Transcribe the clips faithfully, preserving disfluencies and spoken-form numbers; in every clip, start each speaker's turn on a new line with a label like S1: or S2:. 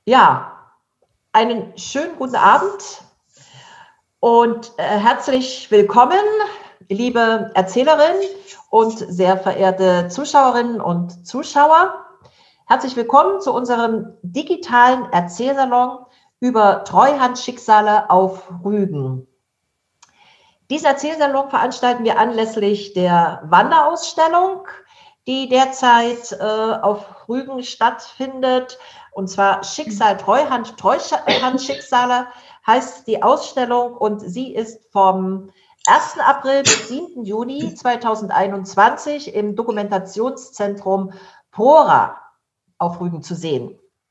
S1: Ja, einen schönen guten Abend und äh, herzlich willkommen, liebe Erzählerin und sehr verehrte Zuschauerinnen und Zuschauer. Herzlich willkommen zu unserem digitalen Erzählsalon über Treuhandschicksale auf Rügen. Diesen Erzählsalon veranstalten wir anlässlich der Wanderausstellung, die derzeit äh, auf Rügen stattfindet. Und zwar Schicksal Treuhand, Treuhandschicksale heißt die Ausstellung und sie ist vom ersten April bis siebten Juni zweitausendeinundzwanzig im Dokumentationszentrum Pora auf Rügen zu sehen.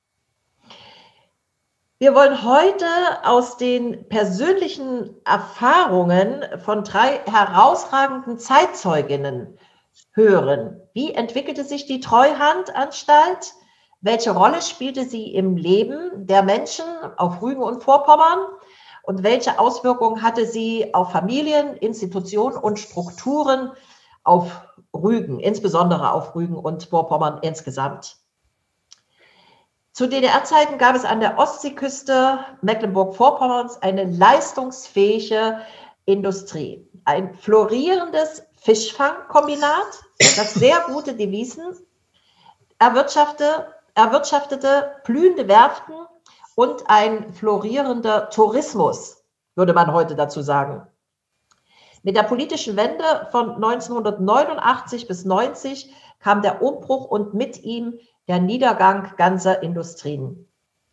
S1: Wir wollen heute aus den persönlichen Erfahrungen von drei herausragenden Zeitzeuginnen hören. Wie entwickelte sich die Treuhandanstalt? Welche Rolle spielte sie im Leben der Menschen auf Rügen und Vorpommern? Und welche Auswirkungen hatte sie auf Familien, Institutionen und Strukturen auf Rügen, insbesondere auf Rügen und Vorpommern insgesamt? Zu D D R-Zeiten gab es an der Ostseeküste Mecklenburg-Vorpommerns eine leistungsfähige Industrie. Ein florierendes Fischfangkombinat, das sehr gute Devisen erwirtschaftete, erwirtschaftete, blühende Werften und ein florierender Tourismus, würde man heute dazu sagen. Mit der politischen Wende von neunzehnhundertneunundachtzig bis neunzig kam der Umbruch und mit ihm der Niedergang ganzer Industrien.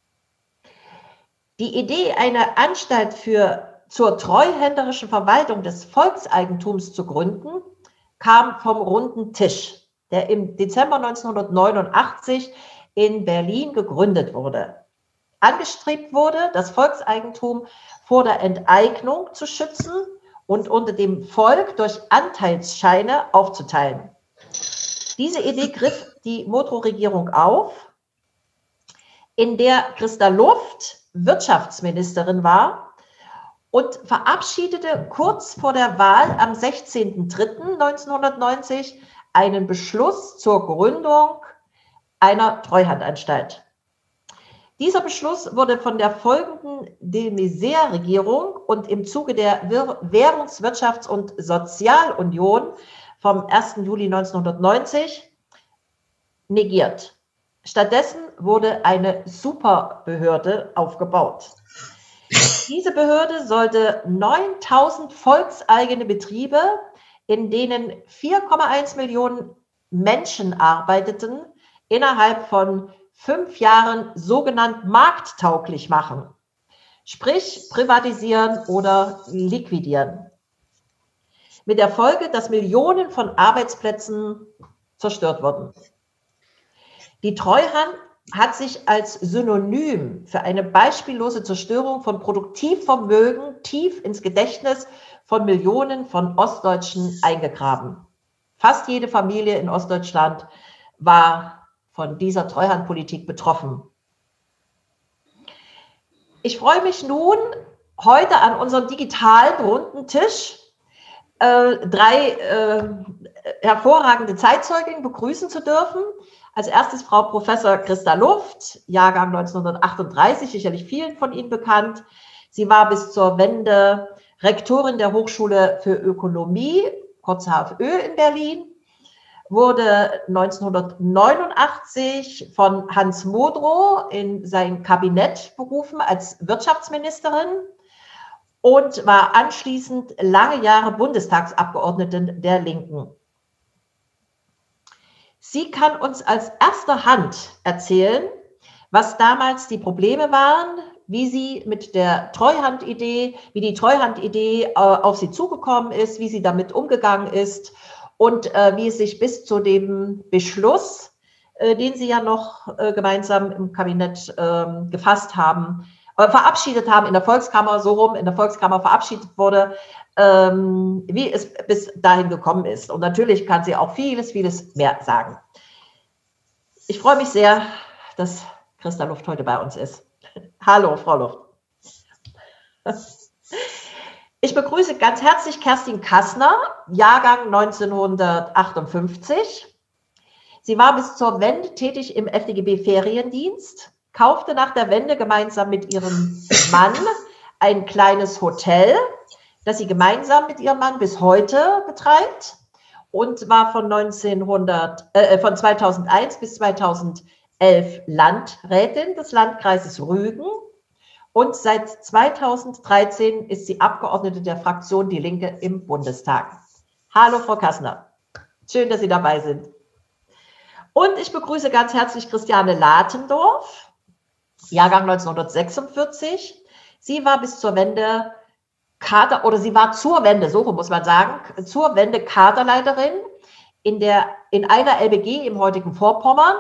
S1: Die Idee, eine Anstalt für, zur treuhänderischen Verwaltung des Volkseigentums zu gründen, kam vom Runden Tisch, der im Dezember neunzehnhundertneunundachtzig in Berlin gegründet wurde. Angestrebt wurde, das Volkseigentum vor der Enteignung zu schützen und unter dem Volk durch Anteilsscheine aufzuteilen. Diese Idee griff die Modrow-Regierung auf, in der Christa Luft Wirtschaftsministerin war und verabschiedete kurz vor der Wahl am sechzehnten dritten neunzehnhundertneunzig einen Beschluss zur Gründung einer Treuhandanstalt. Dieser Beschluss wurde von der folgenden de Maizière-Regierung und im Zuge der Währungs-, Wirtschafts- und Sozialunion vom ersten Juli neunzehnhundertneunzig negiert. Stattdessen wurde eine Superbehörde aufgebaut. Diese Behörde sollte neuntausend volkseigene Betriebe, in denen vier Komma eins Millionen Menschen arbeiteten, innerhalb von fünf Jahren sogenannt markttauglich machen, sprich privatisieren oder liquidieren. Mit der Folge, dass Millionen von Arbeitsplätzen zerstört wurden. Die Treuhand hat sich als Synonym für eine beispiellose Zerstörung von Produktivvermögen tief ins Gedächtnis von Millionen von Ostdeutschen eingegraben. Fast jede Familie in Ostdeutschland war von dieser Treuhandpolitik betroffen. Ich freue mich nun, heute an unserem digitalen runden Tisch äh, drei äh, hervorragende Zeitzeuginnen begrüßen zu dürfen. Als erstes Frau Professor Christa Luft, Jahrgang neunzehnhundertachtunddreißig, sicherlich vielen von Ihnen bekannt. Sie war bis zur Wende Rektorin der Hochschule für Ökonomie, kurz H F Ö in Berlin, wurde neunzehnhundertneunundachtzig von Hans Modrow in sein Kabinett berufen als Wirtschaftsministerin und war anschließend lange Jahre Bundestagsabgeordnete der Linken. Sie kann uns als erster Hand erzählen, was damals die Probleme waren, wie sie mit der Treuhandidee, wie die Treuhandidee äh, auf sie zugekommen ist, wie sie damit umgegangen ist und äh, wie es sich bis zu dem Beschluss, äh, den sie ja noch äh, gemeinsam im Kabinett äh, gefasst haben, äh, verabschiedet haben, in der Volkskammer, so rum, in der Volkskammer verabschiedet wurde, ähm, wie es bis dahin gekommen ist. Und natürlich kann sie auch vieles, vieles mehr sagen. Ich freue mich sehr, dass Christa Luft heute bei uns ist. Hallo, Frau Luft. Ich begrüße ganz herzlich Kerstin Kassner, Jahrgang neunzehnhundertachtundfünfzig. Sie war bis zur Wende tätig im F D G B-Feriendienst kaufte nach der Wende gemeinsam mit ihrem Mann ein kleines Hotel, das sie gemeinsam mit ihrem Mann bis heute betreibt und war von, neunzehnhundert, äh, von zweitausendeins bis zweitausendelf Landrätin des Landkreises Rügen. Und seit zweitausenddreizehn ist sie Abgeordnete der Fraktion Die Linke im Bundestag. Hallo, Frau Kassner. Schön, dass Sie dabei sind. Und ich begrüße ganz herzlich Christiane Latendorf, Jahrgang neunzehnhundertsechsundvierzig. Sie war bis zur Wende Kader, oder sie war zur Wende, so muss man sagen, zur Wende Kaderleiterin in, der, in einer L B G im heutigen Vorpommern,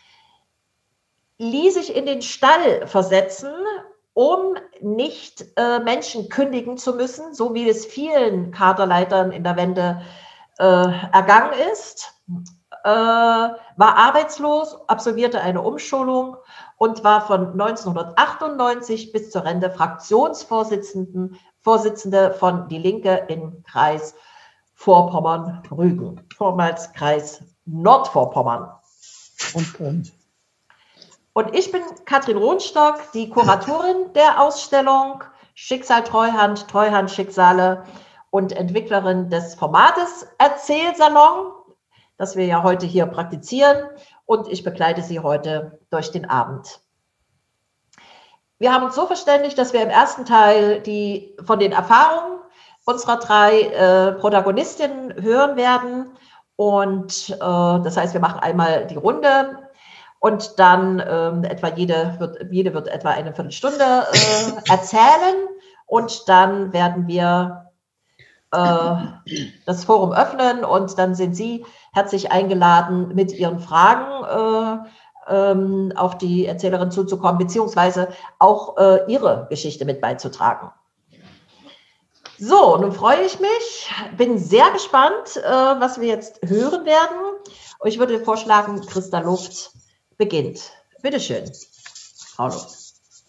S1: ließ sich in den Stall versetzen, um nicht äh, Menschen kündigen zu müssen, so wie es vielen Kaderleitern in der Wende äh, ergangen ist, äh, war arbeitslos, absolvierte eine Umschulung und war von neunzehnhundertachtundneunzig bis zur Rente Fraktionsvorsitzenden Vorsitzende von Die Linke im Kreis Vorpommern-Rügen, vormals Kreis Nordvorpommern.
S2: Und, und.
S1: Und ich bin Katrin Rohnstock, die Kuratorin der Ausstellung Schicksal Treuhand, Treuhand Schicksale und Entwicklerin des Formates Erzählsalon, das wir ja heute hier praktizieren. Und ich begleite Sie heute durch den Abend. Wir haben uns so verständigt, dass wir im ersten Teil die von den Erfahrungen unserer drei äh, Protagonistinnen hören werden. Und äh, das heißt, wir machen einmal die Runde. Und dann ähm, etwa jede wird, jede wird etwa eine Viertelstunde äh, erzählen. Und dann werden wir äh, das Forum öffnen. Und dann sind Sie herzlich eingeladen, mit Ihren Fragen äh, ähm, auf die Erzählerin zuzukommen, beziehungsweise auch äh, ihre Geschichte mit beizutragen. So, nun freue ich mich, bin sehr gespannt, äh, was wir jetzt hören werden. Und ich würde vorschlagen, Christa Luft beginnt. Bitte schön, Frau Luft.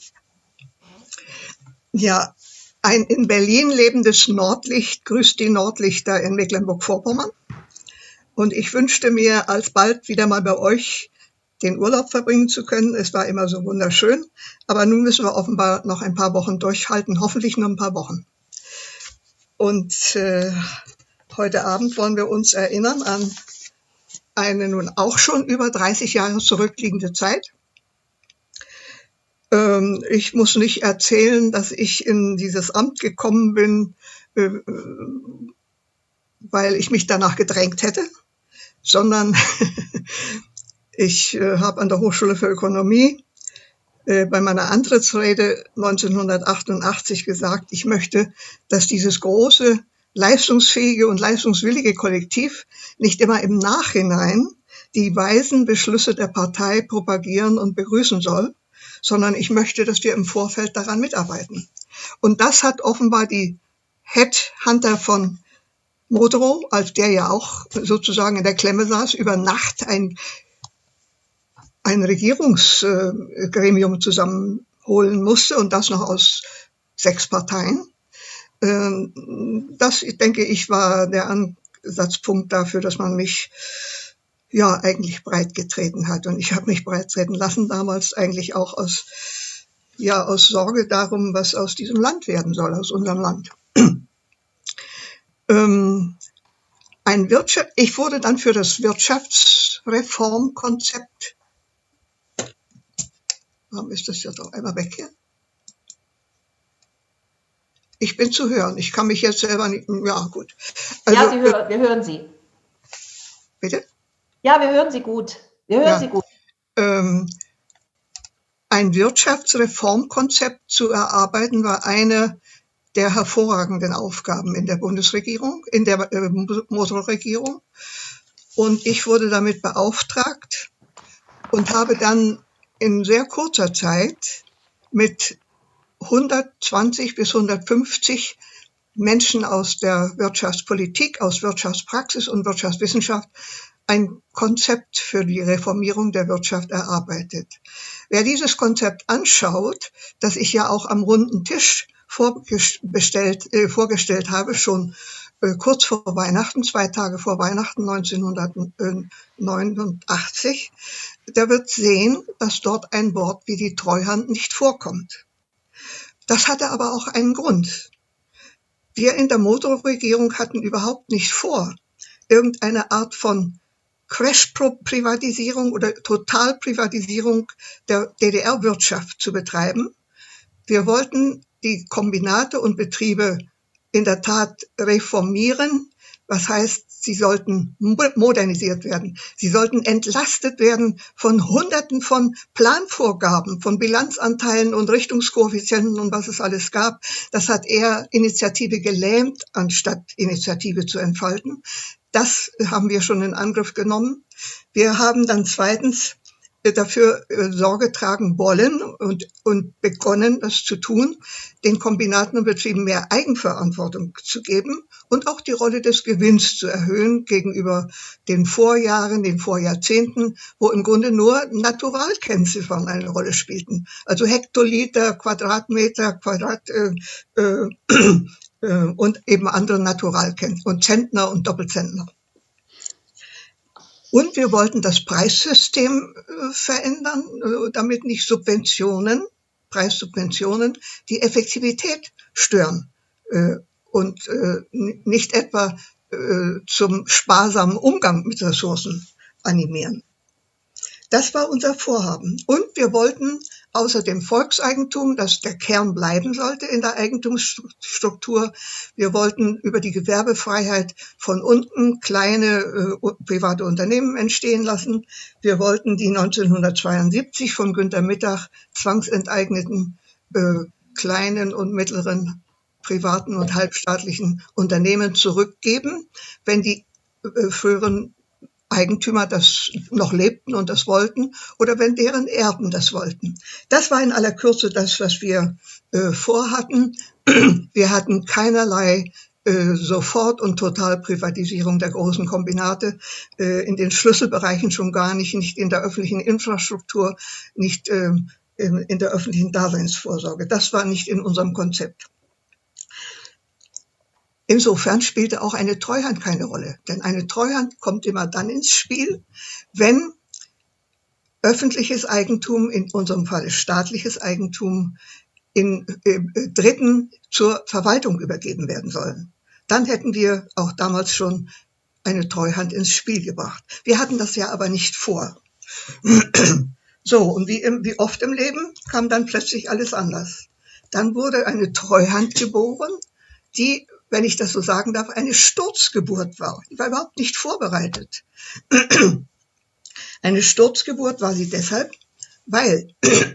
S3: Ja, ein in Berlin lebendes Nordlicht grüßt die Nordlichter in Mecklenburg-Vorpommern. Und ich wünschte mir, alsbald wieder mal bei euch den Urlaub verbringen zu können. Es war immer so wunderschön. Aber nun müssen wir offenbar noch ein paar Wochen durchhalten, hoffentlich nur ein paar Wochen. Und äh, heute Abend wollen wir uns erinnern an eine nun auch schon über dreißig Jahre zurückliegende Zeit. Ähm, ich muss nicht erzählen, dass ich in dieses Amt gekommen bin, äh, weil ich mich danach gedrängt hätte, sondern ich äh, habe an der Hochschule für Ökonomie äh, bei meiner Antrittsrede neunzehnhundertachtundachtzig gesagt, ich möchte, dass dieses große, leistungsfähige und leistungswillige Kollektiv nicht immer im Nachhinein die weisen Beschlüsse der Partei propagieren und begrüßen soll, sondern ich möchte, dass wir im Vorfeld daran mitarbeiten. Und das hat offenbar die Headhunter von Modrow, als der ja auch sozusagen in der Klemme saß, über Nacht ein, ein Regierungsgremium zusammenholen musste und das noch aus sechs Parteien. Das, denke ich, war der Ansatzpunkt dafür, dass man mich ja eigentlich breit getreten hat. Und ich habe mich breit treten lassen, damals eigentlich auch aus, ja, aus Sorge darum, was aus diesem Land werden soll, aus unserem Land. ähm, ein Wirtschaft, ich wurde dann für das Wirtschaftsreformkonzept, warum ist das jetzt auch einmal weg hier? Ich bin zu hören. Ich kann mich jetzt selber nicht, ja gut.
S1: Also, ja, Sie hör, wir hören Sie.
S3: Bitte?
S1: Ja, wir hören Sie gut. Wir hören ja, Sie gut.
S3: Ähm, ein Wirtschaftsreformkonzept zu erarbeiten war eine der hervorragenden Aufgaben in der Bundesregierung, in der äh, Modrow-Regierung. Und ich wurde damit beauftragt und habe dann in sehr kurzer Zeit mit hundertzwanzig bis hundertfünfzig Menschen aus der Wirtschaftspolitik, aus Wirtschaftspraxis und Wirtschaftswissenschaft ein Konzept für die Reformierung der Wirtschaft erarbeitet. Wer dieses Konzept anschaut, das ich ja auch am runden Tisch vorgestellt, äh, vorgestellt habe, schon äh, kurz vor Weihnachten, zwei Tage vor Weihnachten neunzehnhundertneunundachtzig, der wird sehen, dass dort ein Wort wie die Treuhand nicht vorkommt. Das hatte aber auch einen Grund. Wir in der Modrow-Regierung hatten überhaupt nicht vor, irgendeine Art von Crash-Privatisierung oder Totalprivatisierung der D D R-Wirtschaft zu betreiben. Wir wollten die Kombinate und Betriebe in der Tat reformieren, was heißt, sie sollten modernisiert werden. Sie sollten entlastet werden von Hunderten von Planvorgaben, von Bilanzanteilen und Richtungskoeffizienten und was es alles gab. Das hat eher Initiative gelähmt, anstatt Initiative zu entfalten. Das haben wir schon in Angriff genommen. Wir haben dann zweitens dafür Sorge tragen wollen und, und begonnen, das zu tun, den Kombinaten und Betrieben mehr Eigenverantwortung zu geben und auch die Rolle des Gewinns zu erhöhen gegenüber den Vorjahren, den Vorjahrzehnten, wo im Grunde nur Naturalkennziffern eine Rolle spielten. Also Hektoliter, Quadratmeter, Quadrat äh, äh, äh, und eben andere Naturalkennziffern und Zentner und Doppelzentner. Und wir wollten das Preissystem äh, verändern, äh, damit nicht Subventionen, Preissubventionen, die Effektivität stören äh, und äh, nicht etwa äh, zum sparsamen Umgang mit Ressourcen animieren. Das war unser Vorhaben. Und wir wollten außer dem Volkseigentum, das der Kern bleiben sollte in der Eigentumsstruktur, wir wollten über die Gewerbefreiheit von unten kleine äh, private Unternehmen entstehen lassen. Wir wollten die neunzehnhundertzweiundsiebzig von Günter Mittag zwangsenteigneten äh, kleinen und mittleren privaten und halbstaatlichen Unternehmen zurückgeben, wenn die äh, früheren Eigentümer das noch lebten und das wollten oder wenn deren Erben das wollten. Das war in aller Kürze das, was wir äh, vorhatten. Wir hatten keinerlei äh, Sofort- und Totalprivatisierung der großen Kombinate, äh, in den Schlüsselbereichen schon gar nicht, nicht in der öffentlichen Infrastruktur, nicht äh, in, in der öffentlichen Daseinsvorsorge. Das war nicht in unserem Konzept. Insofern spielte auch eine Treuhand keine Rolle, denn eine Treuhand kommt immer dann ins Spiel, wenn öffentliches Eigentum, in unserem Fall staatliches Eigentum, in äh, Dritten zur Verwaltung übergeben werden sollen. Dann hätten wir auch damals schon eine Treuhand ins Spiel gebracht. Wir hatten das ja aber nicht vor. So, und wie, im, wie oft im Leben kam dann plötzlich alles anders. Dann wurde eine Treuhand geboren, die, wenn ich das so sagen darf, eine Sturzgeburt war. Die war überhaupt nicht vorbereitet. Eine Sturzgeburt war sie deshalb, weil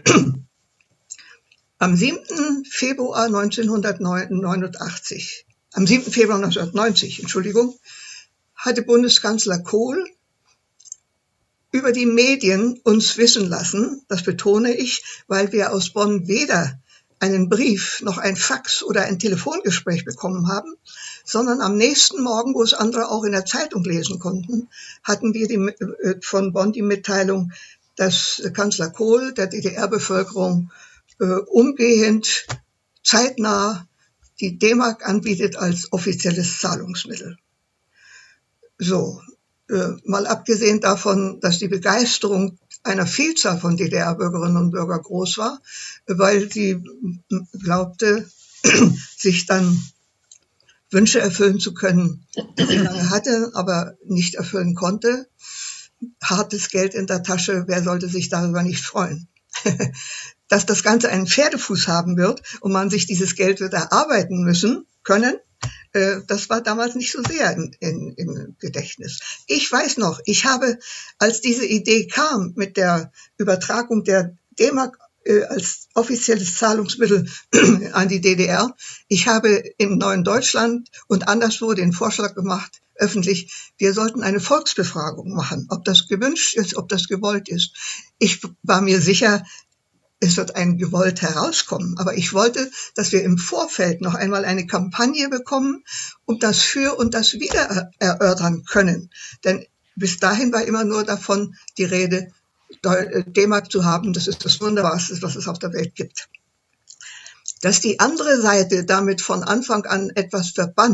S3: am siebten Februar neunzehnhundertneunundachtzig, am siebten Februar neunzehnhundertneunzig, Entschuldigung, hatte Bundeskanzler Kohl über die Medien uns wissen lassen, das betone ich, weil wir aus Bonn weder einen Brief, noch ein Fax oder ein Telefongespräch bekommen haben, sondern am nächsten Morgen, wo es andere auch in der Zeitung lesen konnten, hatten wir die, von Bonn die Mitteilung, dass Kanzler Kohl der D D R-Bevölkerung äh, umgehend, zeitnah die D-Mark anbietet als offizielles Zahlungsmittel. So, äh, mal abgesehen davon, dass die Begeisterung einer Vielzahl von D D R-Bürgerinnen und Bürgern groß war, weil sie glaubte, sich dann Wünsche erfüllen zu können, die sie lange hatte, aber nicht erfüllen konnte. Hartes Geld in der Tasche, wer sollte sich darüber nicht freuen? Dass das Ganze einen Pferdefuß haben wird und man sich dieses Geld wird erarbeiten müssen können, das war damals nicht so sehr in, in, im Gedächtnis. Ich weiß noch, ich habe, als diese Idee kam mit der Übertragung der D-Mark äh, als offizielles Zahlungsmittel an die D D R, ich habe im Neuen Deutschland und anderswo den Vorschlag gemacht, öffentlich, wir sollten eine Volksbefragung machen, ob das gewünscht ist, ob das gewollt ist. Ich war mir sicher, es wird ein gewollt herauskommen. Aber ich wollte, dass wir im Vorfeld noch einmal eine Kampagne bekommen, um das Für und das Wider erörtern können. Denn bis dahin war immer nur davon die Rede, D-Mark zu haben, das ist das Wunderbarste, was es auf der Welt gibt. Dass die andere Seite damit von Anfang an etwas verbannt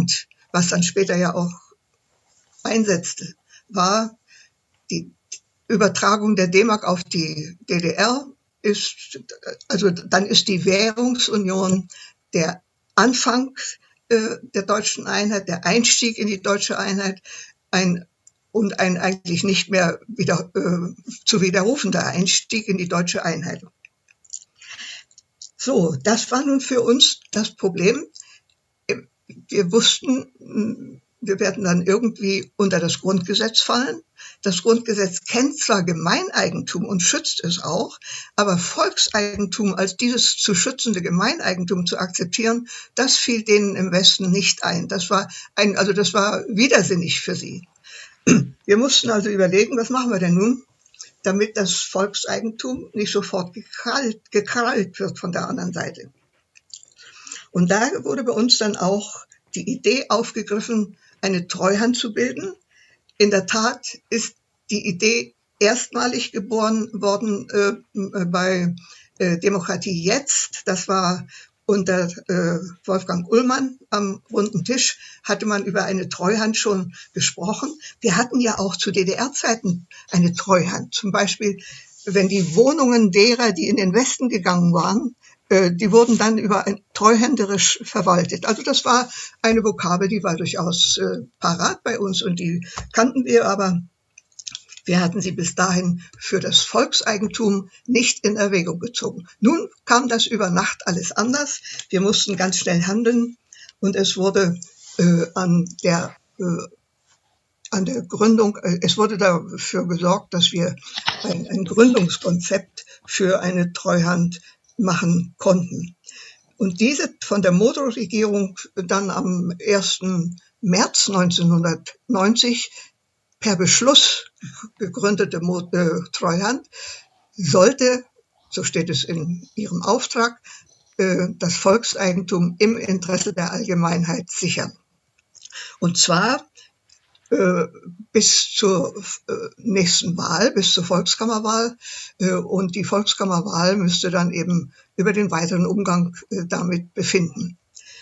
S3: was dann später ja auch einsetzte, war die Übertragung der D-Mark auf die D D R. Ist, also dann ist die Währungsunion der Anfang äh, der deutschen Einheit, der Einstieg in die deutsche Einheit, ein und ein eigentlich nicht mehr wieder äh, zu widerrufender Einstieg in die deutsche Einheit. So, das war nun für uns das Problem. Wir wussten, wir werden dann irgendwie unter das Grundgesetz fallen. Das Grundgesetz kennt zwar Gemeineigentum und schützt es auch, aber Volkseigentum als dieses zu schützende Gemeineigentum zu akzeptieren, das fiel denen im Westen nicht ein. Das war ein, also das war widersinnig für sie. Wir mussten also überlegen, was machen wir denn nun, damit das Volkseigentum nicht sofort gekrallt, gekrallt wird von der anderen Seite. Und da wurde bei uns dann auch die Idee aufgegriffen, eine Treuhand zu bilden. In der Tat ist die Idee erstmalig geboren worden äh, bei äh, Demokratie Jetzt. Das war unter äh, Wolfgang Ullmann am runden Tisch, hatte man über eine Treuhand schon gesprochen. Wir hatten ja auch zu D D R-Zeiten eine Treuhand. Zum Beispiel, wenn die Wohnungen derer, die in den Westen gegangen waren, äh, die wurden dann über ein treuhänderisch verwaltet. Also das war eine Vokabel, die war durchaus äh, parat bei uns und die kannten wir, aber wir hatten sie bis dahin für das Volkseigentum nicht in Erwägung gezogen. Nun kam das über Nacht alles anders. Wir mussten ganz schnell handeln und es wurde äh, an der äh, an der Gründung, äh, es wurde dafür gesorgt, dass wir ein, ein Gründungskonzept für eine Treuhand machen konnten. Und diese von der Modrow-Regierung dann am ersten März neunzehnhundertneunzig per Beschluss gegründete äh, Treuhand sollte, so steht es in ihrem Auftrag, äh, das Volkseigentum im Interesse der Allgemeinheit sichern. Und zwar äh, bis zur äh, nächsten Wahl, bis zur Volkskammerwahl. Äh, und die Volkskammerwahl müsste dann eben über den weiteren Umgang äh, damit befinden.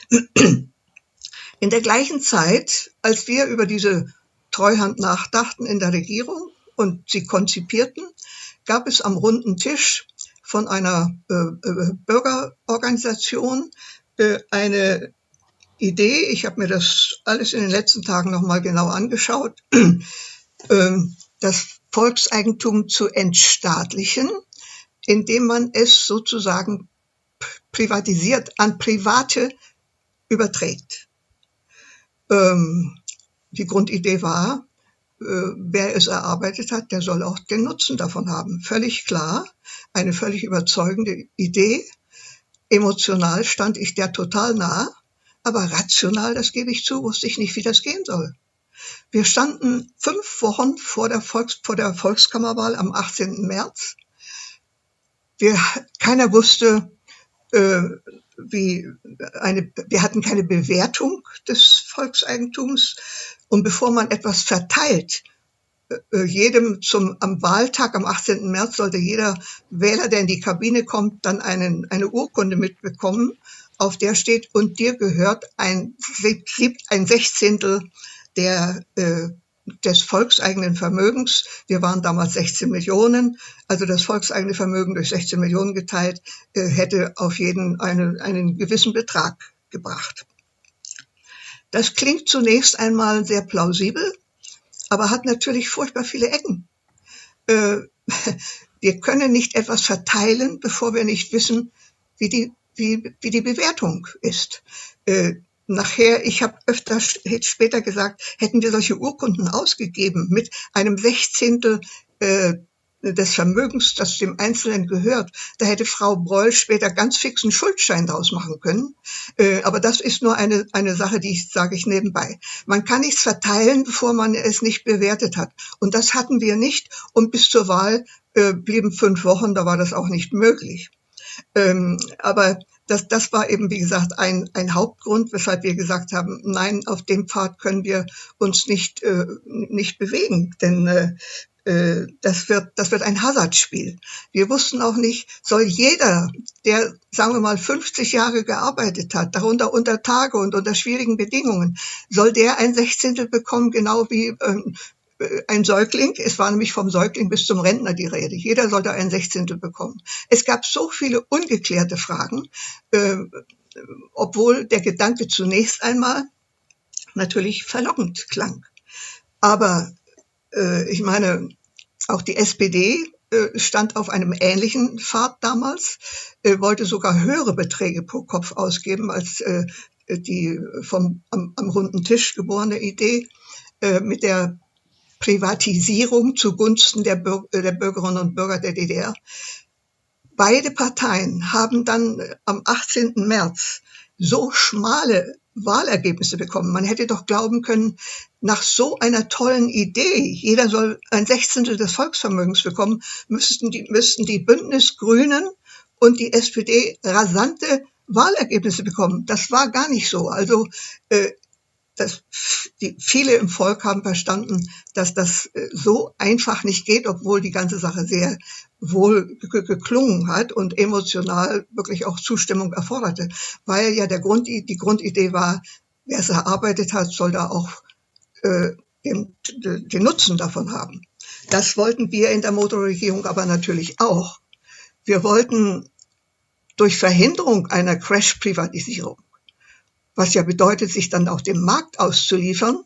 S3: In der gleichen Zeit, als wir über diese Treuhand nachdachten in der Regierung und sie konzipierten, gab es am runden Tisch von einer äh, äh, Bürgerorganisation äh, eine Idee, ich habe mir das alles in den letzten Tagen nochmal genau angeschaut, äh, das Volkseigentum zu entstaatlichen, indem man es sozusagen privatisiert, an Private überträgt. Ähm, Die Grundidee war, äh, wer es erarbeitet hat, der soll auch den Nutzen davon haben. Völlig klar, eine völlig überzeugende Idee. Emotional stand ich der total nah, aber rational, das gebe ich zu, wusste ich nicht, wie das gehen soll. Wir standen fünf Wochen vor der, Volks-, vor der Volkskammerwahl am achtzehnten März. Wir, keiner wusste, äh, wie eine, wir hatten keine Bewertung des Volkseigentums. Und bevor man etwas verteilt, äh, jedem zum, am Wahltag, am achtzehnten März, sollte jeder Wähler, der in die Kabine kommt, dann einen, eine Urkunde mitbekommen, auf der steht, und dir gehört ein, ein Sechzehntel der, äh, des volkseigenen Vermögens. Wir waren damals sechzehn Millionen, also das volkseigene Vermögen durch sechzehn Millionen geteilt, äh, hätte auf jeden eine, einen gewissen Betrag gebracht. Das klingt zunächst einmal sehr plausibel, aber hat natürlich furchtbar viele Ecken. Äh, wir können nicht etwas verteilen, bevor wir nicht wissen, wie die, wie, wie die Bewertung ist. Äh, nachher, ich habe öfter später gesagt, hätten wir solche Urkunden ausgegeben mit einem Sechzehntel äh, des Vermögens, das dem Einzelnen gehört, da hätte Frau Breul später ganz fix einen Schuldschein draus machen können. Äh, aber das ist nur eine, eine Sache, die ich, sage ich nebenbei. Man kann nichts verteilen, bevor man es nicht bewertet hat. Und das hatten wir nicht. Und bis zur Wahl äh, blieben fünf Wochen, da war das auch nicht möglich. Ähm, aber das, das war eben, wie gesagt, ein, ein Hauptgrund, weshalb wir gesagt haben, nein, auf dem Pfad können wir uns nicht, äh, nicht bewegen. Denn äh, Das wird, das wird ein Hasardspiel. Wir wussten auch nicht, soll jeder, der, sagen wir mal, fünfzig Jahre gearbeitet hat, darunter unter Tage und unter schwierigen Bedingungen, soll der ein Sechzehntel bekommen, genau wie ähm, ein Säugling? Es war nämlich vom Säugling bis zum Rentner die Rede. Jeder sollte ein Sechzehntel bekommen. Es gab so viele ungeklärte Fragen, äh, obwohl der Gedanke zunächst einmal natürlich verlockend klang. Aber äh, ich meine, auch die S P D äh, stand auf einem ähnlichen Pfad damals, äh, wollte sogar höhere Beträge pro Kopf ausgeben als äh, die vom am, am runden Tisch geborene Idee äh, mit der Privatisierung zugunsten der, Bürger, der Bürgerinnen und Bürger der D D R. Beide Parteien haben dann am achtzehnten März so schmale Wahlergebnisse bekommen. Man hätte doch glauben können, nach so einer tollen Idee, jeder soll ein Sechzehntel des Volksvermögens bekommen, müssten die, müssten die Bündnisgrünen und die S P D rasante Wahlergebnisse bekommen. Das war gar nicht so. Also äh, das, die, viele im Volk haben verstanden, dass das äh, so einfach nicht geht, obwohl die ganze Sache sehr wohl geklungen hat und emotional wirklich auch Zustimmung erforderte, weil ja der Grund, die Grundidee war, wer es erarbeitet hat, soll da auch äh, den, den Nutzen davon haben. Das wollten wir in der Motto-Regierung aber natürlich auch. Wir wollten durch Verhinderung einer Crash-Privatisierung, was ja bedeutet, sich dann auch dem Markt auszuliefern,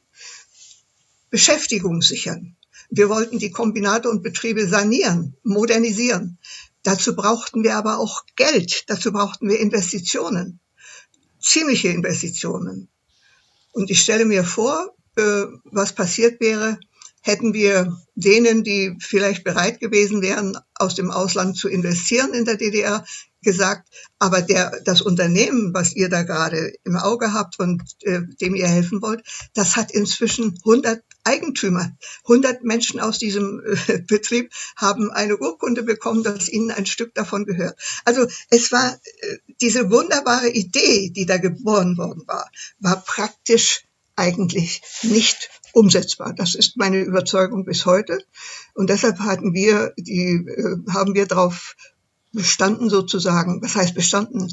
S3: Beschäftigung sichern. Wir wollten die Kombinate und Betriebe sanieren, modernisieren. Dazu brauchten wir aber auch Geld, dazu brauchten wir Investitionen, ziemliche Investitionen. Und ich stelle mir vor, äh, was passiert wäre, hätten wir denen, die vielleicht bereit gewesen wären, aus dem Ausland zu investieren in der D D R, gesagt, aber der, das Unternehmen, was ihr da gerade im Auge habt und äh, dem ihr helfen wollt, das hat inzwischen hundert Eigentümer. hundert Menschen aus diesem äh, Betrieb haben eine Urkunde bekommen, dass ihnen ein Stück davon gehört. Also es war äh, diese wunderbare Idee, die da geboren worden war, war praktisch eigentlich nicht umsetzbar. Das ist meine Überzeugung bis heute. Und deshalb hatten wir die, äh, haben wir darauf bestanden sozusagen, was heißt bestanden?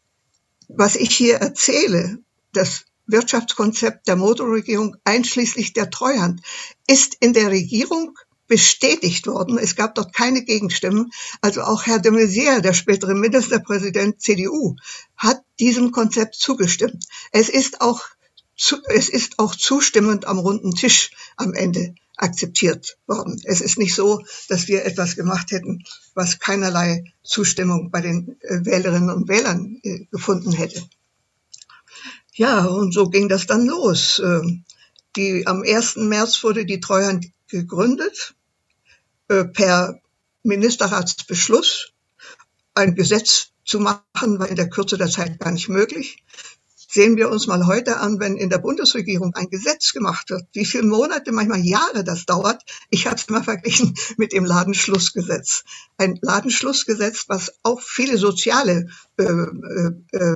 S3: Was ich hier erzähle, das Wirtschaftskonzept der Motto-Regierung einschließlich der Treuhand, ist in der Regierung bestätigt worden. Es gab dort keine Gegenstimmen. Also auch Herr de Maizière, der spätere Ministerpräsident C D U, hat diesem Konzept zugestimmt. Es ist auch, es ist auch zustimmend am runden Tisch am Ende akzeptiert worden. Es ist nicht so, dass wir etwas gemacht hätten, was keinerlei Zustimmung bei den äh, Wählerinnen und Wählern äh, gefunden hätte. Ja, und so ging das dann los. Ähm, die, am ersten März wurde die Treuhand gegründet, äh, per Ministerratsbeschluss. Ein Gesetz zu machen war in der Kürze der Zeit gar nicht möglich. Sehen wir uns mal heute an, wenn in der Bundesregierung ein Gesetz gemacht wird, wie viele Monate, manchmal Jahre das dauert. Ich habe es mal verglichen mit dem Ladenschlussgesetz. Ein Ladenschlussgesetz, was auch viele soziale äh, äh,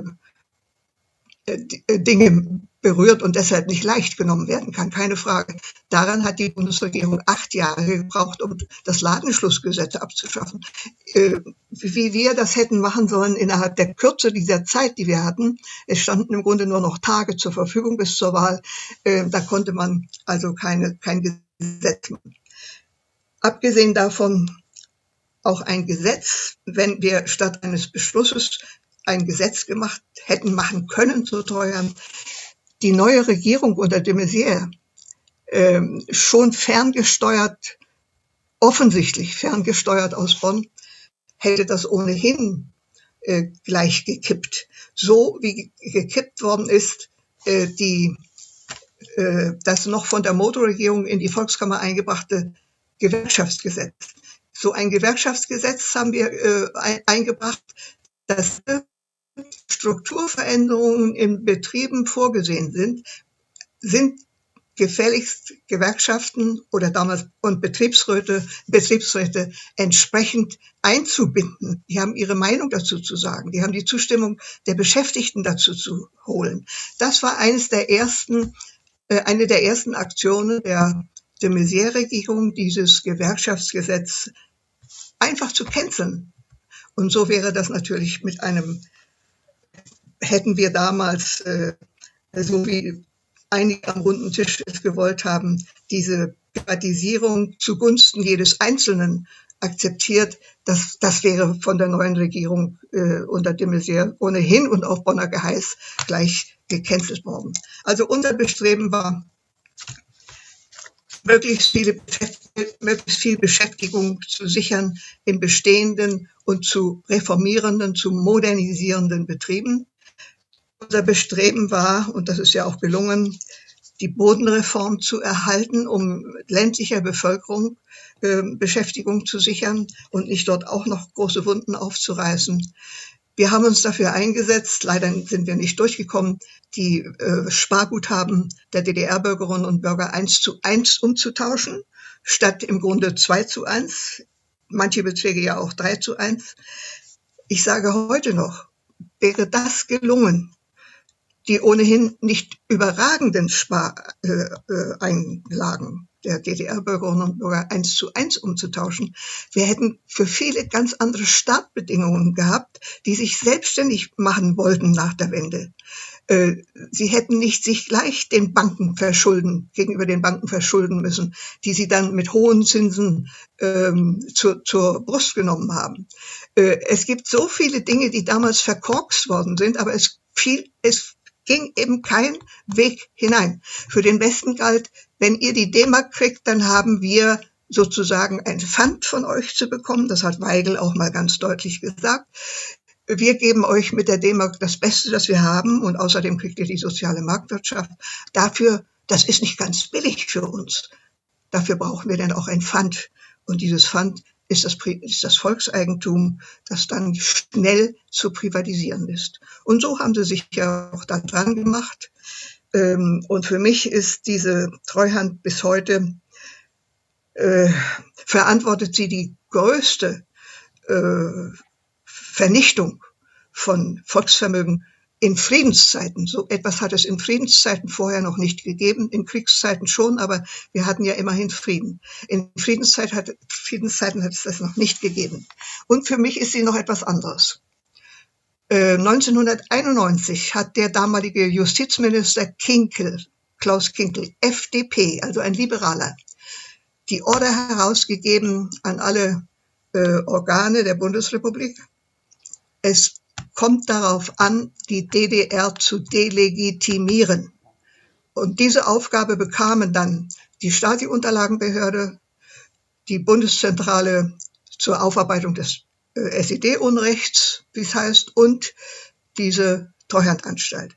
S3: äh, Dinge berührt und deshalb nicht leicht genommen werden kann, keine Frage. Daran hat die Bundesregierung acht Jahre gebraucht, um das Ladenschlussgesetz abzuschaffen. Äh, wie wir das hätten machen sollen innerhalb der Kürze dieser Zeit, die wir hatten, es standen im Grunde nur noch Tage zur Verfügung bis zur Wahl, äh, da konnte man also keine, kein Gesetz machen. Abgesehen davon auch ein Gesetz, wenn wir statt eines Beschlusses ein Gesetz gemacht hätten machen können zur Treuhand, die neue Regierung unter de Maizière äh, schon ferngesteuert, offensichtlich ferngesteuert aus Bonn, hätte das ohnehin äh, gleich gekippt. So wie gekippt worden ist, äh, die, äh, das noch von der Motto-Regierung in die Volkskammer eingebrachte Gewerkschaftsgesetz. So ein Gewerkschaftsgesetz haben wir äh, ein, eingebracht, das Strukturveränderungen in Betrieben vorgesehen sind, sind gefälligst Gewerkschaften oder damals und Betriebsräte, Betriebsräte entsprechend einzubinden. Die haben ihre Meinung dazu zu sagen. Die haben die Zustimmung der Beschäftigten dazu zu holen. Das war eines der ersten, äh, eine der ersten Aktionen der de Maizière-Regierung dieses Gewerkschaftsgesetz einfach zu canceln. Und so wäre das natürlich mit einem, hätten wir damals, äh, so wie einige am runden Tisch es gewollt haben, diese Privatisierung zugunsten jedes Einzelnen akzeptiert, das, das wäre von der neuen Regierung äh, unter de Maizière ohnehin und auf Bonner Geheiß gleich gecancelt worden. Also unser Bestreben war, möglichst, viele, möglichst viel Beschäftigung zu sichern in bestehenden und zu reformierenden, zu modernisierenden Betrieben. Unser Bestreben war, und das ist ja auch gelungen, die Bodenreform zu erhalten, um ländlicher Bevölkerung äh, Beschäftigung zu sichern und nicht dort auch noch große Wunden aufzureißen. Wir haben uns dafür eingesetzt, leider sind wir nicht durchgekommen, die äh, Sparguthaben der D D R-Bürgerinnen und Bürger eins zu eins umzutauschen, statt im Grunde zwei zu eins, manche Bezirke ja auch drei zu eins. Ich sage heute noch, wäre das gelungen, die ohnehin nicht überragenden Spareinlagen der D D R-Bürgerinnen und Bürger eins zu eins umzutauschen. Wir hätten für viele ganz andere Startbedingungen gehabt, die sich selbstständig machen wollten nach der Wende. Sie hätten nicht sich gleich den Banken verschulden, gegenüber den Banken verschulden müssen, die sie dann mit hohen Zinsen ähm, zur, zur Brust genommen haben. Äh, es gibt so viele Dinge, die damals verkorkst worden sind, aber es fiel, es ging eben kein Weg hinein. Für den Westen galt, wenn ihr die D-Mark kriegt, dann haben wir sozusagen ein Pfand von euch zu bekommen. Das hat Weigel auch mal ganz deutlich gesagt. Wir geben euch mit der D-Mark das Beste, das wir haben, und außerdem kriegt ihr die soziale Marktwirtschaft. Dafür, das ist nicht ganz billig für uns. Dafür brauchen wir dann auch ein Pfand. Und dieses Pfand ist das, ist das Volkseigentum, das dann schnell zu privatisieren ist. Und so haben sie sich ja auch da dran gemacht. Und für mich ist diese Treuhand bis heute, äh, verantwortet sie die größte äh, Vernichtung von Volksvermögen in Friedenszeiten. So etwas hat es in Friedenszeiten vorher noch nicht gegeben, in Kriegszeiten schon, aber wir hatten ja immerhin Frieden. In Friedenszeit hat, Friedenszeiten hat es das noch nicht gegeben. Und für mich ist sie noch etwas anderes. Äh, neunzehnhunderteinundneunzig hat der damalige Justizminister Kinkel, Klaus Kinkel, F D P, also ein Liberaler, die Order herausgegeben an alle äh, Organe der Bundesrepublik. Es kommt darauf an, die D D R zu delegitimieren. Und diese Aufgabe bekamen dann die Stasi-Unterlagenbehörde, die Bundeszentrale zur Aufarbeitung des äh, S E D-Unrechts, wie es heißt, und diese Treuhandanstalt.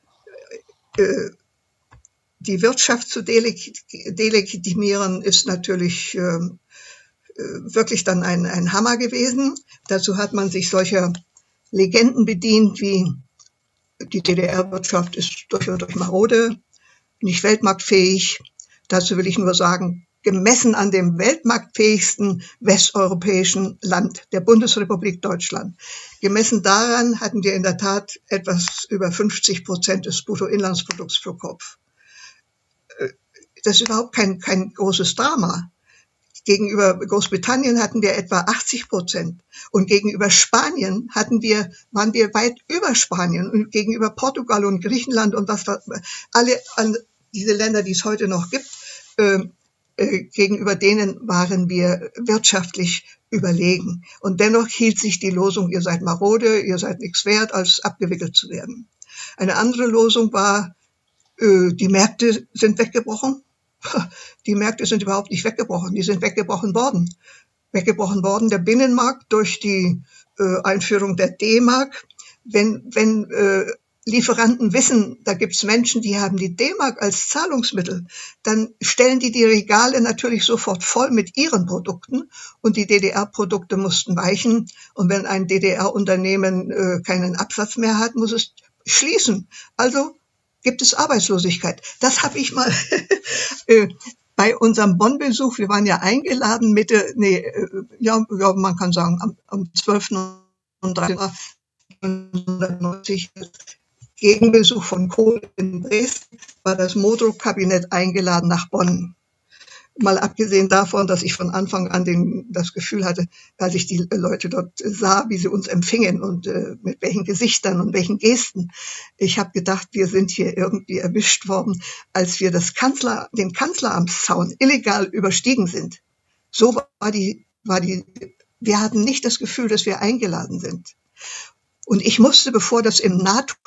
S3: Äh, die Wirtschaft zu deleg delegitimieren ist natürlich äh, wirklich dann ein, ein Hammer gewesen. Dazu hat man sich solcher Legenden bedient, wie die D D R-Wirtschaft ist durch und durch marode, nicht weltmarktfähig. Dazu will ich nur sagen, gemessen an dem weltmarktfähigsten westeuropäischen Land, der Bundesrepublik Deutschland, gemessen daran hatten wir in der Tat etwas über fünfzig Prozent des Bruttoinlandsprodukts pro Kopf. Das ist überhaupt kein, kein großes Drama. Gegenüber Großbritannien hatten wir etwa achtzig Prozent und gegenüber Spanien hatten wir, waren wir weit über Spanien und gegenüber Portugal und Griechenland und was alle an diese Länder, die es heute noch gibt, äh, äh, gegenüber denen waren wir wirtschaftlich überlegen. Und dennoch hielt sich die Losung, ihr seid marode, ihr seid nichts wert, als abgewickelt zu werden. Eine andere Losung war, äh, die Märkte sind weggebrochen. Die Märkte sind überhaupt nicht weggebrochen, die sind weggebrochen worden. Weggebrochen worden der Binnenmarkt durch die äh, Einführung der D-Mark. Wenn, wenn äh, Lieferanten wissen, da gibt's Menschen, die haben die D-Mark als Zahlungsmittel, dann stellen die die Regale natürlich sofort voll mit ihren Produkten und die D D R-Produkte mussten weichen. Und wenn ein D D R-Unternehmen äh, keinen Absatz mehr hat, muss es schließen. Also gibt es Arbeitslosigkeit. Das habe ich mal äh, bei unserem Bonn-Besuch, wir waren ja eingeladen Mitte, nee, äh, ja, ja, man kann sagen, am, am zwölften und dreizehnten neunzehnhundertneunzig, Gegenbesuch von Kohl in Dresden, war das Modrow-Kabinett eingeladen nach Bonn. Mal abgesehen davon, dass ich von Anfang an den, das Gefühl hatte, als ich die Leute dort sah, wie sie uns empfingen und äh, mit welchen Gesichtern und welchen Gesten. Ich habe gedacht, wir sind hier irgendwie erwischt worden, als wir das Kanzler, den Kanzleramtszaun illegal überstiegen sind. So war die, war die, wir hatten nicht das Gefühl, dass wir eingeladen sind. Und ich musste, bevor das im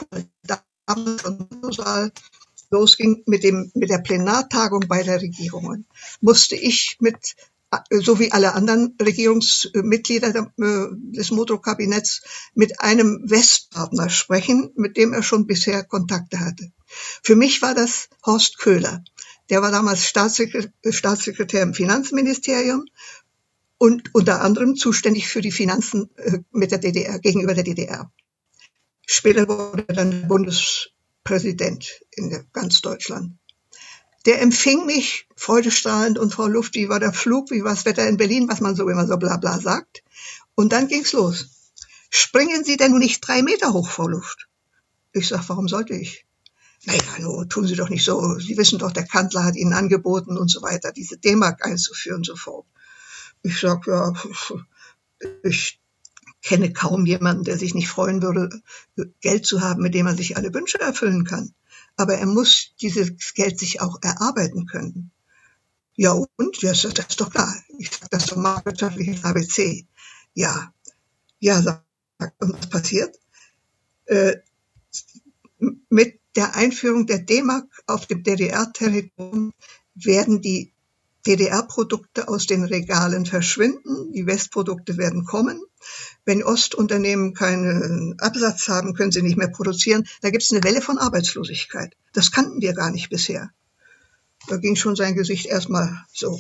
S3: NATO-Saal losging mit dem, mit der Plenartagung beider Regierungen, musste ich mit, so wie alle anderen Regierungsmitglieder des Modrow-Kabinetts, mit einem Westpartner sprechen, mit dem er schon bisher Kontakte hatte. Für mich war das Horst Köhler. Der war damals Staatssekretär, Staatssekretär im Finanzministerium und unter anderem zuständig für die Finanzen mit der D D R, gegenüber der D D R. Später wurde er dann Bundespräsident in ganz Deutschland. Der empfing mich freudestrahlend und Frau Luft, wie war der Flug, wie war das Wetter in Berlin, was man so immer so bla bla sagt. Und dann ging's los. Springen Sie denn nun nicht drei Meter hoch, Frau Luft? Ich sag, warum sollte ich? Naja, no, tun Sie doch nicht so. Sie wissen doch, der Kanzler hat Ihnen angeboten und so weiter, diese D-Mark einzuführen, sofort. Ich sag, ja, ich kenne kaum jemanden, der sich nicht freuen würde, Geld zu haben, mit dem er sich alle Wünsche erfüllen kann. Aber er muss dieses Geld sich auch erarbeiten können. Ja, und? Ja, das ist doch klar. Ich sage das so marktwirtschaftliches A B C. Ja, ja, sagt, und was passiert? Äh, mit der Einführung der D-Mark auf dem D D R-Territorium werden die D D R-Produkte aus den Regalen verschwinden, die Westprodukte werden kommen. Wenn Ostunternehmen keinen Absatz haben, können sie nicht mehr produzieren. Da gibt es eine Welle von Arbeitslosigkeit. Das kannten wir gar nicht bisher. Da ging schon sein Gesicht erstmal so.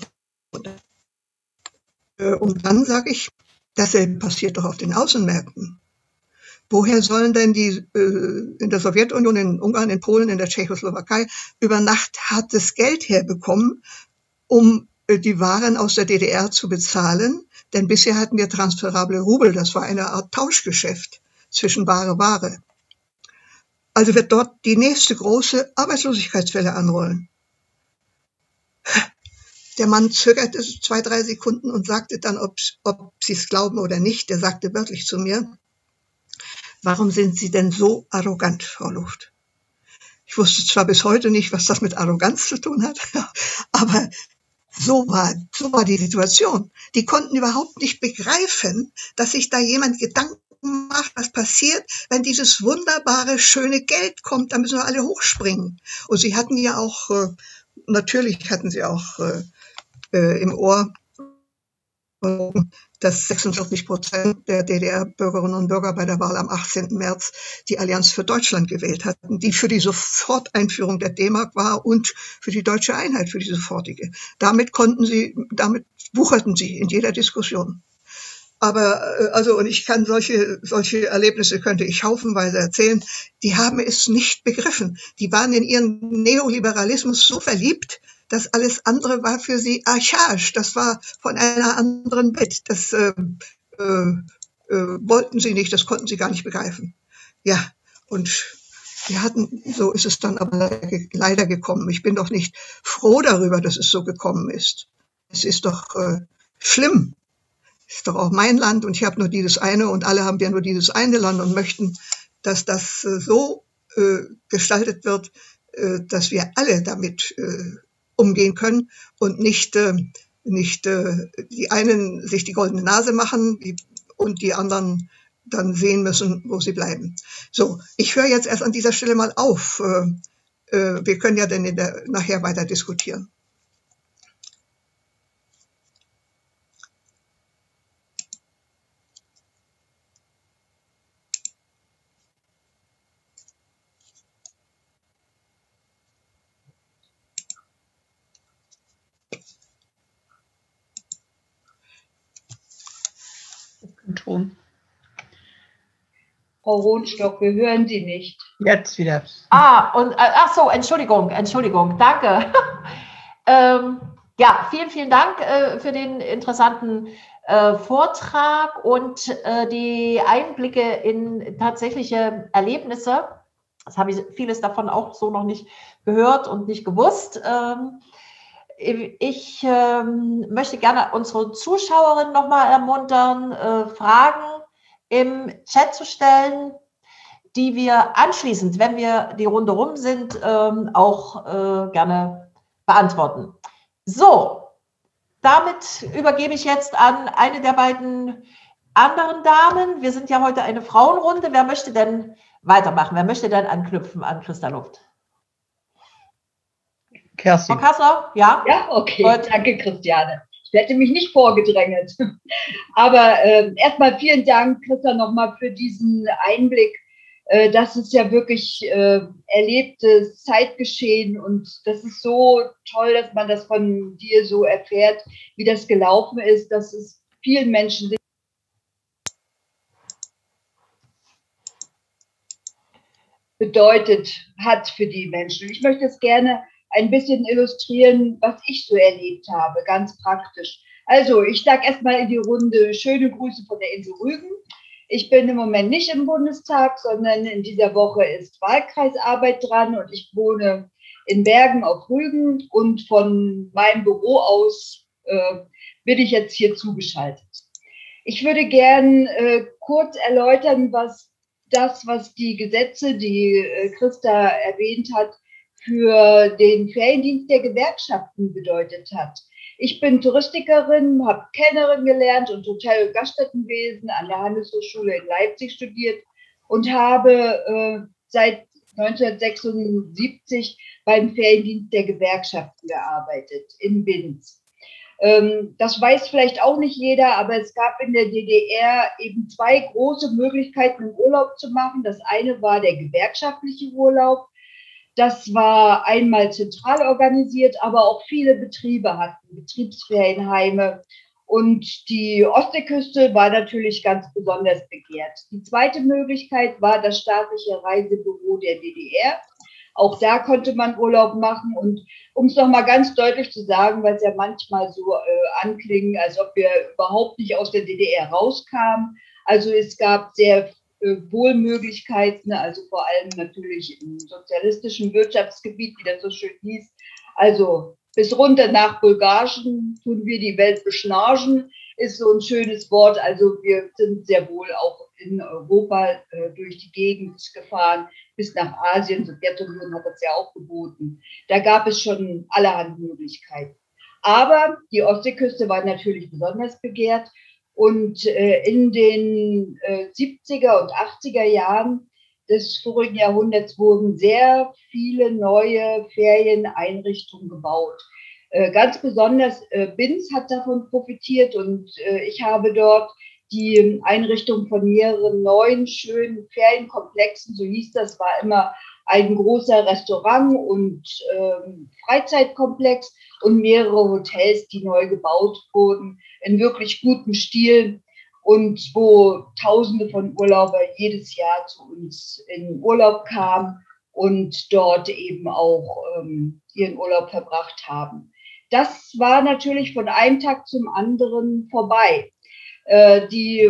S3: Und dann sage ich, dasselbe passiert doch auf den Außenmärkten. Woher sollen denn die äh, in der Sowjetunion, in Ungarn, in Polen, in der Tschechoslowakei über Nacht hartes Geld herbekommen, um äh, die Waren aus der D D R zu bezahlen? Denn bisher hatten wir transferable Rubel, das war eine Art Tauschgeschäft zwischen Ware Ware. Also wird dort die nächste große Arbeitslosigkeitswelle anrollen. Der Mann zögerte zwei, drei Sekunden und sagte dann, ob, ob Sie es glauben oder nicht. Der sagte wörtlich zu mir, warum sind Sie denn so arrogant, Frau Luft? Ich wusste zwar bis heute nicht, was das mit Arroganz zu tun hat, aber so war, so war die Situation. Die konnten überhaupt nicht begreifen, dass sich da jemand Gedanken macht, was passiert, wenn dieses wunderbare, schöne Geld kommt. Da müssen wir alle hochspringen. Und sie hatten ja auch, äh, natürlich hatten sie auch äh, äh, im Ohr, äh, dass sechsundvierzig Prozent der D D R-Bürgerinnen und Bürger bei der Wahl am achtzehnten März die Allianz für Deutschland gewählt hatten, die für die Soforteinführung der D-Mark war und für die deutsche Einheit, für die sofortige. Damit konnten sie, damit wucherten sie in jeder Diskussion. Aber, also, und ich kann solche, solche Erlebnisse könnte ich haufenweise erzählen, die haben es nicht begriffen. Die waren in ihren Neoliberalismus so verliebt, das alles andere war für sie archaisch, das war von einer anderen Welt, das äh, äh, äh, wollten sie nicht, das konnten sie gar nicht begreifen. Ja, und wir hatten, so ist es dann aber leider gekommen. Ich bin doch nicht froh darüber, dass es so gekommen ist. Es ist doch äh, schlimm. Es ist doch auch mein Land und ich habe nur dieses eine und alle haben ja nur dieses eine Land und möchten, dass das äh, so äh, gestaltet wird, äh, dass wir alle damit äh, umgehen können und nicht, äh, nicht äh, die einen sich die goldene Nase machen die, und die anderen dann sehen müssen, wo sie bleiben. So, ich höre jetzt erst an dieser Stelle mal auf. Äh, äh, wir können ja dann in der, nachher weiter diskutieren.
S2: Ton.
S4: Frau Rohnstock, wir hören Sie nicht.
S2: Jetzt wieder.
S1: Ah, und, ach so, Entschuldigung, Entschuldigung, danke. ähm, ja, vielen, vielen Dank äh, für den interessanten äh, Vortrag und äh, die Einblicke in tatsächliche Erlebnisse. Das habe ich vieles davon auch so noch nicht gehört und nicht gewusst. Ähm, ich ähm, möchte gerne unsere Zuschauerinnen nochmal ermuntern, äh, Fragen im Chat zu stellen, die wir anschließend, wenn wir die Runde rum sind, ähm, auch äh, gerne beantworten. So, damit übergebe ich jetzt an eine der beiden anderen Damen. Wir sind ja heute eine Frauenrunde. Wer möchte denn weitermachen? Wer möchte denn anknüpfen an Christa Luft?
S2: Kerstin.
S1: Frau Kassler? Ja?
S4: Ja, okay.
S1: Gut.
S4: Danke, Christiane. Ich hätte mich nicht vorgedrängelt. Aber äh, erstmal vielen Dank, Christa, nochmal für diesen Einblick. Äh, das ist ja wirklich äh, erlebtes Zeitgeschehen und das ist so toll, dass man das von dir so erfährt, wie das gelaufen ist, dass es vielen Menschen bedeutet hat für die Menschen. Ich möchte es gerne ein bisschen illustrieren, was ich so erlebt habe, ganz praktisch. Also, ich sage erstmal in die Runde schöne Grüße von der Insel Rügen. Ich bin im Moment nicht im Bundestag, sondern in dieser Woche ist Wahlkreisarbeit dran und ich wohne in Bergen auf Rügen und von meinem Büro aus äh, bin ich jetzt hier zugeschaltet. Ich würde gern äh, kurz erläutern, was das, was die Gesetze, die äh, Christa erwähnt hat, für den Feriendienst der Gewerkschaften bedeutet hat. Ich bin Touristikerin, habe Kellnerin gelernt und Hotel- und Gaststättenwesen an der Handelshochschule in Leipzig studiert und habe äh, seit neunzehnhundertsechsundsiebzig beim Feriendienst der Gewerkschaften gearbeitet in Binz. Ähm, das weiß vielleicht auch nicht jeder, aber es gab in der D D R eben zwei große Möglichkeiten, im Urlaub zu machen. Das eine war der gewerkschaftliche Urlaub. Das war einmal zentral organisiert, aber auch viele Betriebe hatten Betriebsferienheime. Und die Ostseeküste war natürlich ganz besonders begehrt. Die zweite Möglichkeit war das staatliche Reisebüro der D D R. Auch da konnte man Urlaub machen. Und um es nochmal ganz deutlich zu sagen, weil es ja manchmal so äh, anklingt, als ob wir überhaupt nicht aus der D D R rauskamen. Also es gab sehr Wohlmöglichkeiten, also vor allem natürlich im sozialistischen Wirtschaftsgebiet, wie das so schön hieß. Also bis runter nach Bulgarien tun wir die Welt beschnarchen, ist so ein schönes Wort. Also wir sind sehr wohl auch in Europa äh, durch die Gegend gefahren, bis nach Asien. Sowjetunion hat das ja auch geboten. Da gab es schon allerhand Möglichkeiten. Aber die Ostseeküste war natürlich besonders begehrt. Und äh, in den äh, siebziger und achtziger Jahren des vorigen Jahrhunderts wurden sehr viele neue Ferieneinrichtungen gebaut. Äh, ganz besonders äh, Binz hat davon profitiert und äh, ich habe dort die Einrichtung von mehreren neuen, schönen Ferienkomplexen, so hieß das, war immer ein großer Restaurant und ähm, Freizeitkomplex und mehrere Hotels, die neu gebaut wurden, in wirklich gutem Stil und wo Tausende von Urlaubern jedes Jahr zu uns in Urlaub kamen und dort eben auch ähm, ihren Urlaub verbracht haben. Das war natürlich von einem Tag zum anderen vorbei. Äh, die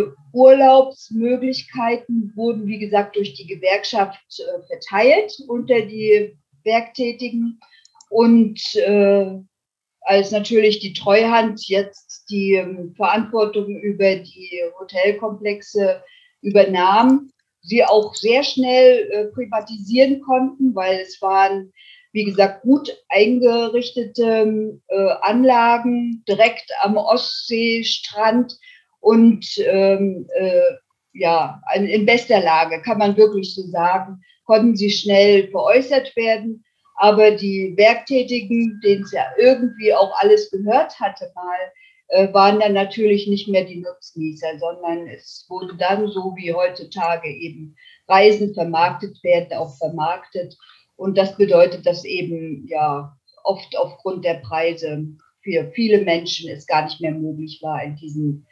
S4: Urlaubsmöglichkeiten wurden, wie gesagt, durch die Gewerkschaft äh, verteilt unter die Werktätigen und äh, als natürlich die Treuhand jetzt die ähm, Verantwortung über die Hotelkomplexe übernahm, sie auch sehr schnell äh, privatisieren konnten, weil es waren, wie gesagt, gut eingerichtete äh, Anlagen direkt am Ostseestrand und ähm, äh, ja, in bester Lage, kann man wirklich so sagen, konnten sie schnell veräußert werden. Aber die Werktätigen, denen es ja irgendwie auch alles gehört hatte mal, äh, waren dann natürlich nicht mehr die Nutznießer, sondern es wurde dann, so wie heutzutage eben Reisen vermarktet werden, auch vermarktet. Und das bedeutet, dass eben ja oft aufgrund der Preise für viele Menschen es gar nicht mehr möglich war, in diesen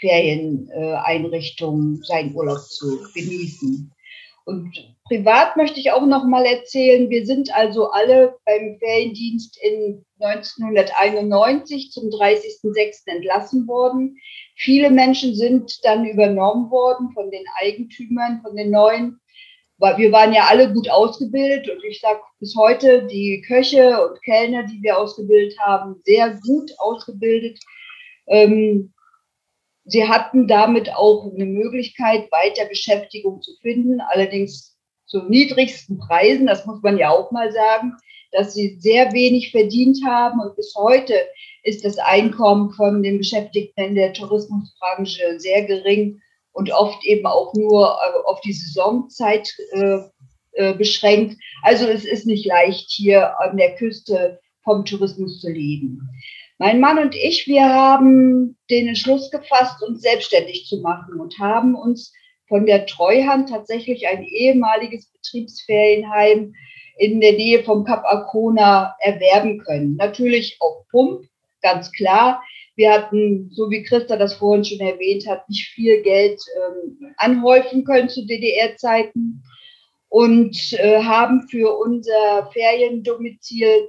S4: Ferieneinrichtungen seinen Urlaub zu genießen. Und privat möchte ich auch noch mal erzählen, wir sind also alle beim Feriendienst in neunzehnhunderteinundneunzig zum dreißigsten sechsten entlassen worden. Viele Menschen sind dann übernommen worden von den Eigentümern, von den neuen. wir waren ja alle gut ausgebildet und ich sage bis heute, die Köche und Kellner, die wir ausgebildet haben, sehr gut ausgebildet. Ähm, sie hatten damit auch eine Möglichkeit, weiter Beschäftigung zu finden, allerdings zu niedrigsten Preisen, das muss man ja auch mal sagen, dass sie sehr wenig verdient haben und bis heute ist das Einkommen von den Beschäftigten in der Tourismusbranche sehr gering und oft eben auch nur auf die Saisonzeit äh, äh, beschränkt. Also es ist nicht leicht, hier an der Küste vom Tourismus zu leben. Mein Mann und ich, wir haben den Entschluss gefasst, uns selbstständig zu machen und haben uns von der Treuhand tatsächlich ein ehemaliges Betriebsferienheim in der Nähe vom Kap Arkona erwerben können. Natürlich auf Pump, ganz klar. Wir hatten, so wie Christa das vorhin schon erwähnt hat, nicht viel Geld ähm, anhäufen können zu D D R-Zeiten und äh, haben für unser Feriendomizil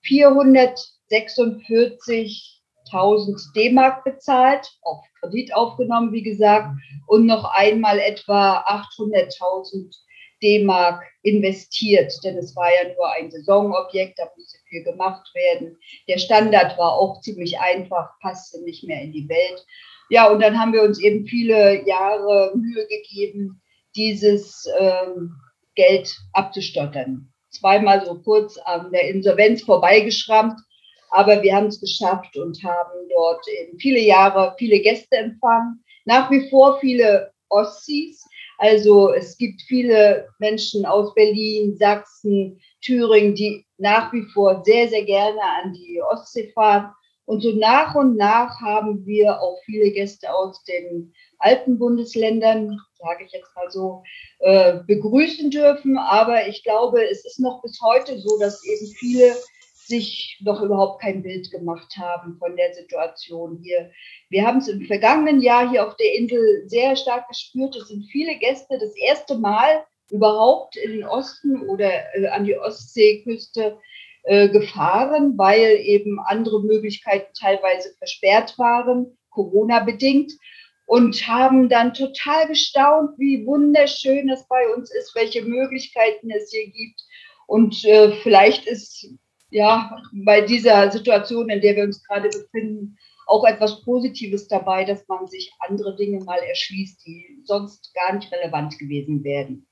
S4: vierhundertsechsundvierzigtausend D-Mark bezahlt, auf Kredit aufgenommen, wie gesagt, und noch einmal etwa achthunderttausend D-Mark investiert, denn es war ja nur ein Saisonobjekt, da musste viel gemacht werden. Der Standard war auch ziemlich einfach, passte nicht mehr in die Welt. Ja, und dann haben wir uns eben viele Jahre Mühe gegeben, dieses ähm, Geld abzustottern. Zweimal so kurz an der Insolvenz vorbeigeschrammt, aber wir haben es geschafft und haben dort eben viele Jahre viele Gäste empfangen. Nach wie vor viele Ossis. Also es gibt viele Menschen aus Berlin, Sachsen, Thüringen, die nach wie vor sehr, sehr gerne an die Ostsee fahren. Und so nach und nach haben wir auch viele Gäste aus den Alpenbundesländern, sage ich jetzt mal so, äh, begrüßen dürfen. Aber ich glaube, es ist noch bis heute so, dass eben viele sich noch überhaupt kein Bild gemacht haben von der Situation hier. Wir haben es im vergangenen Jahr hier auf der Insel sehr stark gespürt. Es sind viele Gäste das erste Mal überhaupt in den Osten oder äh, an die Ostseeküste äh, gefahren, weil eben andere Möglichkeiten teilweise versperrt waren, Corona-bedingt, und haben dann total gestaunt, wie wunderschön es bei uns ist, welche Möglichkeiten es hier gibt. Und äh, vielleicht ist ja bei dieser Situation, in der wir uns gerade befinden, auch etwas Positives dabei, dass man sich andere Dinge mal erschließt, die sonst gar nicht relevant gewesen wären.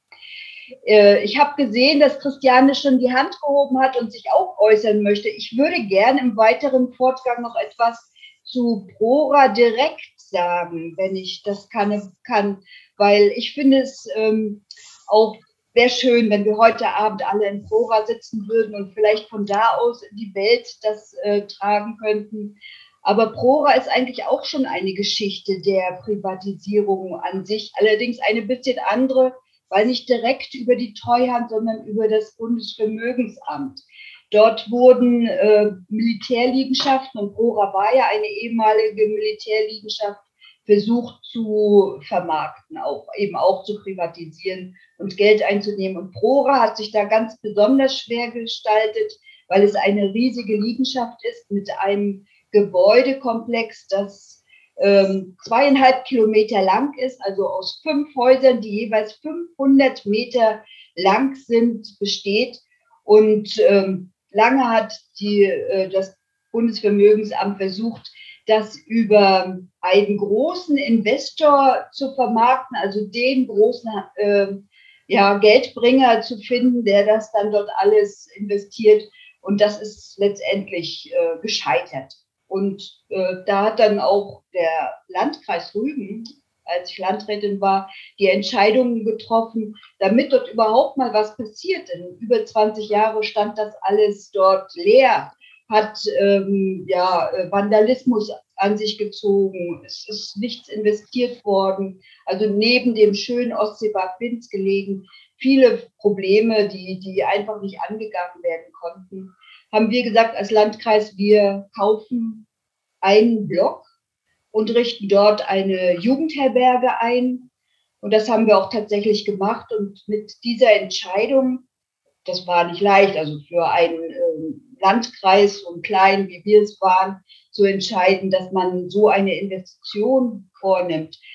S4: Äh, ich habe gesehen, dass Christiane schon die Hand gehoben hat und sich auch äußern möchte. Ich würde gerne im weiteren Fortgang noch etwas zu Prora direkt sagen, wenn ich das kann, kann weil ich finde es ähm, auch wäre schön, wenn wir heute Abend alle in Prora sitzen würden und vielleicht von da aus in die Welt das äh, tragen könnten. Aber Prora ist eigentlich auch schon eine Geschichte der Privatisierung an sich, allerdings eine bisschen andere, weil nicht direkt über die Treuhand, sondern über das Bundesvermögensamt. Dort wurden äh, Militärliegenschaften, und Prora war ja eine ehemalige Militärliegenschaft, versucht zu vermarkten, auch, eben auch zu privatisieren und Geld einzunehmen. Und Prora hat sich da ganz besonders schwer gestaltet, weil es eine riesige Liegenschaft ist mit einem Gebäudekomplex, das ähm, zweieinhalb Kilometer lang ist, also aus fünf Häusern, die jeweils fünfhundert Meter lang sind, besteht. Und ähm, lange hat die, äh, das Bundesvermögensamt versucht, das über einen großen Investor zu vermarkten, also den großen äh, ja, Geldbringer zu finden, der das dann dort alles investiert. Und das ist letztendlich äh, gescheitert. Und äh, da hat dann auch der Landkreis Rügen, als ich Landrätin war, die Entscheidungen getroffen, damit dort überhaupt mal was passiert. Denn über zwanzig Jahre stand das alles dort leer, hat ähm, ja, Vandalismus an sich gezogen. Es ist nichts investiert worden. Also neben dem schönen Ostseebad Binz gelegen, viele Probleme, die, die einfach nicht angegangen werden konnten, haben wir gesagt als Landkreis, wir kaufen einen Block und richten dort eine Jugendherberge ein. Und das haben wir auch tatsächlich gemacht. Und mit dieser Entscheidung, das war nicht leicht, also für einen äh, Landkreis, so klein wie wir es waren, zu entscheiden, dass man so eine Investition vornimmt.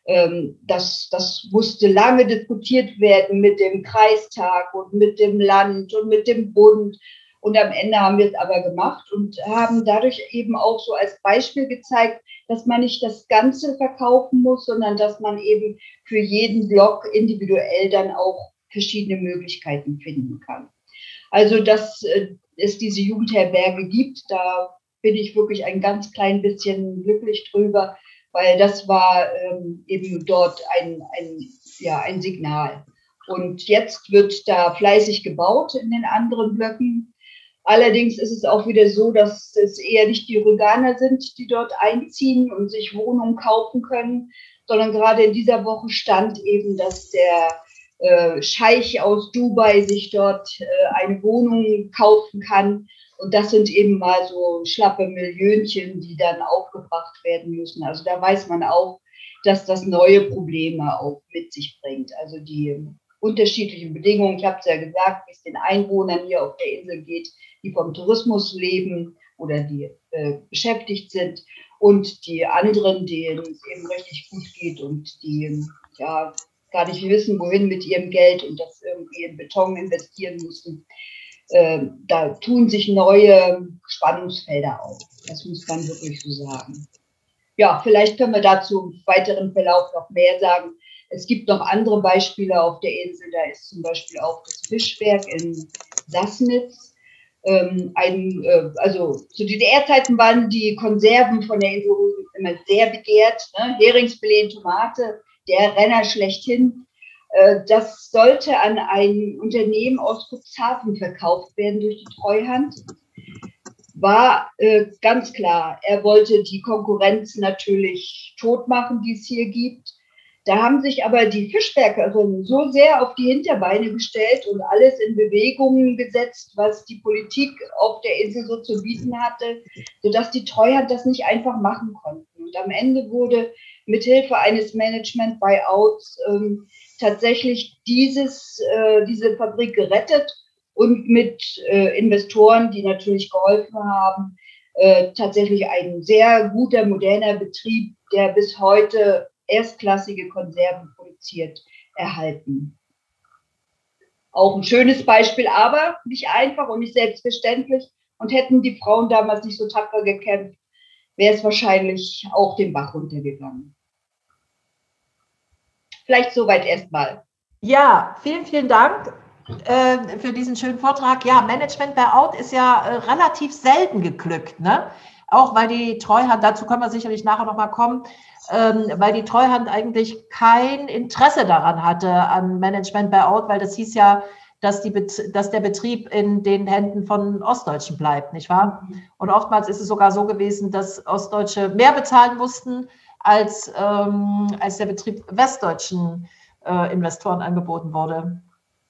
S4: Ähm, das, das musste lange diskutiert werden mit dem Kreistag und mit dem Land und mit dem Bund. Und am Ende haben wir es aber gemacht und haben dadurch eben auch so als Beispiel gezeigt, dass man nicht das Ganze verkaufen muss, sondern dass man eben für jeden Block individuell dann auch verschiedene Möglichkeiten finden kann. Also, dass äh, es diese Jugendherberge gibt, da bin ich wirklich ein ganz klein bisschen glücklich drüber, weil das war ähm, eben dort ein, ein, ja, ein Signal. Und jetzt wird da fleißig gebaut in den anderen Blöcken. Allerdings ist es auch wieder so, dass es eher nicht die Rüganer sind, die dort einziehen und sich Wohnungen kaufen können, sondern gerade in dieser Woche stand eben, dass der äh, Scheich aus Dubai sich dort äh, eine Wohnung kaufen kann. Und das sind eben mal so schlappe Millionchen, die dann aufgebracht werden müssen. Also da weiß man auch, dass das neue Probleme auch mit sich bringt. Also die unterschiedlichen Bedingungen, ich habe es ja gesagt, wie es den Einwohnern hier auf der Insel geht, die vom Tourismus leben oder die äh, beschäftigt sind und die anderen, denen es eben richtig gut geht und die ja gar nicht wissen, wohin mit ihrem Geld und das irgendwie in Beton investieren müssen. Äh, da tun sich neue Spannungsfelder auf. Das muss man wirklich so sagen. Ja, vielleicht können wir dazu im weiteren Verlauf noch mehr sagen. Es gibt noch andere Beispiele auf der Insel. Da ist zum Beispiel auch das Fischwerk in Sassnitz. Ähm, ein, äh, also zu D D R-Zeiten waren die Konserven von der Insel immer sehr begehrt. Ne? Heringsfilet, Tomate, der Renner schlechthin. Äh, das sollte an ein Unternehmen aus Cuxhaven verkauft werden durch die Treuhand. War äh, ganz klar, er wollte die Konkurrenz natürlich totmachen, die es hier gibt. Da haben sich aber die Fischwerkerinnen so sehr auf die Hinterbeine gestellt und alles in Bewegung gesetzt, was die Politik auf der Insel so zu bieten hatte, sodass die Treuhand das nicht einfach machen konnten. Und am Ende wurde mithilfe eines Management-Buyouts ähm, tatsächlich dieses, äh, diese Fabrik gerettet und mit äh, Investoren, die natürlich geholfen haben, äh, tatsächlich ein sehr guter, moderner Betrieb, der bis heute erstklassige Konserven produziert, erhalten. Auch ein schönes Beispiel, aber nicht einfach und nicht selbstverständlich. Und hätten die Frauen damals nicht so tapfer gekämpft, wäre es wahrscheinlich auch den Bach runtergegangen. Vielleicht soweit erstmal.
S1: Ja, vielen, vielen Dank äh, für diesen schönen Vortrag. Ja, Management Buyout ist ja äh, relativ selten geglückt, ne? Auch weil die Treuhand, dazu können wir sicherlich nachher nochmal kommen, ähm, weil die Treuhand eigentlich kein Interesse daran hatte an Management Buyout, weil das hieß ja, dass, die, dass der Betrieb in den Händen von Ostdeutschen bleibt, nicht wahr? Und oftmals ist es sogar so gewesen, dass Ostdeutsche mehr bezahlen mussten, als, ähm, als der Betrieb westdeutschen äh, Investoren angeboten wurde.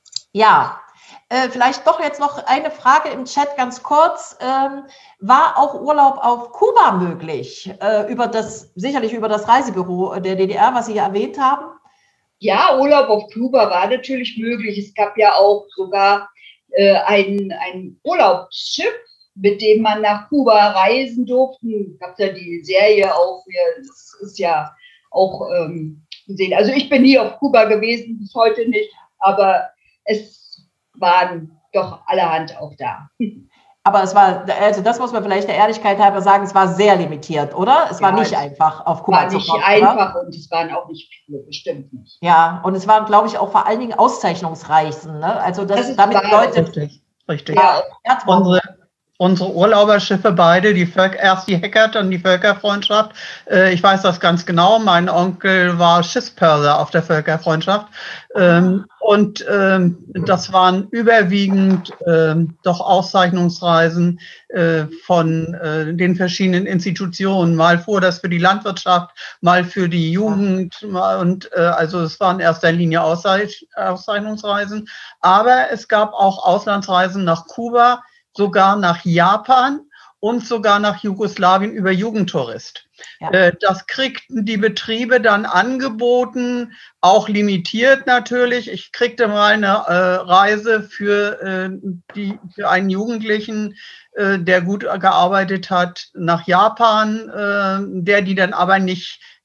S1: Ja, äh, vielleicht doch jetzt noch eine Frage im Chat ganz kurz. Ähm, war auch Urlaub auf Kuba möglich? Äh, über das, sicherlich über das Reisebüro der D D R, was Sie ja erwähnt haben?
S4: Ja, Urlaub auf Kuba war natürlich möglich. Es gab ja auch sogar äh, ein, ein Urlaubsschiff, mit dem man nach Kuba reisen durfte. Es gab ja die Serie auch, das ist ja auch ähm, gesehen. Also ich bin nie auf Kuba gewesen, bis heute nicht, aber es waren doch allerhand auch da.
S1: Aber es war, also das muss man vielleicht der Ehrlichkeit halber sagen, es war sehr limitiert, oder? Es war ja, nicht einfach, auf Kuba zu kommen.
S4: Es war nicht einfach und es waren auch nicht viele, bestimmt nicht.
S1: Ja, und es waren, glaube ich, auch vor allen Dingen Auszeichnungsreisen, ne? Also das,
S2: das
S1: damit Leute...
S2: Richtig, richtig.
S1: Ja,
S2: unsere, unsere Urlauberschiffe beide, die Völker, erst die Heckert und die Völkerfreundschaft. Äh, ich weiß das ganz genau, mein Onkel war Schiffspörser auf der Völkerfreundschaft. Ähm, und ähm, das waren überwiegend ähm, doch Auszeichnungsreisen äh, von äh, den verschiedenen Institutionen. Mal fuhr das für die Landwirtschaft, mal für die Jugend. Mal, und äh, also es waren in erster Linie Auszeich Auszeichnungsreisen. Aber es gab auch Auslandsreisen nach Kuba, sogar nach Japan und sogar nach Jugoslawien über Jugendtourist. Ja. Das kriegten die Betriebe dann angeboten, auch limitiert natürlich. Ich kriegte mal eine äh, Reise für, äh, die, für einen Jugendlichen, äh, der gut gearbeitet hat, nach Japan, äh, der die dann aber nicht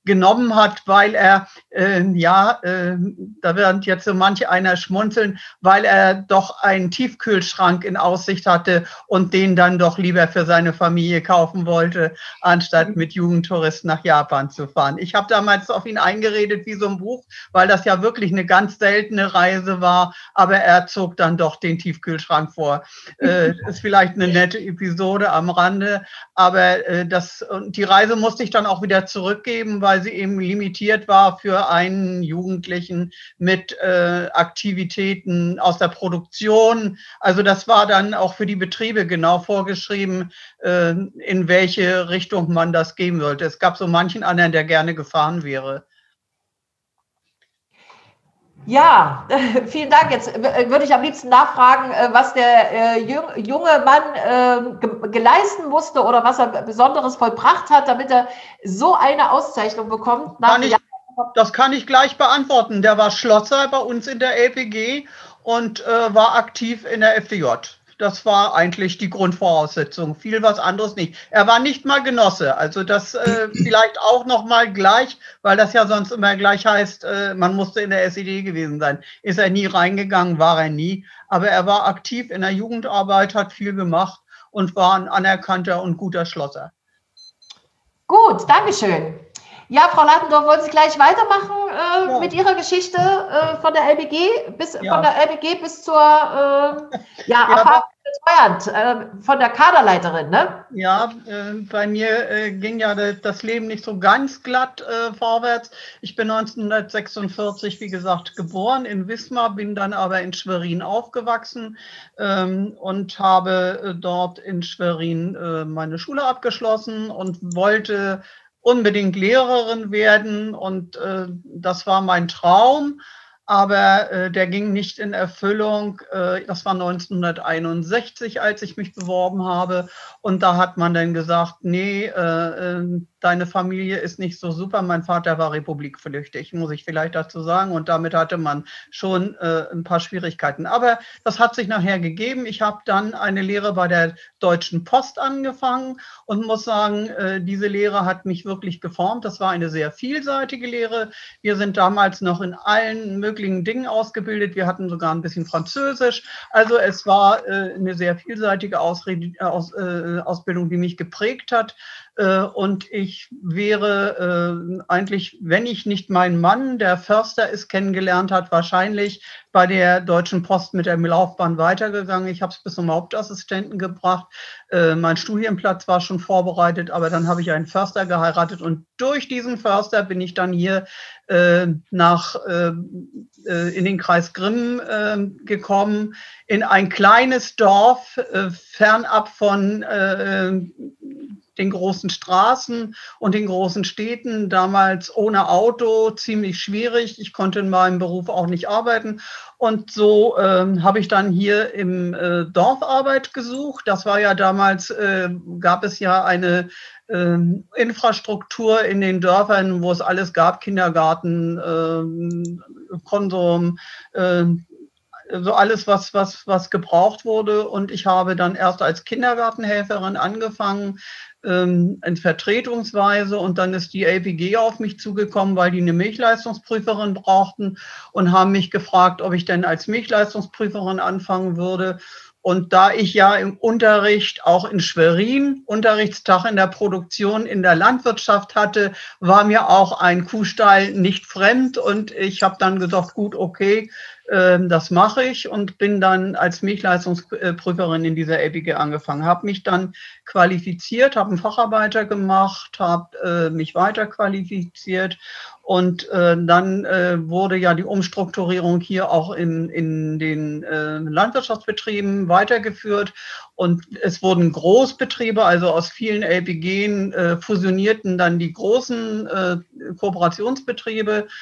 S2: genommen hat, weil er, äh, ja, äh, da wird jetzt so manch einer schmunzeln, weil er doch einen Tiefkühlschrank in Aussicht hatte und den dann doch lieber für seine Familie kaufen wollte, anstatt mit Jugendtouristen nach Japan zu fahren. Ich habe damals auf ihn eingeredet wie so ein Buch, weil das ja wirklich eine ganz seltene Reise war, aber er zog dann doch den Tiefkühlschrank vor. Äh, ist vielleicht eine nette Episode am Rande, aber äh, das, die Reise musste ich dann auch wieder zurückgeben, weil sie eben limitiert war für einen Jugendlichen mit äh, Aktivitäten aus der Produktion. Also das war dann auch für die Betriebe genau vorgeschrieben, äh, in welche Richtung man das geben sollte. Es gab so manchen anderen, der gerne gefahren wäre.
S1: Ja, vielen Dank. Jetzt würde ich am liebsten nachfragen, was der junge Mann geleisten musste oder was er Besonderes vollbracht hat, damit er so eine Auszeichnung bekommt.
S2: Kann ich, das kann ich gleich beantworten. Der war Schlosser bei uns in der L P G und äh, war aktiv in der F D J. Das war eigentlich die Grundvoraussetzung. Viel was anderes nicht. Er war nicht mal Genosse. Also das äh, vielleicht auch noch mal gleich, weil das ja sonst immer gleich heißt, äh, man musste in der S E D gewesen sein. Ist er nie reingegangen, war er nie. Aber er war aktiv in der Jugendarbeit, hat viel gemacht und war ein anerkannter und guter Schlosser.
S1: Gut, Dankeschön. Ja, Frau Latendorf, wollen Sie gleich weitermachen äh, ja. mit Ihrer Geschichte äh, von der L B G bis ja. von der L B G bis zur äh, ja, Erfahrung äh, von der Kaderleiterin, ne?
S2: Ja, äh, bei mir äh, ging ja das Leben nicht so ganz glatt äh, vorwärts. Ich bin neunzehnhundertsechsundvierzig, wie gesagt, geboren in Wismar, bin dann aber in Schwerin aufgewachsen ähm, und habe äh, dort in Schwerin äh, meine Schule abgeschlossen und wollte unbedingt Lehrerin werden und äh, das war mein Traum, aber äh, der ging nicht in Erfüllung. Äh, das war neunzehnhunderteinundsechzig, als ich mich beworben habe und da hat man dann gesagt, nee, äh, äh, deine Familie ist nicht so super. Mein Vater war republikflüchtig, muss ich vielleicht dazu sagen. Und damit hatte man schon äh, ein paar Schwierigkeiten. Aber das hat sich nachher gegeben. Ich habe dann eine Lehre bei der Deutschen Post angefangen und muss sagen, äh, diese Lehre hat mich wirklich geformt. Das war eine sehr vielseitige Lehre. Wir sind damals noch in allen möglichen Dingen ausgebildet. Wir hatten sogar ein bisschen Französisch. Also es war äh, eine sehr vielseitige Ausrede, aus, äh, Ausbildung, die mich geprägt hat. Und ich wäre äh, eigentlich, wenn ich nicht meinen Mann, der Förster ist, kennengelernt hat, wahrscheinlich bei der Deutschen Post mit der Laufbahn weitergegangen. Ich habe es bis zum Hauptassistenten gebracht. Äh, mein Studienplatz war schon vorbereitet, aber dann habe ich einen Förster geheiratet und durch diesen Förster bin ich dann hier äh, nach äh, in den Kreis Grimm äh, gekommen, in ein kleines Dorf, äh, fernab von äh, den großen Straßen und den großen Städten, damals ohne Auto, ziemlich schwierig. Ich konnte in meinem Beruf auch nicht arbeiten. Und so äh, habe ich dann hier im äh, Dorf Arbeit gesucht. Das war ja damals, äh, gab es ja eine äh, Infrastruktur in den Dörfern, wo es alles gab, Kindergarten, äh, Konsum, äh, so alles, was, was, was gebraucht wurde. Und ich habe dann erst als Kindergartenhelferin angefangen, ähm, in Vertretungsweise. Und dann ist die L P G auf mich zugekommen, weil die eine Milchleistungsprüferin brauchten und haben mich gefragt, ob ich denn als Milchleistungsprüferin anfangen würde. Und da ich ja im Unterricht, auch in Schwerin, Unterrichtstag in der Produktion in der Landwirtschaft hatte, war mir auch ein Kuhstall nicht fremd. Und ich habe dann gesagt, gut, okay, äh, das mache ich und bin dann als Milchleistungsprüferin in dieser L P G angefangen. Habe mich dann qualifiziert, habe einen Facharbeiter gemacht, habe äh, mich weiter qualifiziert. Und äh, dann äh, wurde ja die Umstrukturierung hier auch in, in den äh, Landwirtschaftsbetrieben weitergeführt. Und es wurden Großbetriebe, also aus vielen L P G äh, fusionierten dann die großen äh, Kooperationsbetriebe.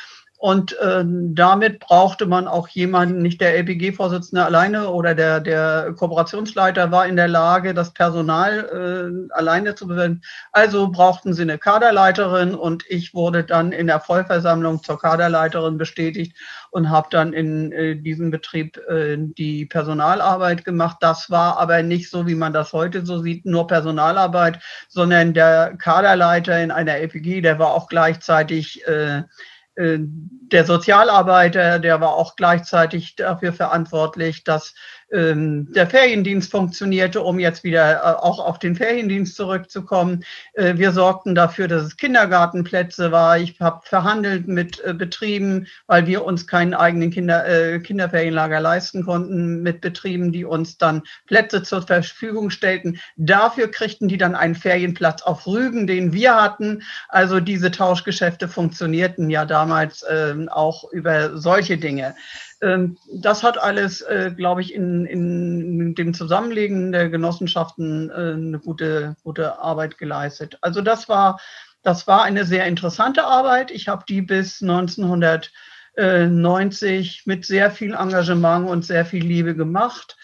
S2: Und äh, damit brauchte man auch jemanden, nicht der L P G-Vorsitzende alleine oder der, der Kooperationsleiter war in der Lage, das Personal äh, alleine zu bewältigen. Also brauchten sie eine Kaderleiterin und ich wurde dann in der Vollversammlung zur Kaderleiterin bestätigt und habe dann in äh, diesem Betrieb äh, die Personalarbeit gemacht. Das war aber nicht so, wie man das heute so sieht, nur Personalarbeit, sondern der Kaderleiter in einer L P G, der war auch gleichzeitig äh, der Sozialarbeiter, der war auch gleichzeitig dafür verantwortlich, dass ähm, der Feriendienst funktionierte, um jetzt wieder äh, auch auf den Feriendienst zurückzukommen. Äh, wir sorgten dafür, dass es Kindergartenplätze war. Ich habe verhandelt mit äh, Betrieben, weil wir uns keinen eigenen Kinder, äh, Kinderferienlager leisten konnten, mit Betrieben, die uns dann Plätze zur Verfügung stellten. Dafür kriegten die dann einen Ferienplatz auf Rügen, den wir hatten. Also diese Tauschgeschäfte funktionierten ja damals äh, auch über solche Dinge. Das hat alles, glaube ich, in, in dem Zusammenlegen der Genossenschaften eine gute, gute Arbeit geleistet. Also das war, das war eine sehr interessante Arbeit. Ich habe die bis neunzehnhundertneunzig mit sehr viel Engagement und sehr viel Liebe gemacht.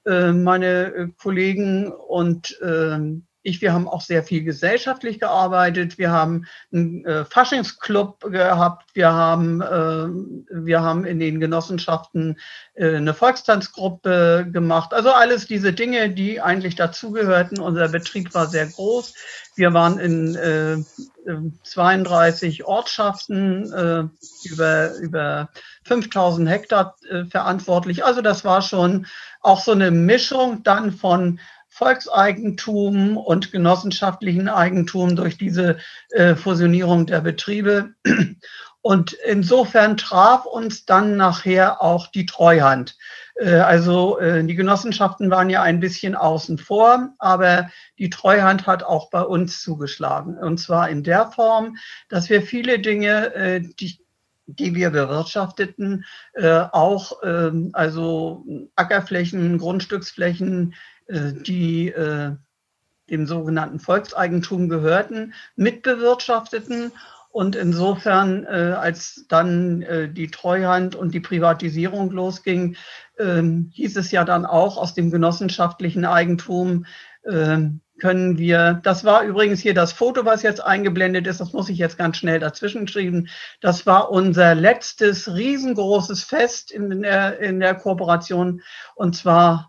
S2: Meine Kollegen und ich, wir haben auch sehr viel gesellschaftlich gearbeitet. Wir haben einen äh, Faschingsclub gehabt. Wir haben, äh, wir haben in den Genossenschaften äh, eine Volkstanzgruppe gemacht. Also alles diese Dinge, die eigentlich dazugehörten. Unser Betrieb war sehr groß. Wir waren in äh, zweiunddreißig Ortschaften äh, über, über fünftausend Hektar äh, verantwortlich. Also das war schon auch so eine Mischung dann von Volkseigentum und genossenschaftlichen Eigentum durch diese äh, Fusionierung der Betriebe. Und insofern traf uns dann nachher auch die Treuhand. Äh, also äh, die Genossenschaften waren ja ein bisschen außen vor, aber die Treuhand hat auch bei uns zugeschlagen. Und zwar in der Form, dass wir viele Dinge, äh, die die wir bewirtschafteten, äh, auch äh, also Ackerflächen, Grundstücksflächen, die äh, dem sogenannten Volkseigentum gehörten, mitbewirtschafteten. Und insofern, äh, als dann äh, die Treuhand und die Privatisierung losging, äh, hieß es ja dann auch, aus dem genossenschaftlichen Eigentum äh, können wir, das war übrigens hier das Foto, was jetzt eingeblendet ist, das muss ich jetzt ganz schnell dazwischen schreiben, das war unser letztes riesengroßes Fest in der, in der Kooperation, und zwar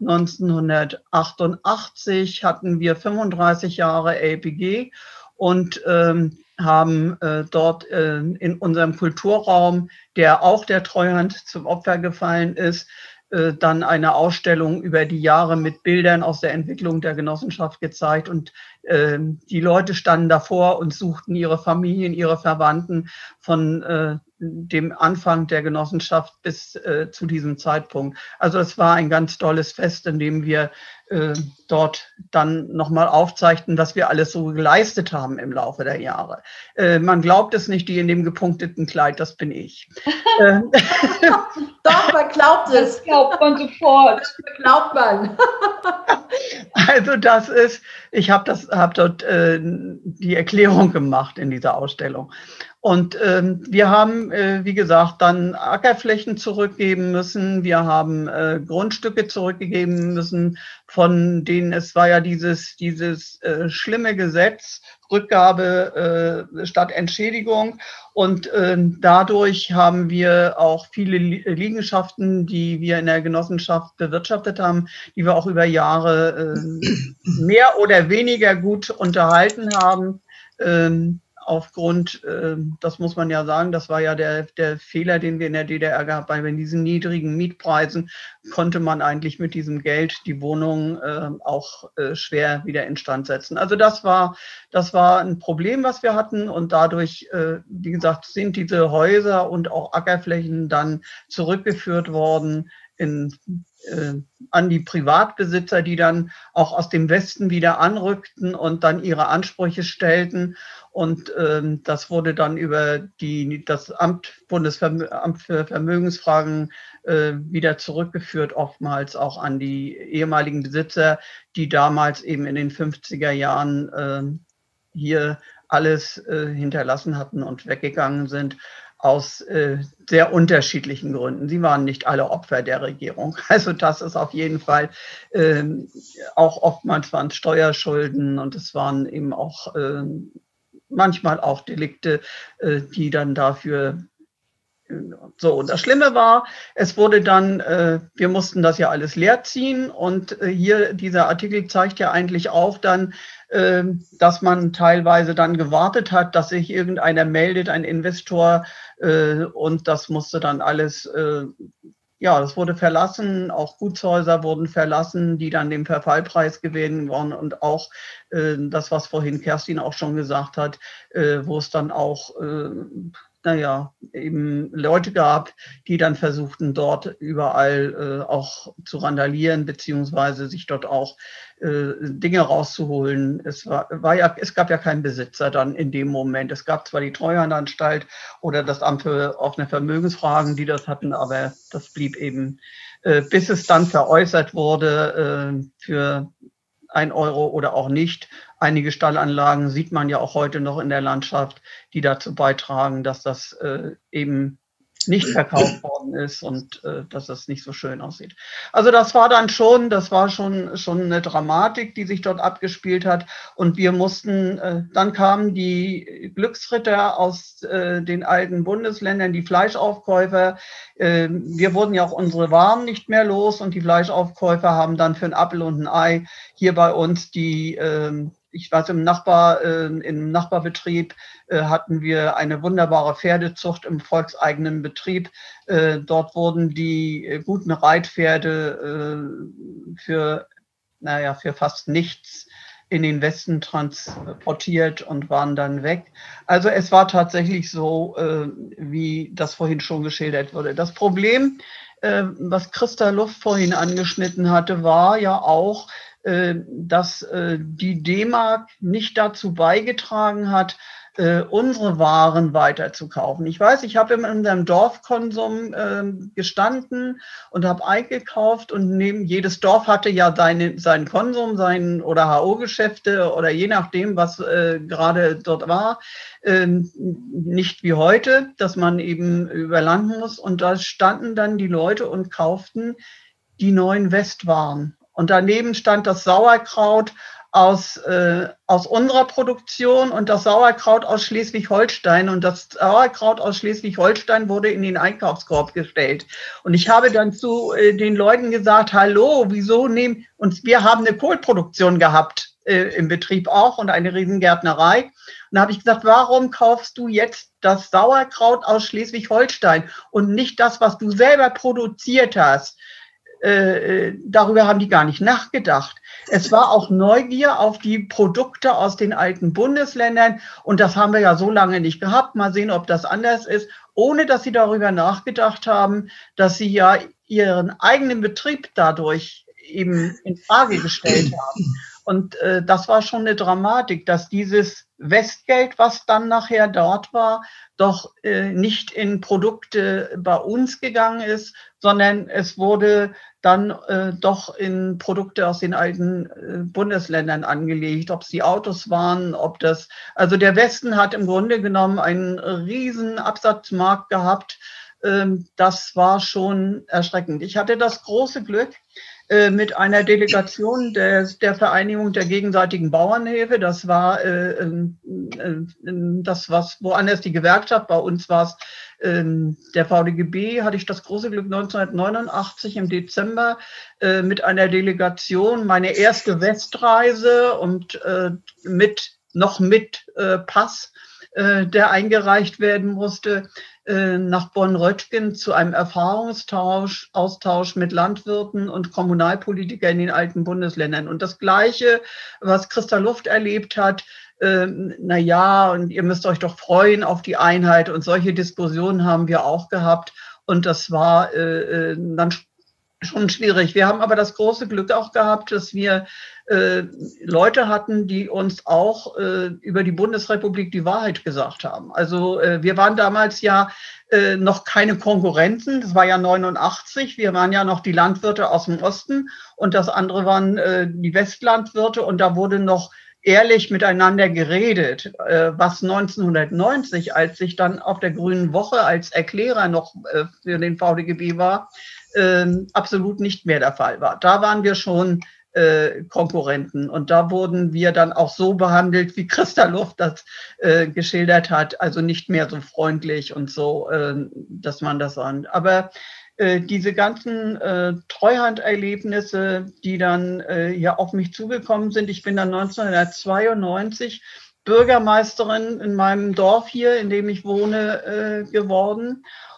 S2: neunzehnhundertachtundachtzig hatten wir fünfunddreißig Jahre L P G und ähm, haben äh, dort äh, in unserem Kulturraum, der auch der Treuhand zum Opfer gefallen ist, dann eine Ausstellung über die Jahre mit Bildern aus der Entwicklung der Genossenschaft gezeigt. Und äh, die Leute standen davor und suchten ihre Familien, ihre Verwandten von äh, dem Anfang der Genossenschaft bis äh, zu diesem Zeitpunkt. Also es war ein ganz tolles Fest, in dem wir äh, dort dann nochmal aufzeigten, was wir alles so geleistet haben im Laufe der Jahre. Äh, man glaubt es nicht, die in dem gepunkteten Kleid, das bin ich. äh,
S1: Doch, man glaubt es.
S4: Das glaubt man sofort.
S1: Das glaubt man.
S2: Also das ist, ich habe das, habe dort äh, die Erklärung gemacht in dieser Ausstellung. Und ähm, wir haben, äh, wie gesagt, dann Ackerflächen zurückgeben müssen. Wir haben äh, Grundstücke zurückgegeben müssen, von denen es war ja dieses, dieses äh, schlimme Gesetz, Rückgabe äh, statt Entschädigung. Und äh, dadurch haben wir auch viele Liegenschaften, die wir in der Genossenschaft bewirtschaftet haben, die wir auch über Jahre äh, mehr oder weniger gut unterhalten haben. Ähm, Aufgrund, äh, das muss man ja sagen, das war ja der, der Fehler, den wir in der D D R gehabt haben. Bei diesen niedrigen Mietpreisen konnte man eigentlich mit diesem Geld die Wohnung äh, auch äh, schwer wieder instand setzen. Also das war, das war ein Problem, was wir hatten. Und dadurch, äh, wie gesagt, sind diese Häuser und auch Ackerflächen dann zurückgeführt worden in, äh, an die Privatbesitzer, die dann auch aus dem Westen wieder anrückten und dann ihre Ansprüche stellten. Und ähm, das wurde dann über die, das Amt, Bundesamt für Vermögensfragen äh, wieder zurückgeführt, oftmals auch an die ehemaligen Besitzer, die damals eben in den fünfziger Jahren äh, hier alles äh, hinterlassen hatten und weggegangen sind. aus äh, sehr unterschiedlichen Gründen. Sie waren nicht alle Opfer der Regierung. Also das ist auf jeden Fall äh, auch oftmals waren es Steuerschulden und es waren eben auch äh, manchmal auch Delikte, äh, die dann dafür so. Und das Schlimme war, es wurde dann, äh, wir mussten das ja alles leerziehen und äh, hier dieser Artikel zeigt ja eigentlich auch dann, äh, dass man teilweise dann gewartet hat, dass sich irgendeiner meldet, ein Investor, äh, und das musste dann alles, äh, ja, das wurde verlassen, auch Gutshäuser wurden verlassen, die dann dem Verfallpreis gewesen waren und auch äh, das, was vorhin Kerstin auch schon gesagt hat, äh, wo es dann auch äh, naja, eben Leute gab, die dann versuchten, dort überall äh, auch zu randalieren, beziehungsweise sich dort auch äh, Dinge rauszuholen. Es war, war ja, es gab ja keinen Besitzer dann in dem Moment. Es gab zwar die Treuhandanstalt oder das Amt für offene Vermögensfragen, die das hatten, aber das blieb eben, äh, bis es dann veräußert wurde äh, für ein Euro oder auch nicht. Einige Stallanlagen sieht man ja auch heute noch in der Landschaft, die dazu beitragen, dass das äh, eben nicht verkauft worden ist und äh, dass das nicht so schön aussieht. Also das war dann schon, das war schon, schon eine Dramatik, die sich dort abgespielt hat. Und wir mussten, äh, dann kamen die Glücksritter aus äh, den alten Bundesländern, die Fleischaufkäufer. Äh, wir wurden ja auch unsere Waren nicht mehr los und die Fleischaufkäufer haben dann für ein Apfel und ein Ei hier bei uns die äh, ich weiß, im Nachbar, äh, im Nachbarbetrieb äh, hatten wir eine wunderbare Pferdezucht im volkseigenen Betrieb. Äh, dort wurden die äh, guten Reitpferde äh, für, naja, für fast nichts in den Westen transportiert und waren dann weg. Also es war tatsächlich so, äh, wie das vorhin schon geschildert wurde. Das Problem, äh, was Christa Luft vorhin angeschnitten hatte, war ja auch, dass äh, die D-Mark nicht dazu beigetragen hat, äh, unsere Waren weiterzukaufen. Ich weiß, ich habe in unserem Dorfkonsum äh, gestanden und habe eingekauft und neben jedes Dorf hatte ja seine, seinen Konsum, seinen oder H O-Geschäfte oder je nachdem, was äh, gerade dort war. Äh, nicht wie heute, dass man eben überlanden muss. Und da standen dann die Leute und kauften die neuen Westwaren. Und daneben stand das Sauerkraut aus, äh, aus unserer Produktion und das Sauerkraut aus Schleswig-Holstein. Und das Sauerkraut aus Schleswig-Holstein wurde in den Einkaufskorb gestellt. Und ich habe dann zu äh, den Leuten gesagt, hallo, wieso nehmen, und wir haben eine Kohlproduktion gehabt äh, im Betrieb auch und eine Riesengärtnerei. Und da habe ich gesagt, warum kaufst du jetzt das Sauerkraut aus Schleswig-Holstein und nicht das, was du selber produziert hast? Äh, darüber haben die gar nicht nachgedacht. Es war auch Neugier auf die Produkte aus den alten Bundesländern und das haben wir ja so lange nicht gehabt. Mal sehen, ob das anders ist, ohne dass sie darüber nachgedacht haben, dass sie ja ihren eigenen Betrieb dadurch eben in Frage gestellt haben. Und äh, das war schon eine Dramatik, dass dieses Westgeld, was dann nachher dort war, doch äh, nicht in Produkte bei uns gegangen ist, sondern es wurde dann äh, doch in Produkte aus den alten äh, Bundesländern angelegt, ob es die Autos waren, ob das, also der Westen hat im Grunde genommen einen riesen Absatzmarkt gehabt. Ähm, das war schon erschreckend. Ich hatte das große Glück, mit einer Delegation des, der Vereinigung der gegenseitigen Bauernhilfe. Das war äh, äh, das, was woanders die Gewerkschaft, bei uns war es äh, der V D G B, hatte ich das große Glück neunzehnhundertneunundachtzig im Dezember äh, mit einer Delegation, meine erste Westreise und äh, mit noch mit äh, Pass, äh, der eingereicht werden musste, nach Bonn-Röttgen zu einem Erfahrungstausch, Austausch mit Landwirten und Kommunalpolitikern in den alten Bundesländern. Und das Gleiche, was Christa Luft erlebt hat, äh, na ja, und ihr müsst euch doch freuen auf die Einheit. Und solche Diskussionen haben wir auch gehabt. Und das war äh, dann schon schwierig. Wir haben aber das große Glück auch gehabt, dass wir äh, Leute hatten, die uns auch äh, über die Bundesrepublik die Wahrheit gesagt haben. Also äh, wir waren damals ja äh, noch keine Konkurrenten. Das war ja neunundachtzig. Wir waren ja noch die Landwirte aus dem Osten und das andere waren äh, die Westlandwirte und da wurde noch ehrlich miteinander geredet, was neunzehnhundertneunzig, als ich dann auf der Grünen Woche als Erklärer noch für den V D G B war, absolut nicht mehr der Fall war. Da waren wir schon Konkurrenten und da wurden wir dann auch so behandelt, wie Christa Luft das geschildert hat, also nicht mehr so freundlich und so, dass man das an. Aber diese ganzen äh, Treuhanderlebnisse, die dann äh, hier auf mich zugekommen sind. Ich bin dann neunzehnhundertzweiundneunzig Bürgermeisterin in meinem Dorf hier, in dem ich wohne, äh, geworden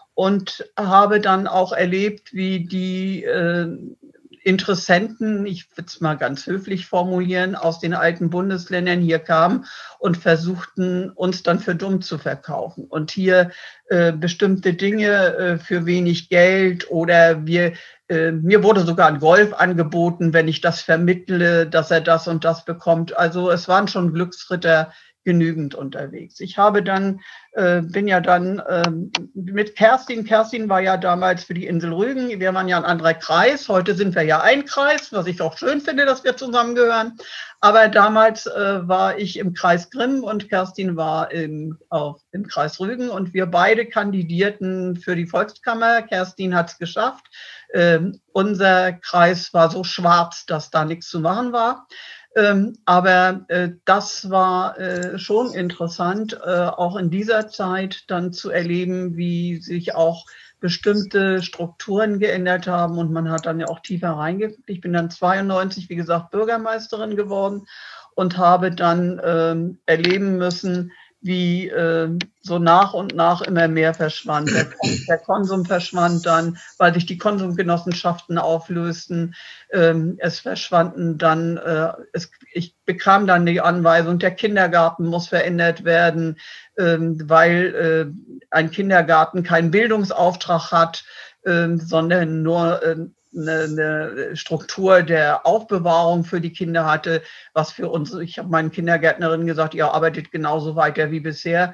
S2: und habe dann auch erlebt, wie die äh, Interessenten, ich würde es mal ganz höflich formulieren, aus den alten Bundesländern hier kamen und versuchten, uns dann für dumm zu verkaufen. Und hier äh, bestimmte Dinge äh, für wenig Geld oder wir, äh, mir wurde sogar ein Golf angeboten, wenn ich das vermittle, dass er das und das bekommt. Also es waren schon Glücksritter genügend unterwegs. Ich habe dann, äh, bin ja dann äh, mit Kerstin, Kerstin war ja damals für die Insel Rügen, wir waren ja ein anderer Kreis, heute sind wir ja ein Kreis, was ich auch schön finde, dass wir zusammengehören, aber damals äh, war ich im Kreis Grimm und Kerstin war im, auf, im Kreis Rügen und wir beide kandidierten für die Volkskammer. Kerstin hat es geschafft. Äh, unser Kreis war so schwarz, dass da nichts zu machen war. Ähm, aber äh, das war äh, schon interessant, äh, auch in dieser Zeit dann zu erleben, wie sich auch bestimmte Strukturen geändert haben und man hat dann ja auch tiefer reingeguckt. Ich bin dann zweiundneunzig, wie gesagt, Bürgermeisterin geworden und habe dann ähm, erleben müssen, wie äh, so nach und nach immer mehr verschwand. Der, der Konsum verschwand dann, weil sich die Konsumgenossenschaften auflösten. Ähm, es verschwanden dann, äh, es, ich bekam dann die Anweisung, der Kindergarten muss verändert werden, ähm, weil äh, ein Kindergarten keinen Bildungsauftrag hat, äh, sondern nur äh, Eine, eine Struktur der Aufbewahrung für die Kinder hatte, was für uns, ich habe meinen Kindergärtnerinnen gesagt, ihr arbeitet genauso weiter wie bisher.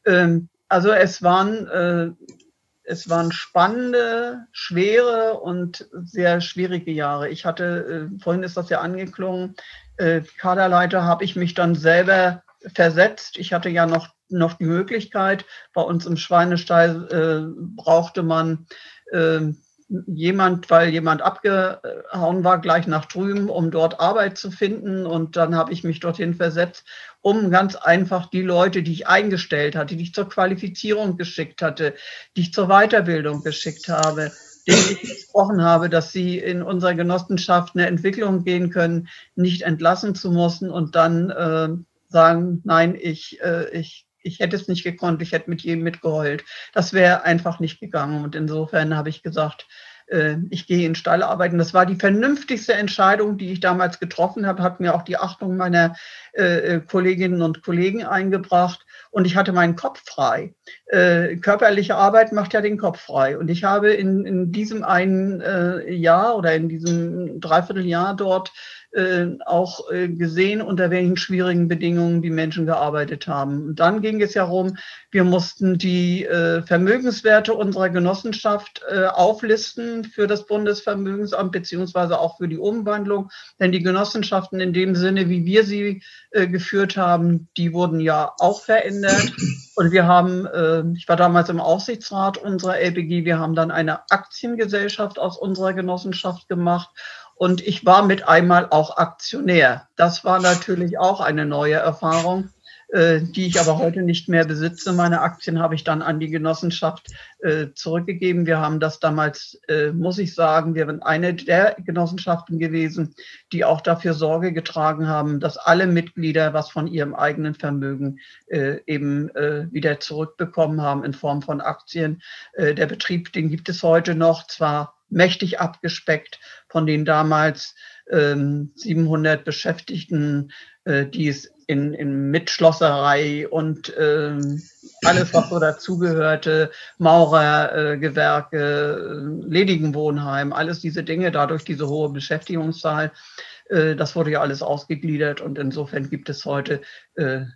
S2: Also es waren, es waren spannende, schwere und sehr schwierige Jahre. Ich hatte, vorhin ist das ja angeklungen, Kaderleiter habe ich mich dann selber versetzt. Ich hatte ja noch, noch die Möglichkeit, bei uns im Schweinestall äh, brauchte man äh, jemand, weil jemand abgehauen war, gleich nach drüben, um dort Arbeit zu finden. Und dann habe ich mich dorthin versetzt, um ganz einfach die Leute, die ich eingestellt hatte, die ich zur Qualifizierung geschickt hatte, die ich zur Weiterbildung geschickt habe, denen ich gesprochen habe, dass sie in unserer Genossenschaft eine Entwicklung gehen können, nicht entlassen zu müssen und dann äh, sagen, nein, ich, äh, ich Ich hätte es nicht gekonnt, ich hätte mit jedem mitgeheult. Das wäre einfach nicht gegangen. Und insofern habe ich gesagt, äh, ich gehe in den Stall arbeiten. Das war die vernünftigste Entscheidung, die ich damals getroffen habe, hat mir auch die Achtung meiner äh, Kolleginnen und Kollegen eingebracht. Und ich hatte meinen Kopf frei. Äh, körperliche Arbeit macht ja den Kopf frei. Und ich habe in, in diesem einen äh, Jahr oder in diesem Dreivierteljahr dort Äh, auch äh, gesehen, unter welchen schwierigen Bedingungen die Menschen gearbeitet haben. Und dann ging es ja darum, wir mussten die äh, Vermögenswerte unserer Genossenschaft äh, auflisten für das Bundesvermögensamt beziehungsweise auch für die Umwandlung. Denn die Genossenschaften in dem Sinne, wie wir sie äh, geführt haben, die wurden ja auch verändert. Und wir haben, äh, ich war damals im Aufsichtsrat unserer L P G, wir haben dann eine Aktiengesellschaft aus unserer Genossenschaft gemacht. Und ich war mit einmal auch Aktionär. Das war natürlich auch eine neue Erfahrung, äh, die ich aber heute nicht mehr besitze. Meine Aktien habe ich dann an die Genossenschaft äh, zurückgegeben. Wir haben das damals, äh, muss ich sagen, wir sind eine der Genossenschaften gewesen, die auch dafür Sorge getragen haben, dass alle Mitglieder was von ihrem eigenen Vermögen äh, eben äh, wieder zurückbekommen haben in Form von Aktien. Äh, der Betrieb, den gibt es heute noch, zwar mächtig abgespeckt von den damals ähm, siebenhundert Beschäftigten, äh, die es in, in Mitschlosserei und ähm, alles, was so dazugehörte, Maurergewerke, äh, Ledigenwohnheim, alles diese Dinge, dadurch diese hohe Beschäftigungszahl, äh, das wurde ja alles ausgegliedert und insofern gibt es heute äh,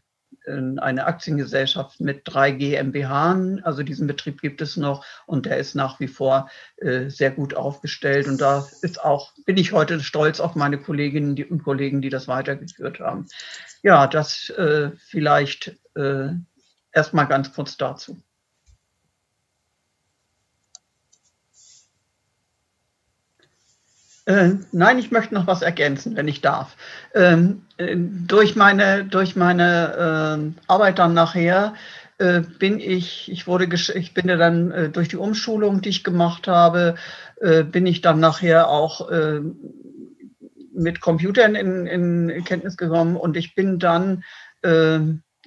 S2: eine Aktiengesellschaft mit drei GmbH. Also diesen Betrieb gibt es noch und der ist nach wie vor sehr gut aufgestellt. Und da ist auch, bin ich heute stolz auf meine Kolleginnen und Kollegen, die das weitergeführt haben. Ja, das äh, vielleicht äh, erstmal ganz kurz dazu. Äh, nein, ich möchte noch was ergänzen, wenn ich darf. Ähm, äh, durch meine, durch meine äh, Arbeit dann nachher äh, bin ich, ich wurde, ich bin ja dann äh, durch die Umschulung, die ich gemacht habe, äh, bin ich dann nachher auch äh, mit Computern in, in Kenntnis gekommen und ich bin dann äh,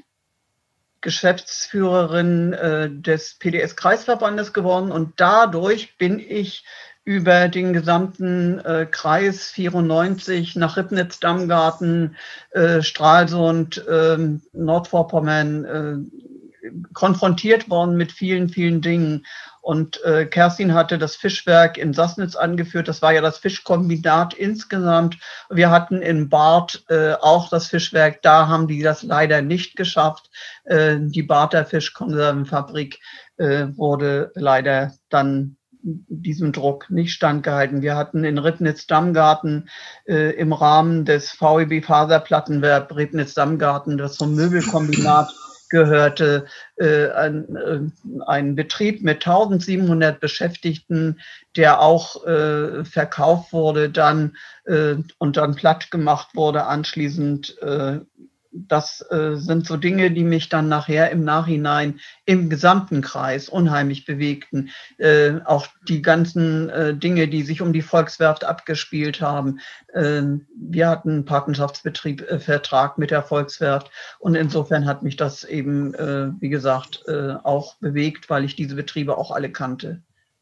S2: Geschäftsführerin äh, des P D S-Kreisverbandes geworden und dadurch bin ich über den gesamten äh, Kreis vierundneunzig nach Ribnitz, Damgarten, äh, Stralsund, äh, Nordvorpommern äh, konfrontiert worden mit vielen, vielen Dingen. Und äh, Kerstin hatte das Fischwerk in Sassnitz angeführt. Das war ja das Fischkombinat insgesamt. Wir hatten in Barth äh, auch das Fischwerk. Da haben die das leider nicht geschafft. Äh, die Barther Fischkonservenfabrik äh, wurde leider dann diesem Druck nicht standgehalten. Wir hatten in Ribnitz-Damgarten äh, im Rahmen des V E B Faserplattenwerk Ribnitz-Damgarten, das zum Möbelkombinat gehörte, äh, ein, äh, ein Betrieb mit eintausendsiebenhundert Beschäftigten, der auch äh, verkauft wurde dann äh, und dann platt gemacht wurde anschließend. Äh, Das äh, sind so Dinge, die mich dann nachher im Nachhinein im gesamten Kreis unheimlich bewegten. Äh, auch die ganzen äh, Dinge, die sich um die Volkswerft abgespielt haben. Äh, wir hatten einen Patenschaftsbetrieb, äh, Vertrag mit der Volkswerft und insofern hat mich das eben, äh, wie gesagt, äh, auch bewegt, weil ich diese Betriebe auch alle kannte.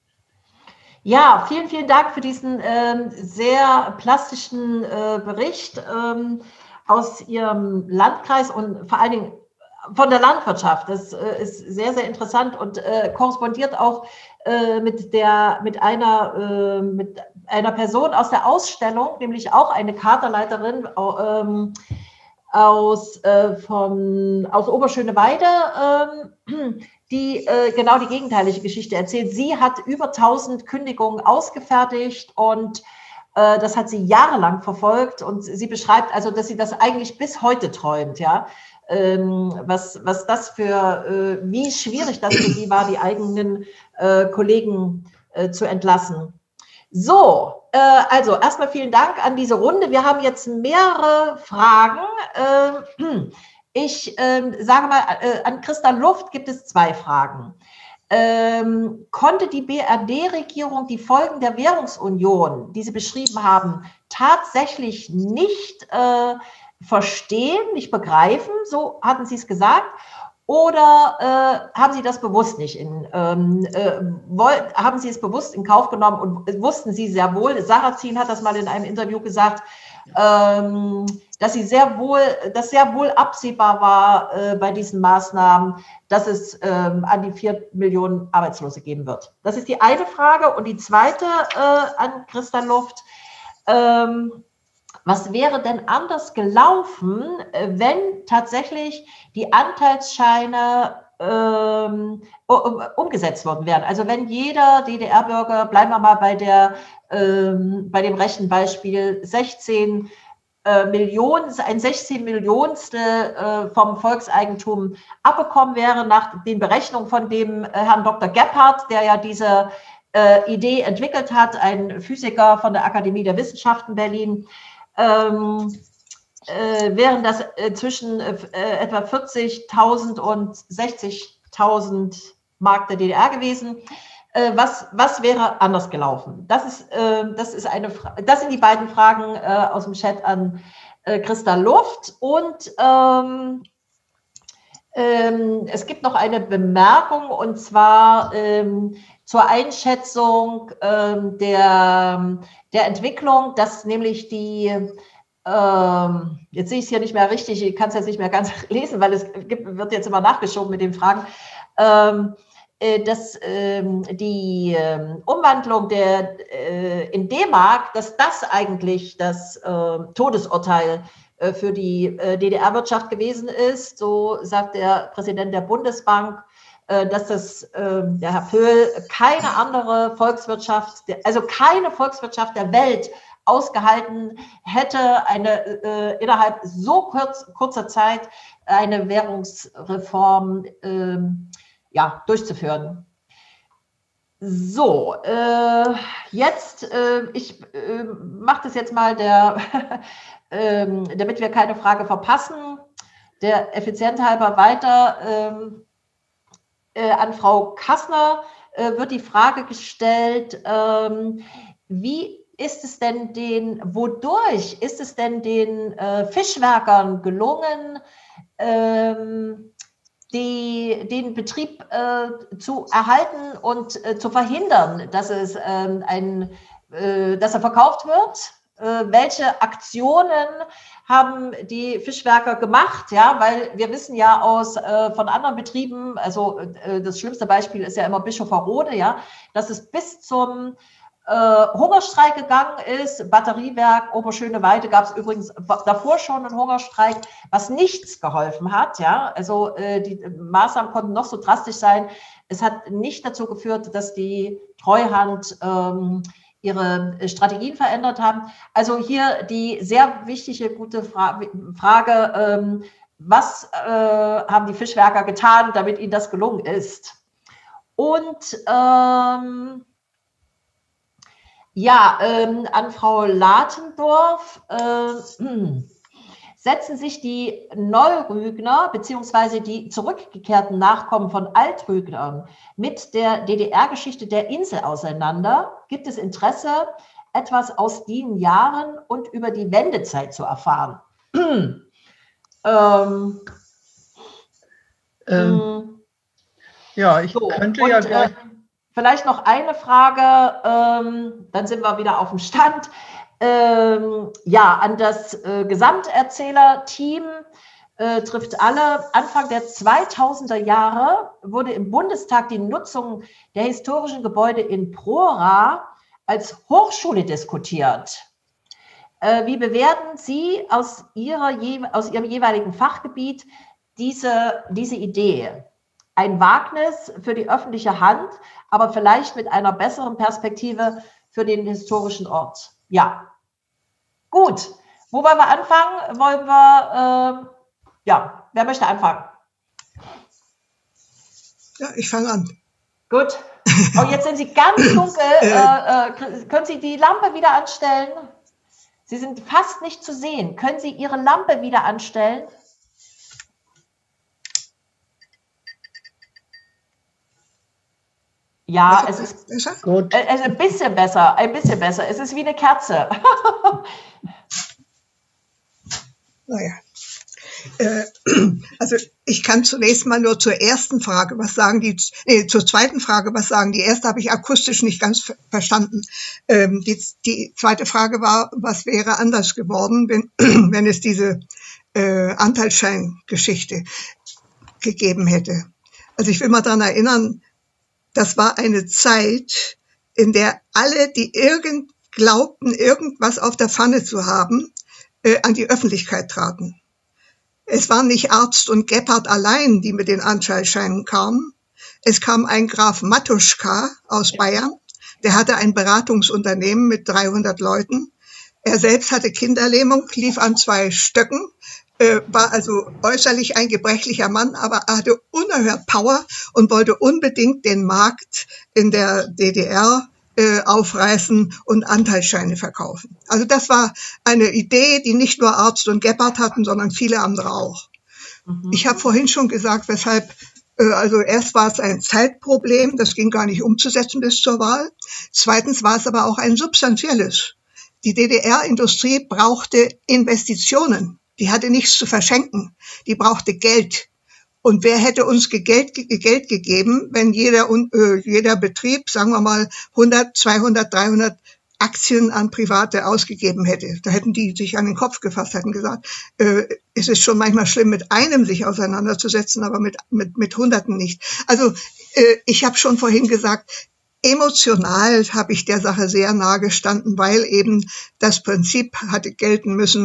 S1: Ja, vielen, vielen Dank für diesen ähm, sehr plastischen äh, Bericht. Ähm, aus Ihrem Landkreis und vor allen Dingen von der Landwirtschaft. Das äh, ist sehr, sehr interessant und äh, korrespondiert auch äh, mit, der, mit, einer, äh, mit einer Person aus der Ausstellung, nämlich auch eine Kaderleiterin ähm, aus, äh, von, aus Oberschöneweide, äh, die äh, genau die gegenteilige Geschichte erzählt. Sie hat über tausend Kündigungen ausgefertigt und das hat sie jahrelang verfolgt und sie beschreibt also, dass sie das eigentlich bis heute träumt, ja, ähm, was, was das für, äh, wie schwierig das für sie war, die eigenen äh, Kollegen äh, zu entlassen. So, äh, also erstmal vielen Dank an diese Runde. Wir haben jetzt mehrere Fragen. Äh, ich äh, sage mal, äh, an Christa Luft gibt es zwei Fragen. Ähm, konnte die B R D-Regierung die Folgen der Währungsunion, die Sie beschrieben haben, tatsächlich nicht äh, verstehen, nicht begreifen? So hatten Sie es gesagt. Oder äh, haben Sie das bewusst nicht in, ähm, äh, woll, haben Sie es bewusst in Kauf genommen und wussten Sie sehr wohl, Sarrazin hat das mal in einem Interview gesagt, ähm, dass sie sehr wohl, dass sehr wohl absehbar war äh, bei diesen Maßnahmen, dass es ähm, an die vier Millionen Arbeitslose geben wird. Das ist die eine Frage. Und die zweite äh, an Christa Luft. Ähm, was wäre denn anders gelaufen, wenn tatsächlich die Anteilsscheine ähm, umgesetzt worden wären? Also wenn jeder D D R-Bürger, bleiben wir mal bei, der, ähm, bei dem rechten Beispiel, sechzehn Millionen, ein sechzehn Millionstel äh, vom Volkseigentum abbekommen wäre, nach den Berechnungen von dem äh, Herrn Doktor Gebhardt, der ja diese äh, Idee entwickelt hat, ein Physiker von der Akademie der Wissenschaften Berlin, ähm, äh, wären das äh, zwischen äh, etwa vierzigtausend und sechzigtausend Mark der D D R gewesen. Was, was wäre anders gelaufen? Das ist, äh, das ist eine Fra- das sind die beiden Fragen äh, aus dem Chat an äh, Christa Luft. Und ähm, ähm, es gibt noch eine Bemerkung, und zwar ähm, zur Einschätzung ähm, der, der Entwicklung, dass nämlich die, ähm, jetzt sehe ich es hier nicht mehr richtig, ich kann es jetzt nicht mehr ganz lesen, weil es gibt, wird jetzt immer nachgeschoben mit den Fragen, ähm, dass ähm, die ähm, Umwandlung der, äh, in D-Mark, dass das eigentlich das äh, Todesurteil äh, für die äh, D D R-Wirtschaft gewesen ist. So sagt der Präsident der Bundesbank, äh, dass das, äh, der Herr Pöhl, keine andere Volkswirtschaft, also keine Volkswirtschaft der Welt ausgehalten hätte, eine äh, innerhalb so kurz, kurzer Zeit eine Währungsreform äh, ja, durchzuführen. So, äh, jetzt, äh, ich äh, mache das jetzt mal, der, äh, damit wir keine Frage verpassen, der Effizienz halber weiter äh, äh, an Frau Kassner äh, wird die Frage gestellt, äh, wie ist es denn den, wodurch ist es denn den äh, Fischwerkern gelungen, ähm, die, den Betrieb äh, zu erhalten und äh, zu verhindern, dass, es, ähm, ein, äh, dass er verkauft wird? Äh, welche Aktionen haben die Fischwerker gemacht? Ja, weil wir wissen ja aus äh, von anderen Betrieben, also äh, das schlimmste Beispiel ist ja immer Bischofferode, ja, dass es bis zum Äh, Hungerstreik gegangen ist. Batteriewerk Oberschöneweide gab es übrigens davor schon einen Hungerstreik, was nichts geholfen hat. Ja, also äh, die Maßnahmen konnten noch so drastisch sein. Es hat nicht dazu geführt, dass die Treuhand ähm, ihre Strategien verändert haben. Also hier die sehr wichtige, gute Fra Frage, ähm, was äh, haben die Fischwerker getan, damit ihnen das gelungen ist? Und ähm, Ja, ähm, an Frau Latendorf, äh, hm, setzen sich die Neurügner bzw. die zurückgekehrten Nachkommen von Altrügnern mit der D D R-Geschichte der Insel auseinander? Gibt es Interesse, etwas aus den Jahren und über die Wendezeit zu erfahren? ähm,
S2: ähm, ja, ich so, könnte und, ja gleich... Äh,
S1: Vielleicht noch eine Frage, ähm, dann sind wir wieder auf dem Stand. Ähm, ja, an das äh, Gesamterzählerteam äh, trifft alle. Anfang der zweitausender Jahre wurde im Bundestag die Nutzung der historischen Gebäude in Prora als Hochschule diskutiert. Äh, wie bewerten Sie aus, ihrer, aus Ihrem jeweiligen Fachgebiet diese, diese Idee? Ein Wagnis für die öffentliche Hand, aber vielleicht mit einer besseren Perspektive für den historischen Ort. Ja, gut. Wo wollen wir anfangen? Wollen wir, äh, ja, wer möchte anfangen?
S3: Ja, ich fange an.
S1: Gut. Oh, jetzt sind Sie ganz dunkel. äh, äh, können Sie die Lampe wieder anstellen? Sie sind fast nicht zu sehen. Können Sie Ihre Lampe wieder anstellen? Ja, es ist gut. Es ist ein bisschen besser, ein bisschen besser. Es ist wie eine Kerze.
S3: Naja. Äh, also ich kann zunächst mal nur zur ersten Frage, was sagen die, nee, zur zweiten Frage, was sagen die erste, habe ich akustisch nicht ganz verstanden. Ähm, die, die zweite Frage war, was wäre anders geworden, wenn, wenn es diese äh, Anteilsscheingeschichte gegeben hätte. Also ich will mal daran erinnern, das war eine Zeit, in der alle, die irgend glaubten, irgendwas auf der Pfanne zu haben, äh, an die Öffentlichkeit traten. Es waren nicht Arzt und Gebhardt allein, die mit den Anteilsscheinen kamen. Es kam ein Graf Matuschka aus Bayern, der hatte ein Beratungsunternehmen mit dreihundert Leuten. Er selbst hatte Kinderlähmung, lief an zwei Stöcken, Äh, war also äußerlich ein gebrechlicher Mann, aber er hatte unerhört Power und wollte unbedingt den Markt in der D D R äh, aufreißen und Anteilsscheine verkaufen. Also das war eine Idee, die nicht nur Arzt und Gebhardt hatten, sondern viele andere auch. Mhm. Ich habe vorhin schon gesagt, weshalb, äh, also erst war es ein Zeitproblem, das ging gar nicht umzusetzen bis zur Wahl. Zweitens war es aber auch ein substanzielles. Die D D R-Industrie brauchte Investitionen. Die hatte nichts zu verschenken. Die brauchte Geld. Und wer hätte uns Geld, Geld gegeben, wenn jeder, äh, jeder Betrieb, sagen wir mal, hundert, zweihundert, dreihundert Aktien an Private ausgegeben hätte? Da hätten die sich an den Kopf gefasst, hätten gesagt, äh, es ist schon manchmal schlimm, mit einem sich auseinanderzusetzen, aber mit, mit, mit Hunderten nicht. Also äh, ich habe schon vorhin gesagt, emotional habe ich der Sache sehr nahe gestanden, weil eben das Prinzip hatte gelten müssen,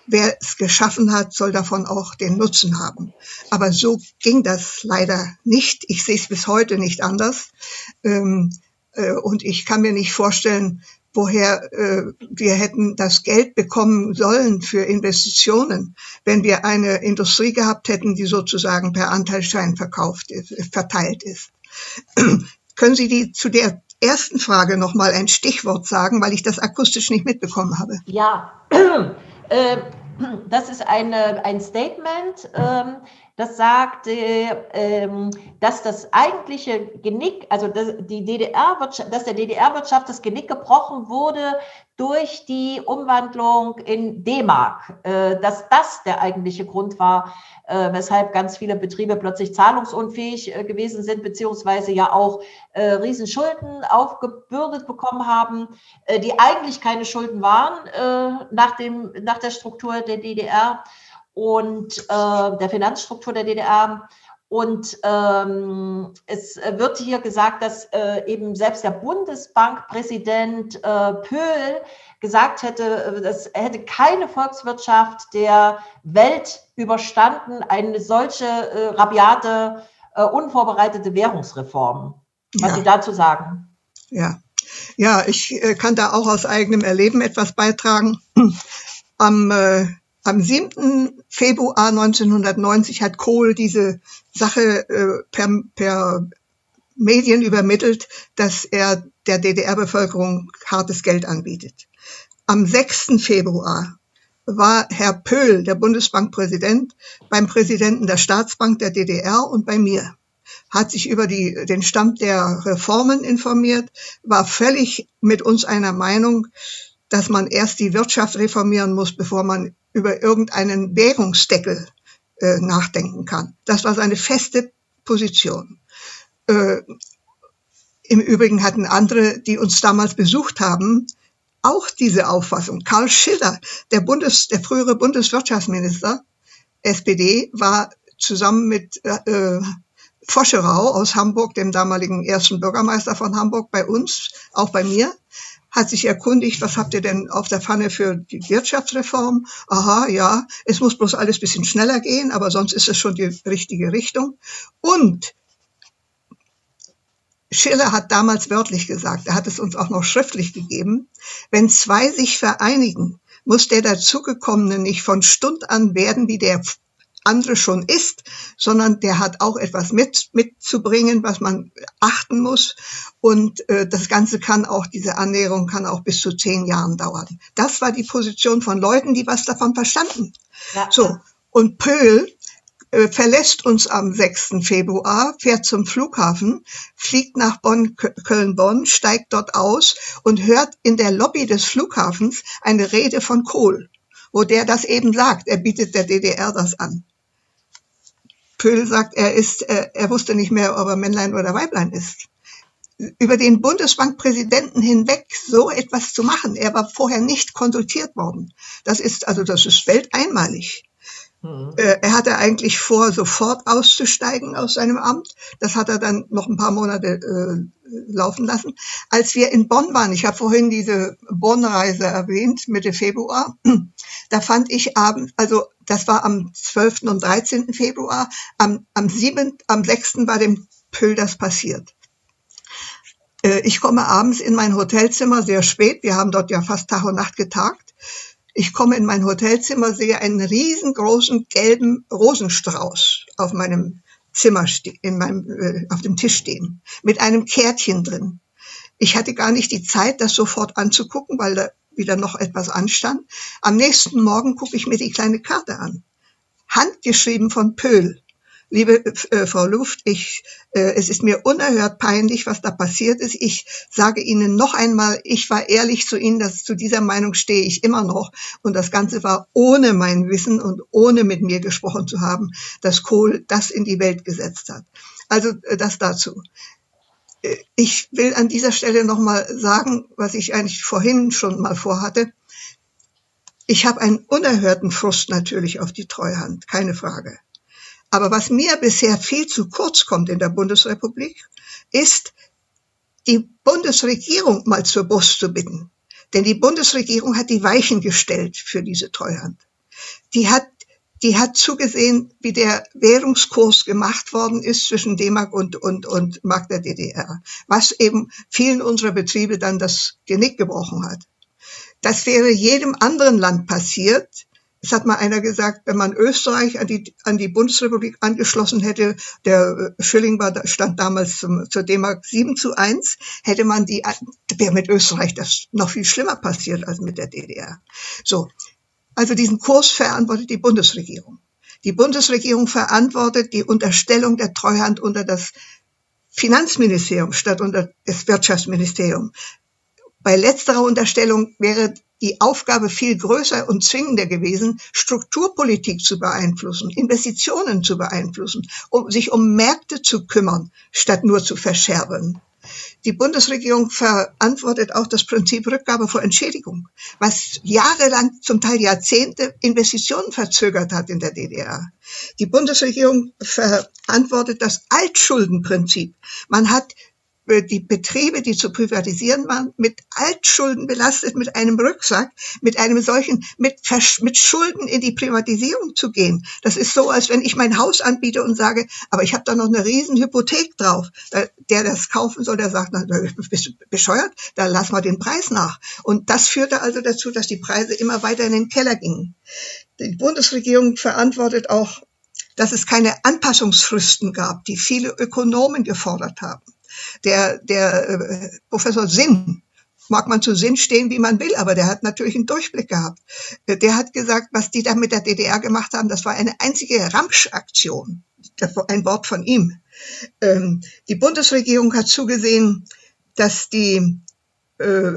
S3: wer es geschaffen hat, soll davon auch den Nutzen haben. Aber so ging das leider nicht. Ich sehe es bis heute nicht anders. Ähm, äh, und ich kann mir nicht vorstellen, woher äh, wir hätten das Geld bekommen sollen für Investitionen, wenn wir eine Industrie gehabt hätten, die sozusagen per Anteilsschein verkauft ist, verteilt ist. Können Sie die zu der ersten Frage noch mal ein Stichwort sagen, weil ich das akustisch nicht mitbekommen habe?
S1: Ja, äh, das ist eine, ein Statement, ähm, das sagt, äh, ähm, dass das eigentliche Genick, also das, die D D R-Wirtschaft, dass der D D R-Wirtschaft das Genick gebrochen wurde durch die Umwandlung in D-Mark, äh, dass das der eigentliche Grund war, äh, weshalb ganz viele Betriebe plötzlich zahlungsunfähig äh, gewesen sind, beziehungsweise ja auch äh, Riesenschulden aufgebürdet bekommen haben, äh, die eigentlich keine Schulden waren äh, nach, dem, nach der Struktur der D D R und äh, der Finanzstruktur der D D R. Und ähm, es wird hier gesagt, dass äh, eben selbst der Bundesbankpräsident äh, Pöhl gesagt hätte, es hätte keine Volkswirtschaft der Welt überstanden, eine solche äh, rabiate, äh, unvorbereitete Währungsreform. Was
S3: Ja.
S1: Sie dazu sagen?
S3: Ja, ja, ich äh, kann da auch aus eigenem Erleben etwas beitragen. Am äh, Am siebten Februar neunzehnhundertneunzig hat Kohl diese Sache äh, per, per Medien übermittelt, dass er der D D R-Bevölkerung hartes Geld anbietet. Am sechsten Februar war Herr Pöhl, der Bundesbankpräsident, beim Präsidenten der Staatsbank der D D R und bei mir, hat sich über die, den Stand der Reformen informiert, war völlig mit uns einer Meinung, dass man erst die Wirtschaft reformieren muss, bevor man über irgendeinen Währungsdeckel äh, nachdenken kann. Das war seine feste Position. Äh, Im Übrigen hatten andere, die uns damals besucht haben, auch diese Auffassung. Karl Schiller, der, Bundes, der frühere Bundeswirtschaftsminister, S P D, war zusammen mit äh, Foscherau aus Hamburg, dem damaligen ersten Bürgermeister von Hamburg, bei uns, auch bei mir, hat sich erkundigt, was habt ihr denn auf der Pfanne für die Wirtschaftsreform? Aha, ja, es muss bloß alles ein bisschen schneller gehen, aber sonst ist es schon die richtige Richtung. Und Schiller hat damals wörtlich gesagt, er hat es uns auch noch schriftlich gegeben, wenn zwei sich vereinigen, muss der Dazugekommene nicht von Stund an werden, wie der andere schon ist, sondern der hat auch etwas mit mitzubringen, was man achten muss. Und äh, das Ganze kann auch, diese Annäherung kann auch bis zu zehn Jahren dauern. Das war die Position von Leuten, die was davon verstanden. Ja. So, und Pöhl äh, verlässt uns am sechsten Februar, fährt zum Flughafen, fliegt nach Bonn, Köln-Bonn, steigt dort aus und hört in der Lobby des Flughafens eine Rede von Kohl, wo der das eben sagt, er bietet der D D R das an. Pöhl sagt, er ist, er, er wusste nicht mehr, ob er Männlein oder Weiblein ist. Über den Bundesbankpräsidenten hinweg so etwas zu machen, er war vorher nicht konsultiert worden. Das ist, also das ist welteinmalig. Mhm. Äh, er hatte eigentlich vor, sofort auszusteigen aus seinem Amt. Das hat er dann noch ein paar Monate äh, laufen lassen. Als wir in Bonn waren, ich habe vorhin diese Bonn-Reise erwähnt, Mitte Februar, da fand ich abends, also das war am zwölften und dreizehnten Februar, am, am siebten, am sechsten war dem Pöhl das passiert. Äh, ich komme abends in mein Hotelzimmer, sehr spät, wir haben dort ja fast Tag und Nacht getagt. Ich komme in mein Hotelzimmer, sehe einen riesengroßen gelben Rosenstrauß auf meinem Zimmer, in meinem, äh, auf dem Tisch stehen, mit einem Kärtchen drin. Ich hatte gar nicht die Zeit, das sofort anzugucken, weil da wieder noch etwas anstand. Am nächsten Morgen gucke ich mir die kleine Karte an. Handgeschrieben von Pöhl. Liebe äh, Frau Luft, ich, äh, es ist mir unerhört peinlich, was da passiert ist. Ich sage Ihnen noch einmal, ich war ehrlich zu Ihnen, dass zu dieser Meinung stehe ich immer noch. Und das Ganze war ohne mein Wissen und ohne mit mir gesprochen zu haben, dass Kohl das in die Welt gesetzt hat. Also äh, das dazu. Äh, ich will an dieser Stelle noch mal sagen, was ich eigentlich vorhin schon mal vorhatte. Ich habe einen unerhörten Frust natürlich auf die Treuhand, keine Frage. Aber was mir bisher viel zu kurz kommt in der Bundesrepublik, ist, die Bundesregierung mal zur Brust zu bitten. Denn die Bundesregierung hat die Weichen gestellt für diese Treuhand. die hat Die hat zugesehen, wie der Währungskurs gemacht worden ist zwischen D-Mark und, und, und Mark der D D R, was eben vielen unserer Betriebe dann das Genick gebrochen hat. Das wäre jedem anderen Land passiert. Es hat mal einer gesagt, wenn man Österreich an die, an die Bundesrepublik angeschlossen hätte, der Schilling war, stand damals zum, zur D-Mark sieben zu eins, hätte man die, wäre mit Österreich das noch viel schlimmer passiert als mit der D D R. So. Also diesen Kurs verantwortet die Bundesregierung. Die Bundesregierung verantwortet die Unterstellung der Treuhand unter das Finanzministerium statt unter das Wirtschaftsministerium. Bei letzterer Unterstellung wäre die Aufgabe viel größer und zwingender gewesen, Strukturpolitik zu beeinflussen, Investitionen zu beeinflussen, um sich um Märkte zu kümmern, statt nur zu verscherbeln. Die Bundesregierung verantwortet auch das Prinzip Rückgabe vor Entschädigung, was jahrelang, zum Teil Jahrzehnte Investitionen verzögert hat in der D D R. Die Bundesregierung verantwortet das Altschuldenprinzip. Man hat die Betriebe, die zu privatisieren waren, mit Altschulden belastet, mit einem Rucksack, mit einem solchen, mit, mit Schulden in die Privatisierung zu gehen. Das ist so, als wenn ich mein Haus anbiete und sage, aber ich habe da noch eine riesen Hypothek drauf. Der das kaufen soll, der sagt, na, bist du bescheuert? Da lass mal den Preis nach. Und das führte also dazu, dass die Preise immer weiter in den Keller gingen. Die Bundesregierung verantwortet auch, dass es keine Anpassungsfristen gab, die viele Ökonomen gefordert haben. Der, der äh, Professor Sinn, mag man zu Sinn stehen, wie man will, aber der hat natürlich einen Durchblick gehabt. Der hat gesagt, was die da mit der D D R gemacht haben, das war eine einzige Ramsch-Aktion. Das war ein Wort von ihm. Ähm, die Bundesregierung hat zugesehen, dass die äh,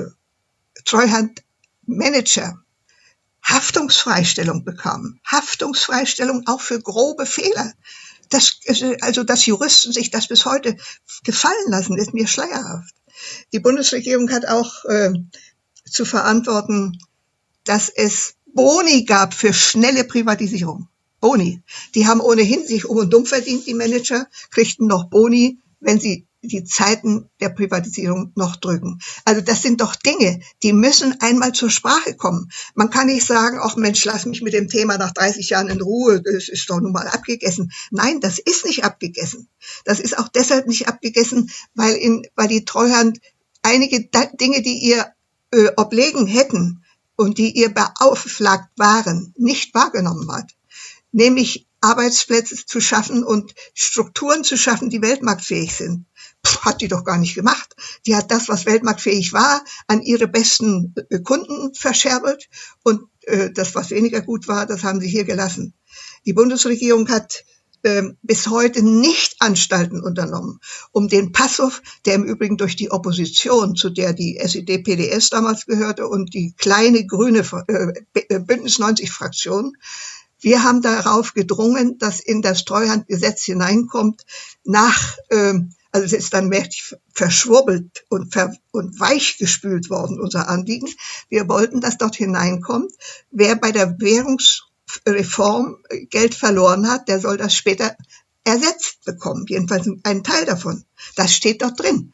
S3: Treuhandmanager Haftungsfreistellung bekamen. Haftungsfreistellung auch für grobe Fehler. Das, also, dass Juristen sich das bis heute gefallen lassen, ist mir schleierhaft. Die Bundesregierung hat auch äh, zu verantworten, dass es Boni gab für schnelle Privatisierung. Boni. Die haben ohnehin sich um und dumm verdient, die Manager, kriegten noch Boni, wenn sie die Zeiten der Privatisierung noch drücken. Also das sind doch Dinge, die müssen einmal zur Sprache kommen. Man kann nicht sagen, ach Mensch, lass mich mit dem Thema nach dreißig Jahren in Ruhe, das ist doch nun mal abgegessen. Nein, das ist nicht abgegessen. Das ist auch deshalb nicht abgegessen, weil, in, weil die Treuhand einige Dinge, die ihr äh, oblegen hätten und die ihr beauflagt waren, nicht wahrgenommen hat. Nämlich Arbeitsplätze zu schaffen und Strukturen zu schaffen, die weltmarktfähig sind. Puh, hat die doch gar nicht gemacht. Die hat das, was weltmarktfähig war, an ihre besten äh, Kunden verscherbelt und äh, das, was weniger gut war, das haben sie hier gelassen. Die Bundesregierung hat äh, bis heute nicht Anstalten unternommen, um den Passow, der im Übrigen durch die Opposition, zu der die S E D P D S damals gehörte und die kleine grüne äh, Bündnis neunzig Fraktion, wir haben darauf gedrungen, dass in das Treuhandgesetz hineinkommt, nach, äh, also es ist dann mächtig verschwurbelt und, ver und weich gespült worden, unser Anliegen. Wir wollten, dass dort hineinkommt, wer bei der Währungsreform Geld verloren hat, der soll das später ersetzt bekommen, jedenfalls einen Teil davon. Das steht dort drin.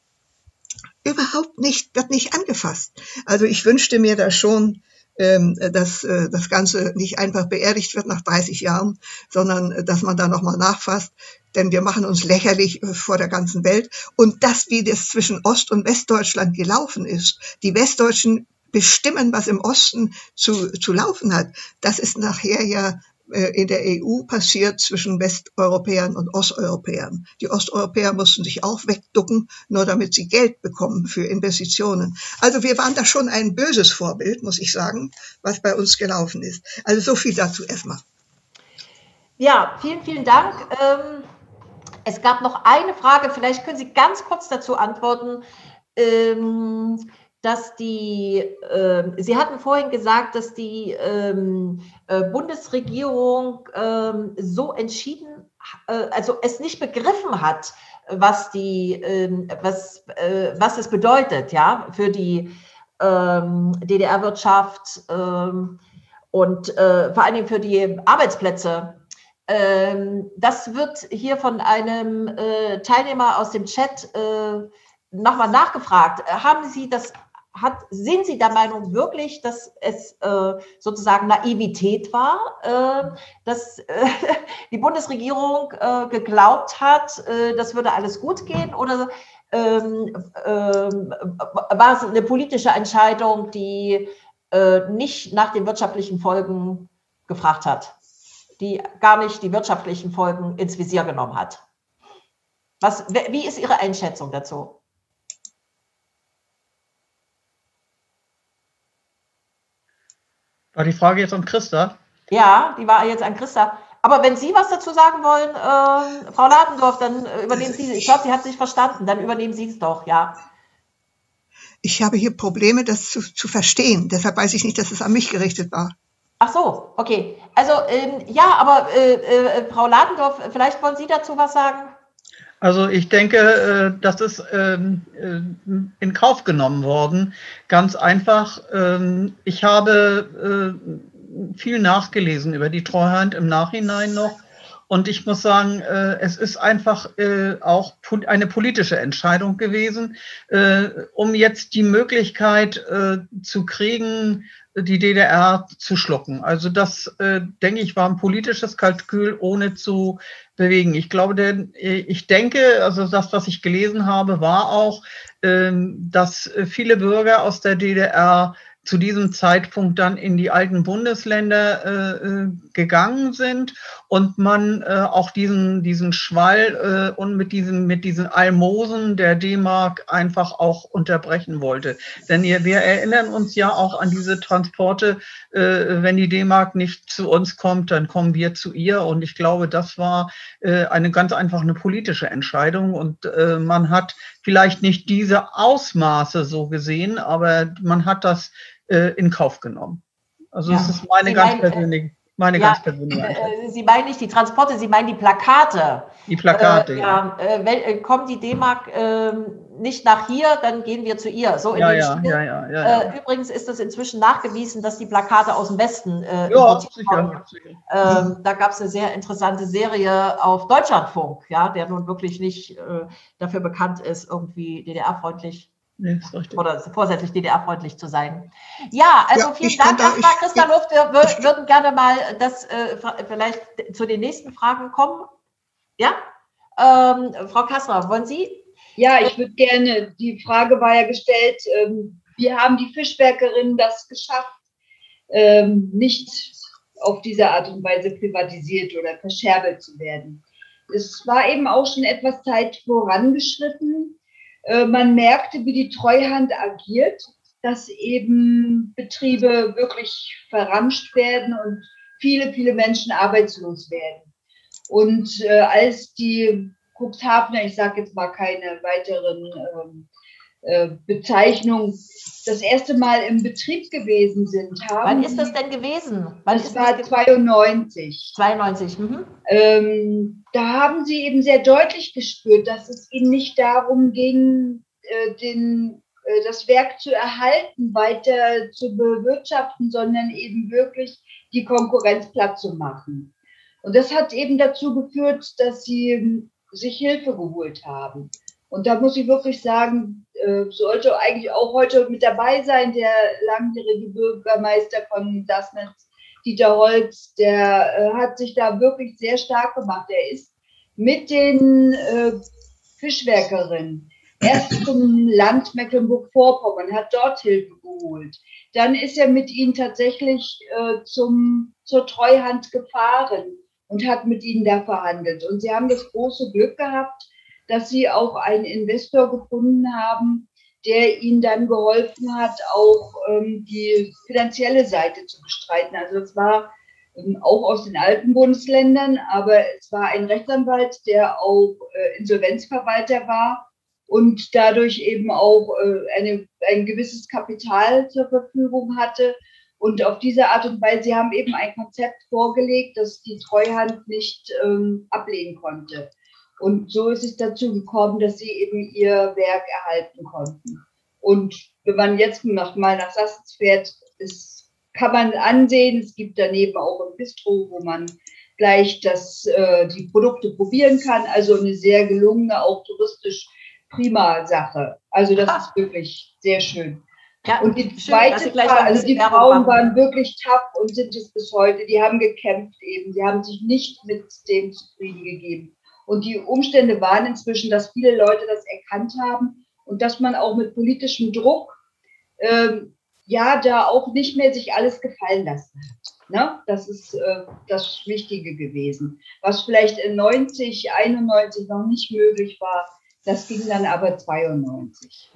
S3: Überhaupt nicht, wird nicht angefasst. Also ich wünschte mir da schon, dass das Ganze nicht einfach beerdigt wird nach dreißig Jahren, sondern dass man da nochmal nachfasst, denn wir machen uns lächerlich vor der ganzen Welt. Und das, wie das zwischen Ost- und Westdeutschland gelaufen ist, die Westdeutschen bestimmen, was im Osten zu, zu laufen hat, das ist nachher ja in der E U passiert zwischen Westeuropäern und Osteuropäern. Die Osteuropäer mussten sich auch wegducken, nur damit sie Geld bekommen für Investitionen. Also wir waren da schon ein böses Vorbild, muss ich sagen, was bei uns gelaufen ist. Also so viel dazu erstmal.
S1: Ja, vielen, vielen Dank. Ähm, es gab noch eine Frage, vielleicht können Sie ganz kurz dazu antworten. Ähm, dass die, äh, Sie hatten vorhin gesagt, dass die ähm, äh, Bundesregierung ähm, so entschieden, äh, also es nicht begriffen hat, was die, äh, was, äh, was es bedeutet, ja, für die ähm, D D R-Wirtschaft ähm, und äh, vor allen Dingen für die Arbeitsplätze. Ähm, das wird hier von einem äh, Teilnehmer aus dem Chat äh, nochmal nachgefragt. Haben Sie das hat, sind Sie der Meinung wirklich, dass es äh, sozusagen Naivität war, äh, dass äh, die Bundesregierung äh, geglaubt hat, äh, das würde alles gut gehen? Oder ähm, ähm, war es eine politische Entscheidung, die äh, nicht nach den wirtschaftlichen Folgen gefragt hat, die gar nicht die wirtschaftlichen Folgen ins Visier genommen hat? Was, wie ist Ihre Einschätzung dazu?
S2: War die Frage jetzt an Christa?
S1: Ja, die war jetzt an Christa. Aber wenn Sie was dazu sagen wollen, äh, Frau Ladendorf, dann übernehmen Sie. Ich glaube, sie hat sich verstanden. Dann übernehmen Sie es doch, ja.
S3: Ich habe hier Probleme, das zu, zu verstehen. Deshalb weiß ich nicht, dass es an mich gerichtet war.
S1: Ach so, okay. Also ähm, ja, aber äh, äh, Frau Ladendorf, vielleicht wollen Sie dazu was sagen?
S2: Also ich denke, das ist in Kauf genommen worden. Ganz einfach. Ich habe viel nachgelesen über die Treuhand im Nachhinein noch. Und ich muss sagen, es ist einfach auch eine politische Entscheidung gewesen, um jetzt die Möglichkeit zu kriegen, die D D R zu schlucken. Also das, äh, denke ich, war ein politisches Kalkül, ohne zu bewegen. Ich glaube, denn, ich denke, also das, was ich gelesen habe, war auch, äh, dass viele Bürger aus der D D R zu diesem Zeitpunkt dann in die alten Bundesländer äh, gegangen sind und man äh, auch diesen, diesen Schwall äh, und mit diesen, mit diesen Almosen der D-Mark einfach auch unterbrechen wollte. Denn wir, wir erinnern uns ja auch an diese Transporte, äh, wenn die D-Mark nicht zu uns kommt, dann kommen wir zu ihr. Und ich glaube, das war äh, eine ganz einfach eine politische Entscheidung. Und äh, man hat vielleicht nicht diese Ausmaße so gesehen, aber man hat das in Kauf genommen. Also ja. Das ist meine Sie ganz meinen, persönliche, meine
S1: ja,
S2: ganz persönliche Einschätzung.
S1: Sie meinen nicht die Transporte, Sie meinen die Plakate.
S2: Die Plakate,
S1: äh, ja. ja. Wenn, kommt die D-Mark äh, nicht nach hier, dann gehen wir zu ihr. So in
S2: ja,
S1: den
S2: ja, ja, ja, ja, ja.
S1: Äh, übrigens ist es inzwischen nachgewiesen, dass die Plakate aus dem Westen äh,
S2: ja, sicher,
S1: sicher. Ähm, da gab es eine sehr interessante Serie auf Deutschlandfunk, ja, der nun wirklich nicht äh, dafür bekannt ist, irgendwie D D R-freundlich
S2: Nee,
S1: oder vorsätzlich D D R-freundlich zu sein. Ja, also
S3: ja,
S1: vielen Dank erstmal, Christa Luft. Wir ich, würden gerne mal das äh, vielleicht zu den nächsten Fragen kommen. Ja, ähm, Frau Kassner, wollen Sie?
S4: Ja, ich würde gerne, die Frage war ja gestellt, ähm, wie haben die Fischwerkerinnen das geschafft, ähm, nicht auf diese Art und Weise privatisiert oder verscherbelt zu werden? Es war eben auch schon etwas Zeit vorangeschritten. Man merkte, wie die Treuhand agiert, dass eben Betriebe wirklich verramscht werden und viele, viele Menschen arbeitslos werden. Und äh, als die Cuxhavener, ich sage jetzt mal keine weiteren ähm, äh, Bezeichnungen, das erste Mal im Betrieb gewesen sind, haben.
S1: Wann ist das denn gewesen? Wann
S4: das war zweiundneunzig.
S1: zweiundneunzig. Mhm.
S4: Ähm, da haben sie eben sehr deutlich gespürt, dass es ihnen nicht darum ging, äh, den, äh, das Werk zu erhalten, weiter zu bewirtschaften, sondern eben wirklich die Konkurrenz platt zu machen. Und das hat eben dazu geführt, dass sie äh, sich Hilfe geholt haben. Und da muss ich wirklich sagen, äh, sollte eigentlich auch heute mit dabei sein, der langjährige Bürgermeister von Sassnitz, Dieter Holz, der äh, hat sich da wirklich sehr stark gemacht. Er ist mit den äh, Fischwerkerinnen erst zum Land Mecklenburg-Vorpommern, hat dort Hilfe geholt. Dann ist er mit ihnen tatsächlich äh, zum, zur Treuhand gefahren und hat mit ihnen da verhandelt. Und sie haben das große Glück gehabt, dass sie auch einen Investor gefunden haben, der ihnen dann geholfen hat, auch ähm, die finanzielle Seite zu bestreiten. Also es war ähm, auch aus den alten Bundesländern, aber es war ein Rechtsanwalt, der auch äh, Insolvenzverwalter war und dadurch eben auch äh, eine, ein gewisses Kapital zur Verfügung hatte. Und auf diese Art und Weise, sie haben eben ein Konzept vorgelegt, das die Treuhand nicht ähm, ablehnen konnte. Und so ist es dazu gekommen, dass sie eben ihr Werk erhalten konnten. Und wenn man jetzt noch mal nach Sassnitz fährt, ist, kann man ansehen, es gibt daneben auch ein Bistro, wo man gleich das, äh, die Produkte probieren kann. Also eine sehr gelungene, auch touristisch prima Sache. Also das ist wirklich sehr schön. Ja, und die zweite schön, Frage, also die Frauen waren wirklich tough und sind es bis heute. Die haben gekämpft eben. Sie haben sich nicht mit dem zufrieden gegeben. Und die Umstände waren inzwischen, dass viele Leute das erkannt haben und dass man auch mit politischem Druck ähm, ja da auch nicht mehr sich alles gefallen lassen hat. Ne? Das ist äh, das Wichtige gewesen. Was vielleicht in neunzig, einundneunzig noch nicht möglich war, das ging dann aber zweiundneunzig.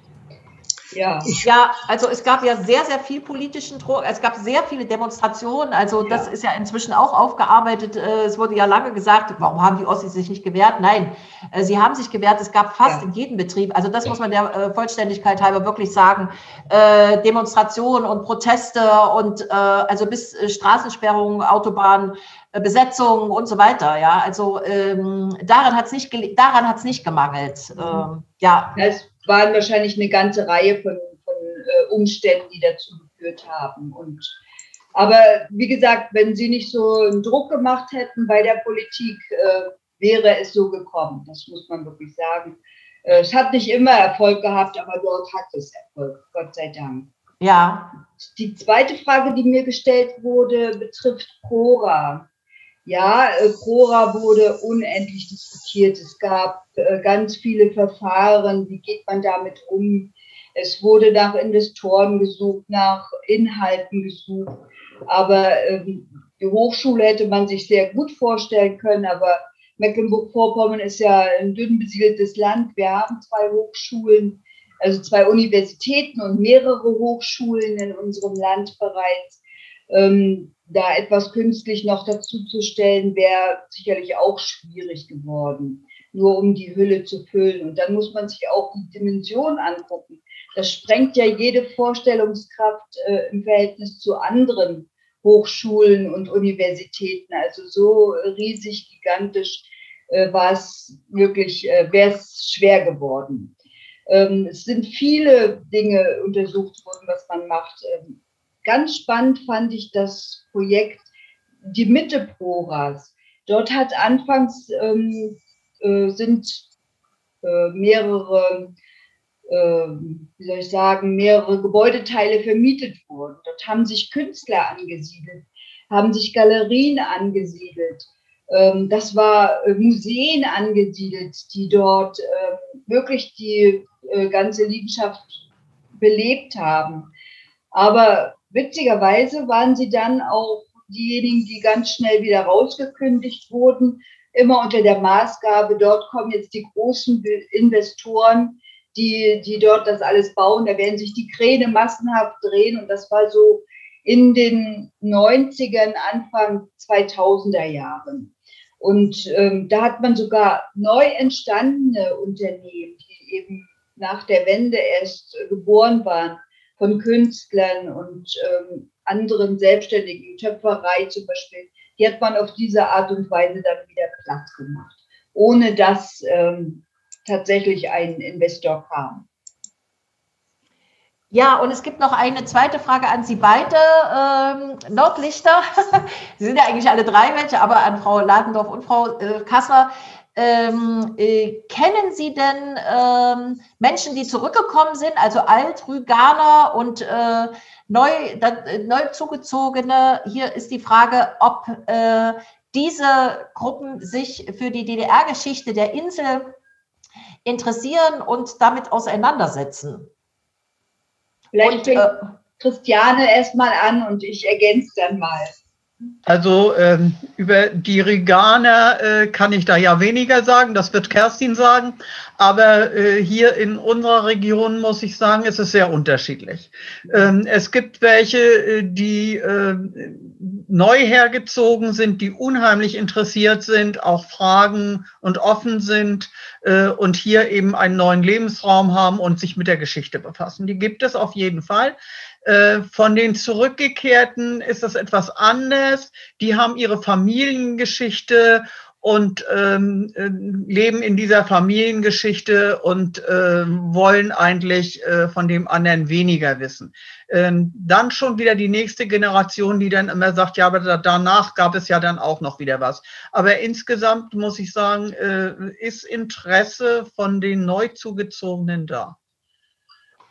S1: Ja. ja, also es gab ja sehr, sehr viel politischen Druck, es gab sehr viele Demonstrationen, also das ja. ist ja inzwischen auch aufgearbeitet. Es wurde ja lange gesagt, warum haben die Ossis sich nicht gewehrt? Nein, sie haben sich gewehrt, es gab fast ja. in jedem Betrieb, also das muss man der Vollständigkeit halber wirklich sagen, Demonstrationen und Proteste und also bis Straßensperrungen, Autobahnen, Besetzungen und so weiter, ja, also ähm, daran hat es nicht, daran hat's nicht gemangelt, ähm, ja.
S4: Es waren wahrscheinlich eine ganze Reihe von, von äh, Umständen, die dazu geführt haben. Und, aber wie gesagt, wenn sie nicht so einen Druck gemacht hätten bei der Politik, äh, wäre es so gekommen. Das muss man wirklich sagen. Äh, es hat nicht immer Erfolg gehabt, aber dort hat es Erfolg, Gott sei Dank.
S1: Ja.
S4: Die zweite Frage, die mir gestellt wurde, betrifft Cora. Ja, Cora wurde unendlich diskutiert. Es gab äh, ganz viele Verfahren. Wie geht man damit um? Es wurde nach Investoren gesucht, nach Inhalten gesucht. Aber ähm, die Hochschule hätte man sich sehr gut vorstellen können. Aber Mecklenburg-Vorpommern ist ja ein dünn besiedeltes Land. Wir haben zwei Hochschulen, also zwei Universitäten und mehrere Hochschulen in unserem Land bereits. Ähm, da etwas künstlich noch dazu zu stellen, wäre sicherlich auch schwierig geworden, nur um die Hülle zu füllen. Und dann muss man sich auch die Dimension angucken. Das sprengt ja jede Vorstellungskraft äh, im Verhältnis zu anderen Hochschulen und Universitäten. Also so riesig, gigantisch äh, war es wirklich, äh, wäre es schwer geworden. Ähm, es sind viele Dinge untersucht worden, was man macht. Ähm, Ganz spannend fand ich das Projekt Die Mitte Proras. Dort hat anfangs ähm, äh, sind äh, mehrere, äh, wie soll ich sagen, mehrere Gebäudeteile vermietet worden. Dort haben sich Künstler angesiedelt, haben sich Galerien angesiedelt. Ähm, das war äh, Museen angesiedelt, die dort äh, wirklich die äh, ganze Liegenschaft belebt haben. Aber witzigerweise waren sie dann auch diejenigen, die ganz schnell wieder rausgekündigt wurden, immer unter der Maßgabe, dort kommen jetzt die großen Investoren, die, die dort das alles bauen, da werden sich die Kräne massenhaft drehen und das war so in den neunzigern, Anfang zweitausender Jahren. Und ähm, da hat man sogar neu entstandene Unternehmen, die eben nach der Wende erst äh, geboren waren, von Künstlern und ähm, anderen Selbstständigen, Töpferei zum Beispiel, die hat man auf diese Art und Weise dann wieder platt gemacht, ohne dass ähm, tatsächlich ein Investor kam.
S1: Ja, und es gibt noch eine zweite Frage an Sie beide, ähm, Nordlichter. Sie sind ja eigentlich alle drei welche, aber an Frau Ladendorf und Frau äh, Kassler. Ähm, äh, kennen Sie denn ähm, Menschen, die zurückgekommen sind, also Alt-Rüganer und äh, neu, da, neu zugezogene? Hier ist die Frage, ob äh, diese Gruppen sich für die D D R-Geschichte der Insel interessieren und damit auseinandersetzen.
S4: Vielleicht und, fängt äh, Christiane erstmal an und ich ergänze dann mal.
S2: Also ähm, über die Rüganer äh, kann ich da ja weniger sagen, das wird Kerstin sagen, aber äh, hier in unserer Region muss ich sagen, ist es sehr unterschiedlich. Ähm, es gibt welche, die äh, neu hergezogen sind, die unheimlich interessiert sind, auch fragen und offen sind äh, und hier eben einen neuen Lebensraum haben und sich mit der Geschichte befassen. Die gibt es auf jeden Fall. Von den Zurückgekehrten ist das etwas anders. Die haben ihre Familiengeschichte und ähm, leben in dieser Familiengeschichte und äh, wollen eigentlich äh, von dem anderen weniger wissen. Ähm, dann schon wieder die nächste Generation, die dann immer sagt, ja, aber danach gab es ja dann auch noch wieder was. Aber insgesamt muss ich sagen, äh, ist Interesse von den Neuzugezogenen da.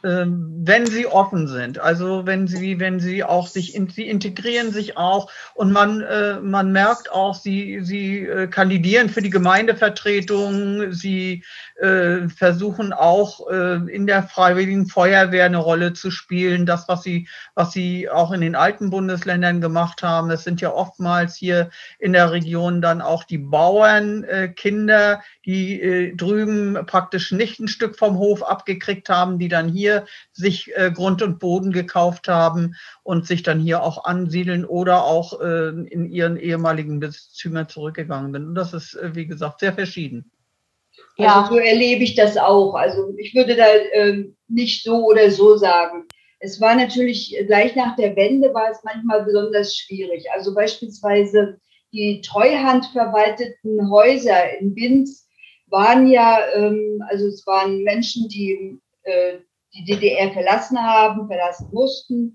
S2: wenn sie offen sind, also wenn sie, wenn sie auch sich, sie integrieren sich auch und man, man merkt auch, sie, sie kandidieren für die Gemeindevertretung, sie versuchen auch in der Freiwilligen Feuerwehr eine Rolle zu spielen, das, was sie, was sie auch in den alten Bundesländern gemacht haben. Das sind ja oftmals hier in der Region dann auch die Bauernkinder, die drüben praktisch nicht ein Stück vom Hof abgekriegt haben, die dann hier sich äh, Grund und Boden gekauft haben und sich dann hier auch ansiedeln oder auch äh, in ihren ehemaligen Besitztümer zurückgegangen sind. Und das ist, äh, wie gesagt, sehr verschieden.
S4: Ja. Also so erlebe ich das auch. Also ich würde da äh, nicht so oder so sagen. Es war natürlich, gleich nach der Wende war es manchmal besonders schwierig. Also beispielsweise die treuhandverwalteten Häuser in Binz waren ja, ähm, also es waren Menschen, die äh, die D D R verlassen haben, verlassen mussten.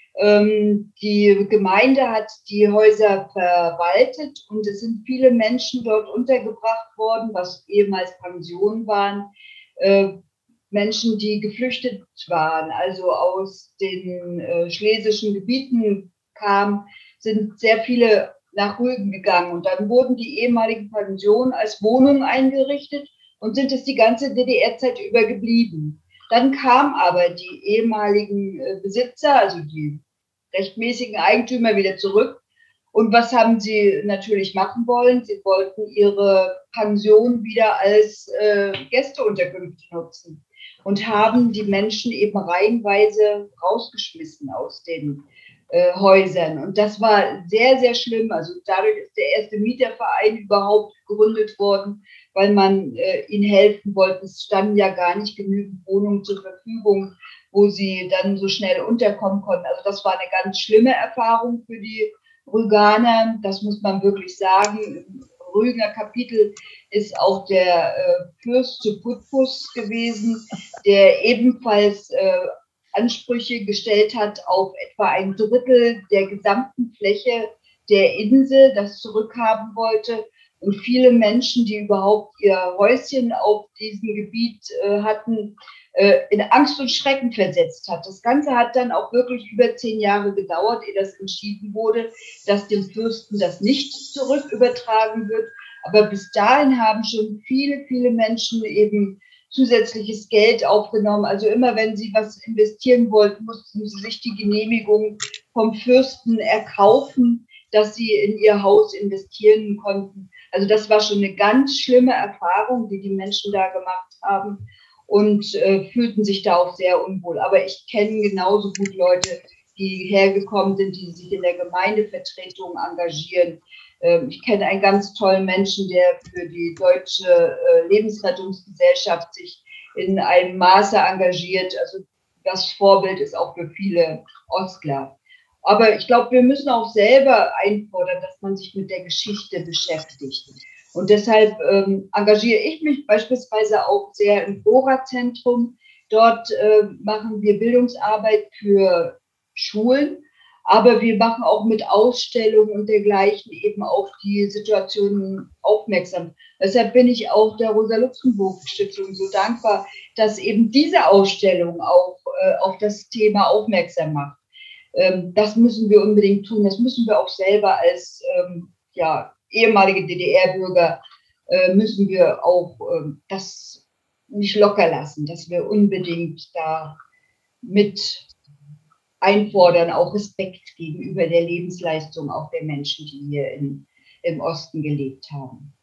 S4: Ähm, die Gemeinde hat die Häuser verwaltet und es sind viele Menschen dort untergebracht worden, was ehemals Pensionen waren. Äh, Menschen, die geflüchtet waren, also aus den äh, schlesischen Gebieten kamen, sind sehr viele nach Rügen gegangen. Und dann wurden die ehemaligen Pensionen als Wohnungen eingerichtet und sind es die ganze D D R-Zeit über geblieben. Dann kamen aber die ehemaligen Besitzer, also die rechtmäßigen Eigentümer, wieder zurück. Und was haben sie natürlich machen wollen? Sie wollten ihre Pension wieder als äh, Gästeunterkünfte nutzen und haben die Menschen eben reihenweise rausgeschmissen aus den äh, Häusern. Und das war sehr, sehr schlimm. Also dadurch ist der erste Mieterverein überhaupt gegründet worden, weil man äh, ihnen helfen wollte. Es standen ja gar nicht genügend Wohnungen zur Verfügung, wo sie dann so schnell unterkommen konnten. Also das war eine ganz schlimme Erfahrung für die Rüganer. Das muss man wirklich sagen. Im Rügener Kapitel ist auch der äh, Fürst zu Putbus gewesen, der ebenfalls äh, Ansprüche gestellt hat auf etwa ein Drittel der gesamten Fläche der Insel, das zurückhaben wollte. Und viele Menschen, die überhaupt ihr Häuschen auf diesem Gebiet äh, hatten, äh, in Angst und Schrecken versetzt hat. Das Ganze hat dann auch wirklich über zehn Jahre gedauert, ehe das entschieden wurde, dass dem Fürsten das nicht zurück übertragen wird. Aber bis dahin haben schon viele, viele Menschen eben zusätzliches Geld aufgenommen. Also immer, wenn sie was investieren wollten, mussten sie sich die Genehmigung vom Fürsten erkaufen, dass sie in ihr Haus investieren konnten. Also das war schon eine ganz schlimme Erfahrung, die die Menschen da gemacht haben und äh, fühlten sich da auch sehr unwohl. Aber ich kenne genauso gut Leute, die hergekommen sind, die sich in der Gemeindevertretung engagieren. Ähm, ich kenne einen ganz tollen Menschen, der für die Deutsche äh, Lebensrettungsgesellschaft sich in einem Maße engagiert. Also das Vorbild ist auch für viele Ostler. Aber ich glaube, wir müssen auch selber einfordern, dass man sich mit der Geschichte beschäftigt. Und deshalb ähm, engagiere ich mich beispielsweise auch sehr im Bora-Zentrum. Dort äh, machen wir Bildungsarbeit für Schulen, aber wir machen auch mit Ausstellungen und dergleichen eben auf die Situationen aufmerksam. Deshalb bin ich auch der Rosa-Luxemburg-Stiftung so dankbar, dass eben diese Ausstellung auch äh, auf das Thema aufmerksam macht. Das müssen wir unbedingt tun. Das müssen wir auch selber als ähm, ja, ehemalige D D R-Bürger, äh, müssen wir auch äh, das nicht locker lassen, dass wir unbedingt da mit einfordern, auch Respekt gegenüber der Lebensleistung auch der Menschen, die hier in, im Osten gelebt haben.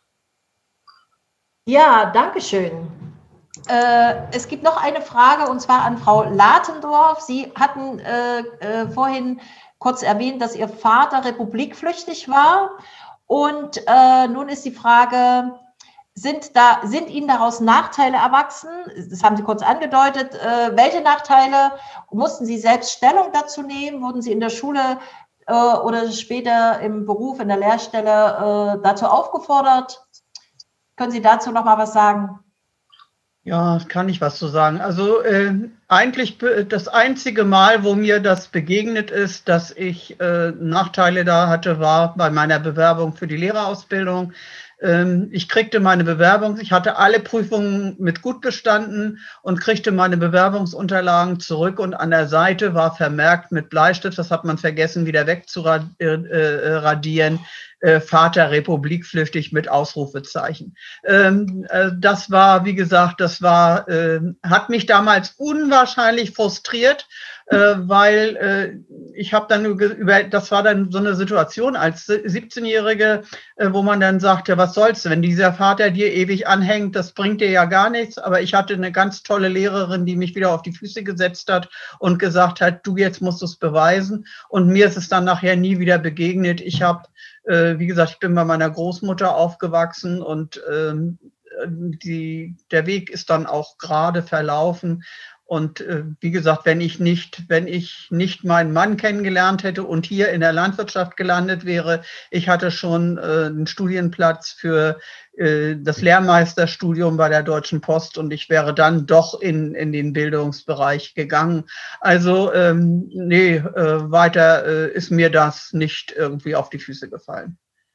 S1: Ja, danke schön. Äh, es gibt noch eine Frage, und zwar an Frau Latendorf. Sie hatten äh, äh, vorhin kurz erwähnt, dass Ihr Vater republikflüchtig war. Und äh, nun ist die Frage, sind, da, sind Ihnen daraus Nachteile erwachsen? Das haben Sie kurz angedeutet. Äh, welche Nachteile? Mussten Sie selbst Stellung dazu nehmen? Wurden Sie in der Schule äh, oder später im Beruf, in der Lehrstelle äh, dazu aufgefordert? Können Sie dazu noch mal was sagen?
S2: Ja, kann ich was zu sagen. Also äh, eigentlich das einzige Mal, wo mir das begegnet ist, dass ich äh, Nachteile da hatte, war bei meiner Bewerbung für die Lehrerausbildung. Ähm, ich kriegte meine Bewerbung, ich hatte alle Prüfungen mit gut bestanden und kriegte meine Bewerbungsunterlagen zurück und an der Seite war vermerkt mit Bleistift, das hat man vergessen, wieder wegzuradieren, äh, Vater republikflüchtig mit Ausrufezeichen. Ähm, äh, das war, wie gesagt, das war, äh, hat mich damals unwahrscheinlich frustriert, äh, weil äh, ich habe dann über, das war dann so eine Situation als siebzehnjährige, äh, wo man dann sagte, was soll's, wenn dieser Vater dir ewig anhängt, das bringt dir ja gar nichts. Aber ich hatte eine ganz tolle Lehrerin, die mich wieder auf die Füße gesetzt hat und gesagt hat, du, jetzt musst du es beweisen. Und mir ist es dann nachher nie wieder begegnet. Ich habe Wie gesagt, ich bin bei meiner Großmutter aufgewachsen und ähm, die, der Weg ist dann auch gerade verlaufen. Und äh, wie gesagt, wenn ich nicht, wenn ich nicht meinen Mann kennengelernt hätte und hier in der Landwirtschaft gelandet wäre, ich hatte schon äh, einen Studienplatz für äh, das Lehrmeisterstudium bei der Deutschen Post und ich wäre dann doch in, in den Bildungsbereich gegangen. Also ähm, nee, äh, weiter äh, ist mir das nicht irgendwie auf die Füße gefallen.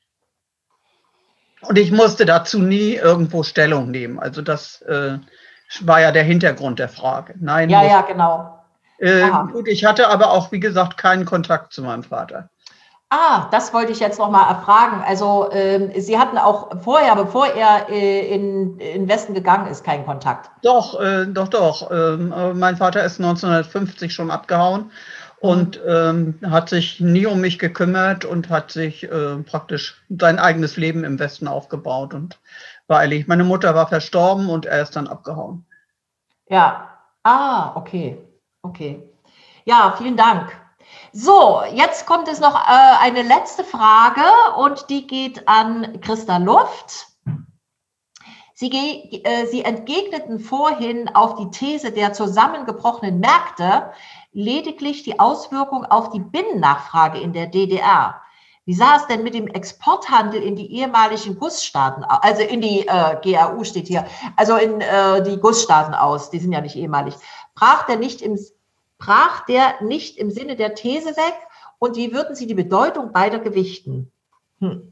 S2: Und ich musste dazu nie irgendwo Stellung nehmen. Also das äh, war ja der Hintergrund der Frage. Nein,
S1: ja,
S2: muss,
S1: ja, genau.
S2: Äh, gut, ich hatte aber auch, wie gesagt, keinen Kontakt zu meinem Vater.
S1: Ah, das wollte ich jetzt noch mal erfragen. Also äh, Sie hatten auch vorher, bevor er äh, in den Westen gegangen ist, keinen Kontakt?
S2: Doch, äh, doch, doch. Ähm, mein Vater ist neunzehnhundertfünfzig schon abgehauen und ähm, hat sich nie um mich gekümmert und hat sich äh, praktisch sein eigenes Leben im Westen aufgebaut und war ehrlich. Meine Mutter war verstorben und er ist dann abgehauen.
S1: Ja, ah, okay, okay. Ja, vielen Dank. So, jetzt kommt es noch äh, eine letzte Frage und die geht an Christa Luft. Sie, äh, Sie entgegneten vorhin auf die These der zusammengebrochenen Märkte lediglich die Auswirkung auf die Binnennachfrage in der D D R. Wie sah es denn mit dem Exporthandel in die ehemaligen Gussstaaten, also in die äh, G R U steht hier, also in äh, die Gussstaaten aus, die sind ja nicht ehemalig, brach der nicht im, brach der nicht im Sinne der These weg und wie würden Sie die Bedeutung beider gewichten? Hm.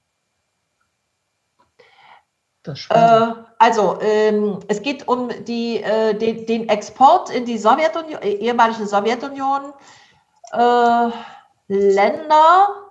S1: Äh, also, ähm, es geht um die, äh, den, den Export in die Sowjetunion, ehemalige Sowjetunion, äh, Länder,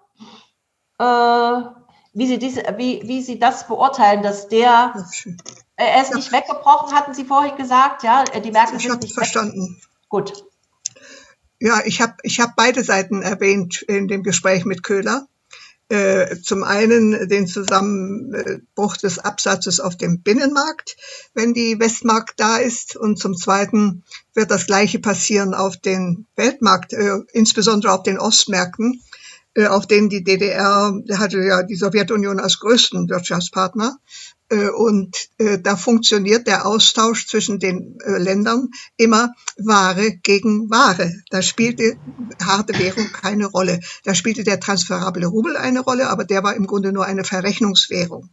S1: äh, wie, Sie diese, wie, wie Sie das beurteilen, dass der, äh, er ist nicht weggebrochen, hatten Sie vorhin gesagt, ja, die Märkte
S3: sind nicht verstanden.
S1: Gut.
S3: Ja, ich habe ich hab beide Seiten erwähnt in dem Gespräch mit Köhler. Äh, zum einen den Zusammenbruch des Absatzes auf dem Binnenmarkt, wenn die Westmarkt da ist, und zum zweiten wird das Gleiche passieren auf den Weltmarkt, äh, insbesondere auf den Ostmärkten, äh, auf denen die D D R, der hatte ja die Sowjetunion als größten Wirtschaftspartner, äh, und äh, da funktioniert der Austausch zwischen den äh, Ländern immer Ware gegen Ware. Da spielte harte Währung keine Rolle. Da spielte der transferable Rubel eine Rolle, aber der war im Grunde nur eine Verrechnungswährung.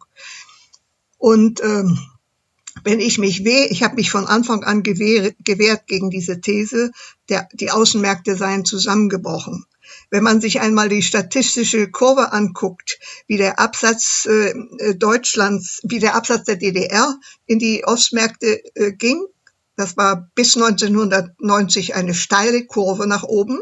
S3: Und ähm, wenn ich mich weh, ich habe mich von Anfang an gewehrt, gewehrt gegen diese These, der, die Außenmärkte seien zusammengebrochen. Wenn man sich einmal die statistische Kurve anguckt, wie der Absatz äh, Deutschlands, wie der Absatz der D D R in die Ostmärkte äh, ging, das war bis neunzehnhundertneunzig eine steile Kurve nach oben,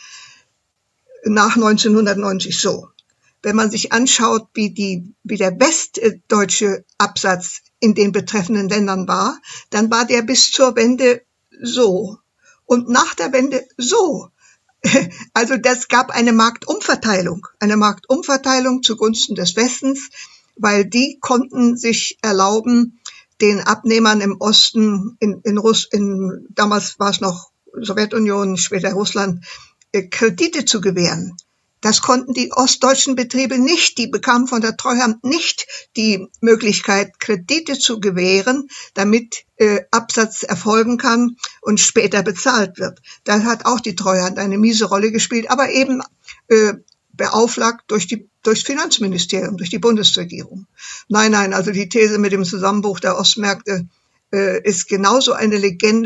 S3: nach neunzehnhundertneunzig so. Wenn man sich anschaut, wie, die, wie der westdeutsche Absatz in den betreffenden Ländern war, dann war der bis zur Wende so und nach der Wende so. Also das gab eine Marktumverteilung, eine Marktumverteilung zugunsten des Westens, weil die konnten sich erlauben, den Abnehmern im Osten, in, in Russ, in, damals war es noch Sowjetunion, später Russland, Kredite zu gewähren. Das konnten die ostdeutschen Betriebe nicht. Die bekamen von der Treuhand nicht die Möglichkeit, Kredite zu gewähren, damit äh, Absatz erfolgen kann und später bezahlt wird. Da hat auch die Treuhand eine miese Rolle gespielt, aber eben äh, beauflagt durch die durchs Finanzministerium, durch die Bundesregierung. Nein, nein, also die These mit dem Zusammenbruch der Ostmärkte äh, ist genauso eine Legende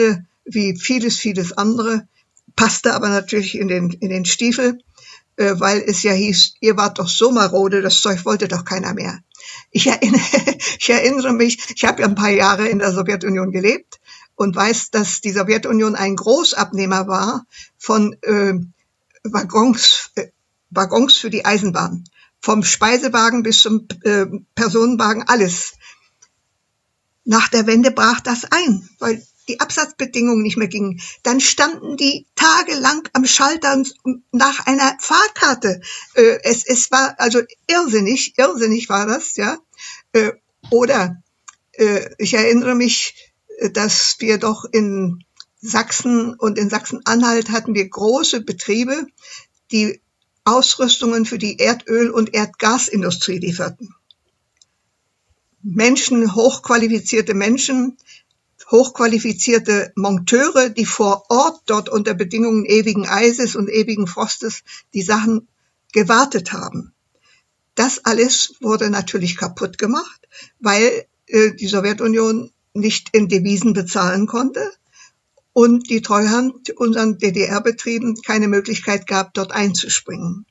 S3: wie vieles, vieles andere, passte aber natürlich in den, in den Stiefel, äh, weil es ja hieß, ihr wart doch so marode, das Zeug wollte doch keiner mehr. Ich erinnere, ich erinnere mich, ich habe ja ein paar Jahre in der Sowjetunion gelebt und weiß, dass die Sowjetunion ein Großabnehmer war von äh, Waggons, äh, Waggons für die Eisenbahn. Vom Speisewagen bis zum äh, Personenwagen, alles. Nach der Wende brach das ein, weil die Absatzbedingungen nicht mehr gingen. Dann standen die tagelang am Schalter nach einer Fahrkarte. Äh, es, es war also irrsinnig, irrsinnig war das, ja. Äh, oder äh, ich erinnere mich, dass wir doch in Sachsen und in Sachsen-Anhalt hatten wir große Betriebe, die Ausrüstungen für die Erdöl- und Erdgasindustrie lieferten. Menschen, hochqualifizierte Menschen, hochqualifizierte Monteure, die vor Ort dort unter Bedingungen ewigen Eises und ewigen Frostes die Sachen gewartet haben. Das alles wurde natürlich kaputt gemacht, weil äh, die Sowjetunion nicht in Devisen bezahlen konnte und die Treuhand unseren D D R-Betrieben keine Möglichkeit gab, dort einzuspringen.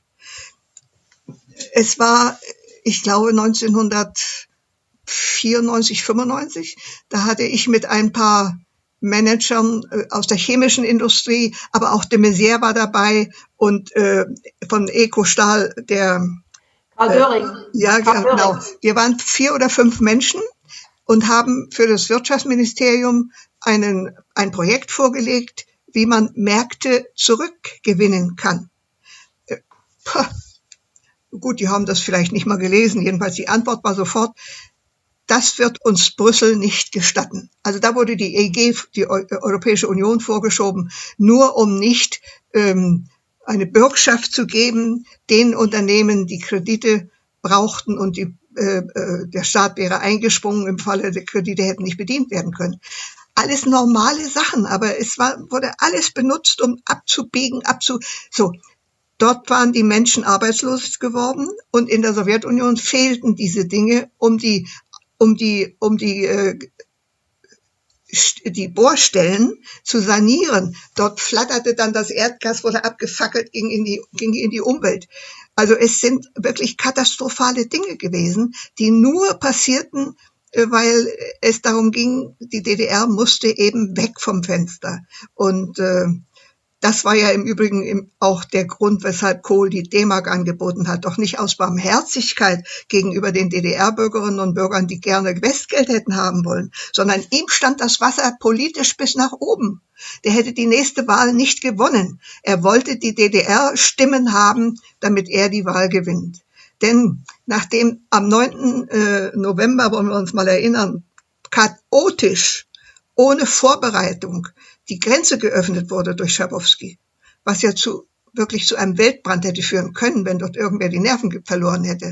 S3: Es war, ich glaube, neunzehnhundertvierundneunzig, fünfundneunzig, da hatte ich mit ein paar Managern äh, aus der chemischen Industrie, aber auch de Maizière war dabei und äh, von Eco-Stahl, der
S1: Karl Döring.
S3: Äh, ja,
S1: Karl
S3: genau.
S1: Döring.
S3: Wir waren vier oder fünf Menschen und haben für das Wirtschaftsministerium einen, ein Projekt vorgelegt, wie man Märkte zurückgewinnen kann. Äh, gut, die haben das vielleicht nicht mal gelesen. Jedenfalls die Antwort war sofort, das wird uns Brüssel nicht gestatten. Also da wurde die E G, die Europäische Union, vorgeschoben, nur um nicht ähm, eine Bürgschaft zu geben, den Unternehmen, die Kredite brauchten und die, äh, der Staat wäre eingesprungen im Falle, der Kredite hätten nicht bedient werden können. Alles normale Sachen, aber es war, wurde alles benutzt, um abzubiegen, abzu, so. Dort waren die Menschen arbeitslos geworden und in der Sowjetunion fehlten diese Dinge, um die, um die, um die, äh, die Bohrstellen zu sanieren. Dort flatterte dann das Erdgas, wurde abgefackelt, ging in die, ging in die Umwelt. Also es sind wirklich katastrophale Dinge gewesen, die nur passierten, weil es darum ging, die D D R musste eben weg vom Fenster. Und äh, das war ja im Übrigen auch der Grund, weshalb Kohl die D-Mark angeboten hat. Doch nicht aus Barmherzigkeit gegenüber den D D R-Bürgerinnen und Bürgern, die gerne Westgeld hätten haben wollen, sondern ihm stand das Wasser politisch bis nach oben. Der hätte die nächste Wahl nicht gewonnen. Er wollte die D D R Stimmen haben, damit er die Wahl gewinnt. Denn nachdem am neunten November, wollen wir uns mal erinnern, chaotisch, ohne Vorbereitung, die Grenze geöffnet wurde durch Schabowski, was ja zu, wirklich zu einem Weltbrand hätte führen können, wenn dort irgendwer die Nerven verloren hätte.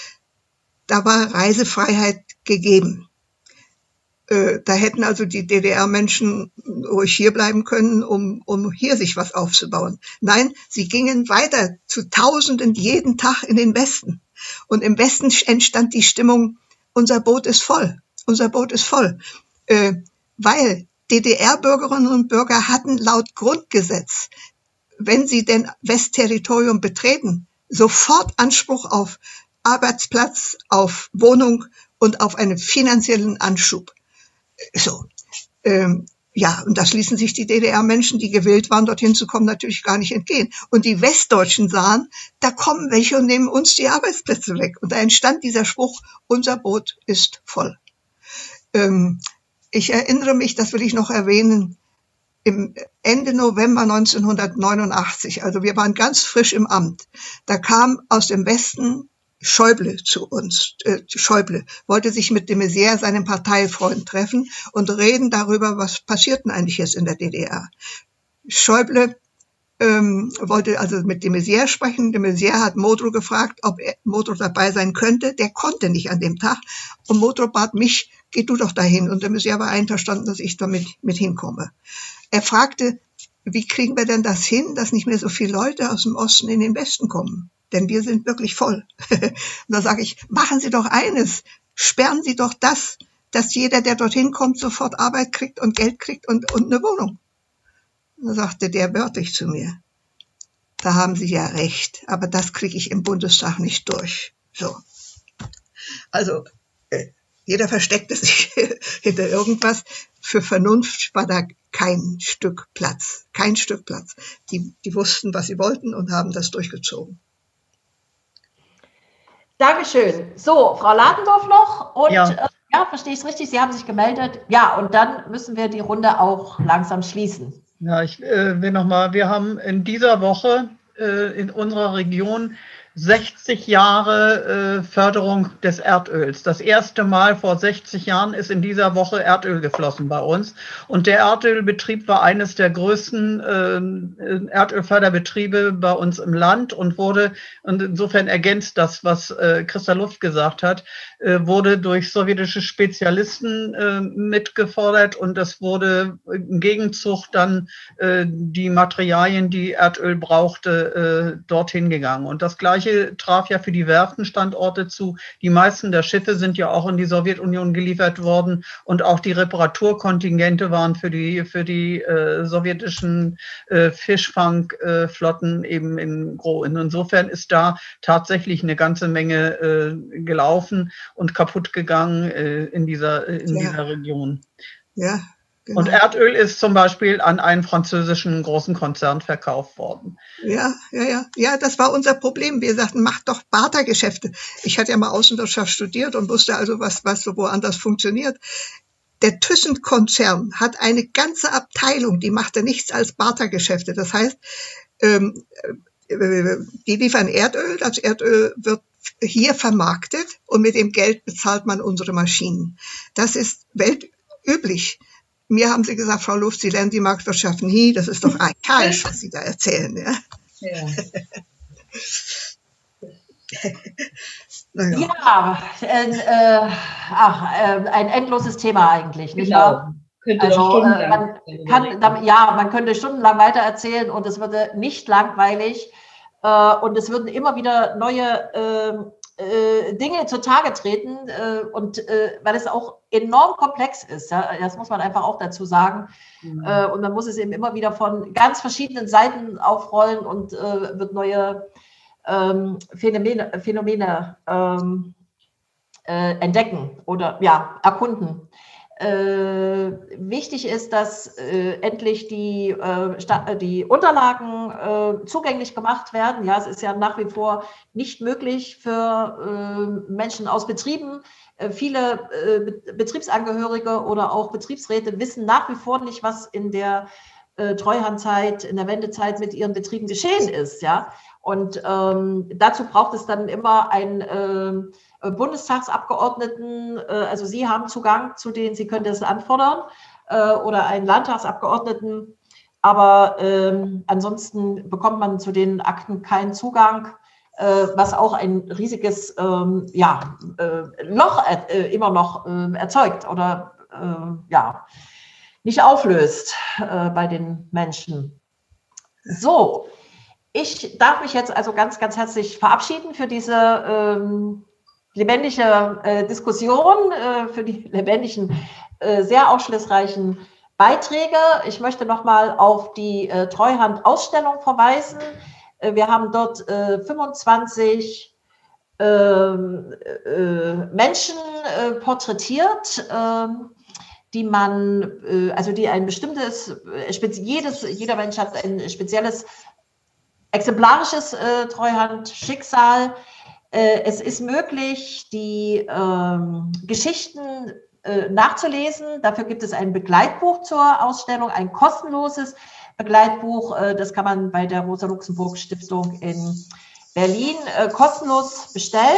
S3: Da war Reisefreiheit gegeben. Äh, da hätten also die D D R-Menschen ruhig hier bleiben können, um, um hier sich was aufzubauen. Nein, sie gingen weiter zu Tausenden jeden Tag in den Westen. Und im Westen entstand die Stimmung, unser Boot ist voll, unser Boot ist voll. Äh, weil D D R-Bürgerinnen und Bürger hatten laut Grundgesetz, wenn sie denn Westterritorium betreten, sofort Anspruch auf Arbeitsplatz, auf Wohnung und auf einen finanziellen Anschub. So, ähm, ja, und das ließen sich die D D R-Menschen, die gewillt waren, dorthin zu kommen, natürlich gar nicht entgehen. Und die Westdeutschen sahen, da kommen welche und nehmen uns die Arbeitsplätze weg. Und da entstand dieser Spruch, unser Boot ist voll. Ähm, Ich erinnere mich, das will ich noch erwähnen, im Ende November neunzehnhundertneunundachtzig, also wir waren ganz frisch im Amt, da kam aus dem Westen Schäuble zu uns. Äh, Schäuble wollte sich mit de Maizière, seinem Parteifreund, treffen und reden darüber, was passiert denn eigentlich jetzt in der D D R. Schäuble ähm, wollte also mit de Maizière sprechen. De Maizière hat Modrow gefragt, ob er, Modrow dabei sein könnte. Der konnte nicht an dem Tag. Und Modrow bat mich, geh du doch dahin. Und de Maizière war einverstanden, dass ich damit mit hinkomme. Er fragte, wie kriegen wir denn das hin, dass nicht mehr so viele Leute aus dem Osten in den Westen kommen? Denn wir sind wirklich voll. Und da sage ich, machen Sie doch eines, sperren Sie doch das, dass jeder, der dorthin kommt, sofort Arbeit kriegt und Geld kriegt und, und eine Wohnung. Da sagte der wörtlich zu mir, da haben Sie ja recht, aber das kriege ich im Bundestag nicht durch. So. Also, äh, jeder versteckte sich hinter irgendwas. Für Vernunft war da kein Stück Platz. Kein Stück Platz. Die, die wussten, was sie wollten und haben das durchgezogen.
S1: Dankeschön. So, Frau Ladendorf noch. Und
S2: Ja,
S1: äh, ja, verstehe ich es richtig? Sie haben sich gemeldet. Ja, und dann müssen wir die Runde auch langsam schließen.
S2: ja, ich äh, will noch mal, wir haben in dieser Woche äh, in unserer Region sechzig Jahre äh, Förderung des Erdöls. Das erste Mal vor sechzig Jahren ist in dieser Woche Erdöl geflossen bei uns. Und der Erdölbetrieb war eines der größten äh, Erdölförderbetriebe bei uns im Land und wurde, und insofern ergänzt das, was äh, Christa Luft gesagt hat, äh, wurde durch sowjetische Spezialisten äh, mitgefordert und es wurde im Gegenzug dann äh, die Materialien, die Erdöl brauchte, äh, dorthin gegangen. Und das Gleiche traf ja für die Werftenstandorte zu. Die meisten der Schiffe sind ja auch in die Sowjetunion geliefert worden und auch die Reparaturkontingente waren für die, für die äh, sowjetischen äh, Fischfangflotten äh, eben in Großen. Insofern ist da tatsächlich eine ganze Menge äh, gelaufen und kaputt gegangen äh, in dieser, in
S3: Ja.
S2: dieser Region.
S3: Ja, genau.
S2: Und Erdöl ist zum Beispiel an einen französischen großen Konzern verkauft worden.
S3: Ja, ja, ja. Ja, das war unser Problem. Wir sagten, macht doch Bartergeschäfte. Ich hatte ja mal Außenwirtschaft studiert und wusste also, was, was so woanders funktioniert. Der Thyssen-Konzern hat eine ganze Abteilung, die machte nichts als Bartergeschäfte. Das heißt, ähm, äh, die liefern Erdöl, das Erdöl wird hier vermarktet und mit dem Geld bezahlt man unsere Maschinen. Das ist weltüblich. Mir haben sie gesagt, Frau Luft, Sie lernen die Marktwirtschaft nie. Das ist doch archaisch, was Sie da erzählen. Ja.
S4: Ja.
S3: Naja.
S1: Ja, äh, äh, ach, äh, ein endloses Thema eigentlich, nicht
S4: Genau.
S1: wahr?
S4: Könnte
S1: Also
S4: noch
S1: äh,
S4: stundenlang
S1: man
S4: darüber
S1: kann,
S4: reden.
S1: da, ja, man könnte stundenlang weiter erzählen und es würde nicht langweilig äh, und es würden immer wieder neue äh, äh, Dinge zutage treten äh, und äh, weil es auch enorm komplex ist, ja, das muss man einfach auch dazu sagen.
S4: Mhm.
S1: Äh, und man muss es eben immer wieder von ganz verschiedenen Seiten aufrollen und äh, wird neue ähm, Phänomene, Phänomene ähm, äh, entdecken oder ja, erkunden. Äh, wichtig ist, dass äh, endlich die, äh, Sta- die Unterlagen äh, zugänglich gemacht werden. Ja, es ist ja nach wie vor nicht möglich für äh, Menschen aus Betrieben. Äh, viele äh, Be- Betriebsangehörige oder auch Betriebsräte wissen nach wie vor nicht, was in der äh, Treuhandzeit, in der Wendezeit mit ihren Betrieben geschehen ist. Ja, und ähm, dazu braucht es dann immer ein äh, Bundestagsabgeordneten, also Sie haben Zugang zu denen, Sie können das anfordern, oder einen Landtagsabgeordneten, aber ähm, ansonsten bekommt man zu den Akten keinen Zugang, äh, was auch ein riesiges ähm, ja, äh, Loch äh, immer noch äh, erzeugt oder äh, ja, nicht auflöst äh, bei den Menschen. So, ich darf mich jetzt also ganz, ganz herzlich verabschieden für diese ähm, lebendige äh, Diskussion, äh, für die lebendigen, äh, sehr aufschlussreichen Beiträge. Ich möchte nochmal auf die äh, Treuhand-Ausstellung verweisen. Äh, wir haben dort äh, fünfundzwanzig äh, äh, Menschen äh, porträtiert, äh, die man, äh, also die ein bestimmtes, äh, jedes, jeder Mensch hat ein spezielles exemplarisches äh, Treuhandschicksal. Es ist möglich, die ähm, Geschichten äh, nachzulesen. Dafür gibt es ein Begleitbuch zur Ausstellung, ein kostenloses Begleitbuch. Äh, das kann man bei der Rosa-Luxemburg-Stiftung in Berlin äh, kostenlos bestellen.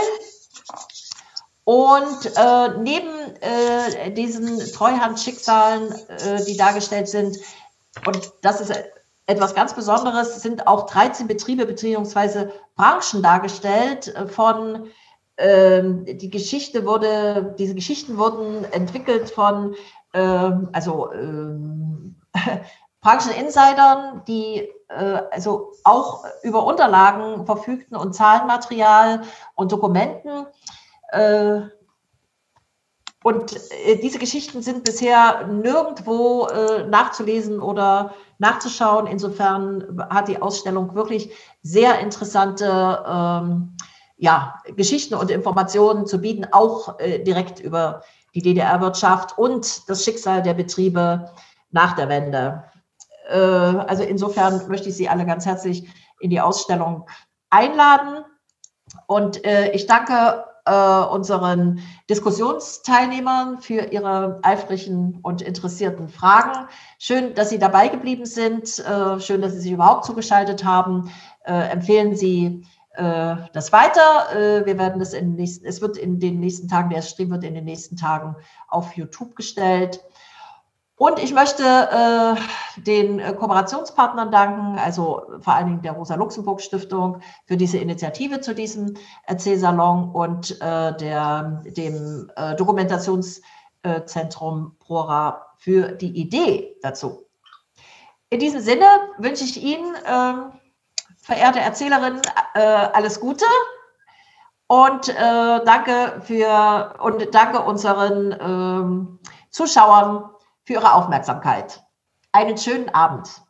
S1: Und äh, neben äh, diesen Treuhandschicksalen, äh, die dargestellt sind, und das ist etwas ganz Besonderes, sind auch dreizehn Betriebe bzw. Branchen dargestellt. Von ähm, die Geschichte wurde, diese Geschichten wurden entwickelt von ähm, also ähm, Brancheninsidern, die äh, also auch über Unterlagen verfügten und Zahlenmaterial und Dokumenten. Äh, und äh, diese Geschichten sind bisher nirgendwo äh, nachzulesen oder nachzuschauen. Insofern hat die Ausstellung wirklich sehr interessante ähm, ja, Geschichten und Informationen zu bieten, auch äh, direkt über die D D R-Wirtschaft und das Schicksal der Betriebe nach der Wende. Äh, also insofern möchte ich Sie alle ganz herzlich in die Ausstellung einladen. Und äh, ich danke äh, unseren Diskussionsteilnehmern für ihre eifrigen und interessierten Fragen. Schön, dass Sie dabei geblieben sind. Äh, schön, dass Sie sich überhaupt zugeschaltet haben. Äh, empfehlen Sie äh, das weiter. Äh, wir werden das in den nächsten, es wird in den nächsten Tagen, der Stream wird in den nächsten Tagen auf YouTube gestellt. Und ich möchte äh, den äh, Kooperationspartnern danken, also vor allen Dingen der Rosa-Luxemburg-Stiftung für diese Initiative zu diesem Erzählsalon und äh, der, dem äh, Dokumentationszentrum ProRa für die Idee dazu. In diesem Sinne wünsche ich Ihnen, äh, verehrte Erzählerin, äh, alles Gute und äh, danke für und danke unseren äh, Zuschauern für Ihre Aufmerksamkeit. Einen schönen Abend.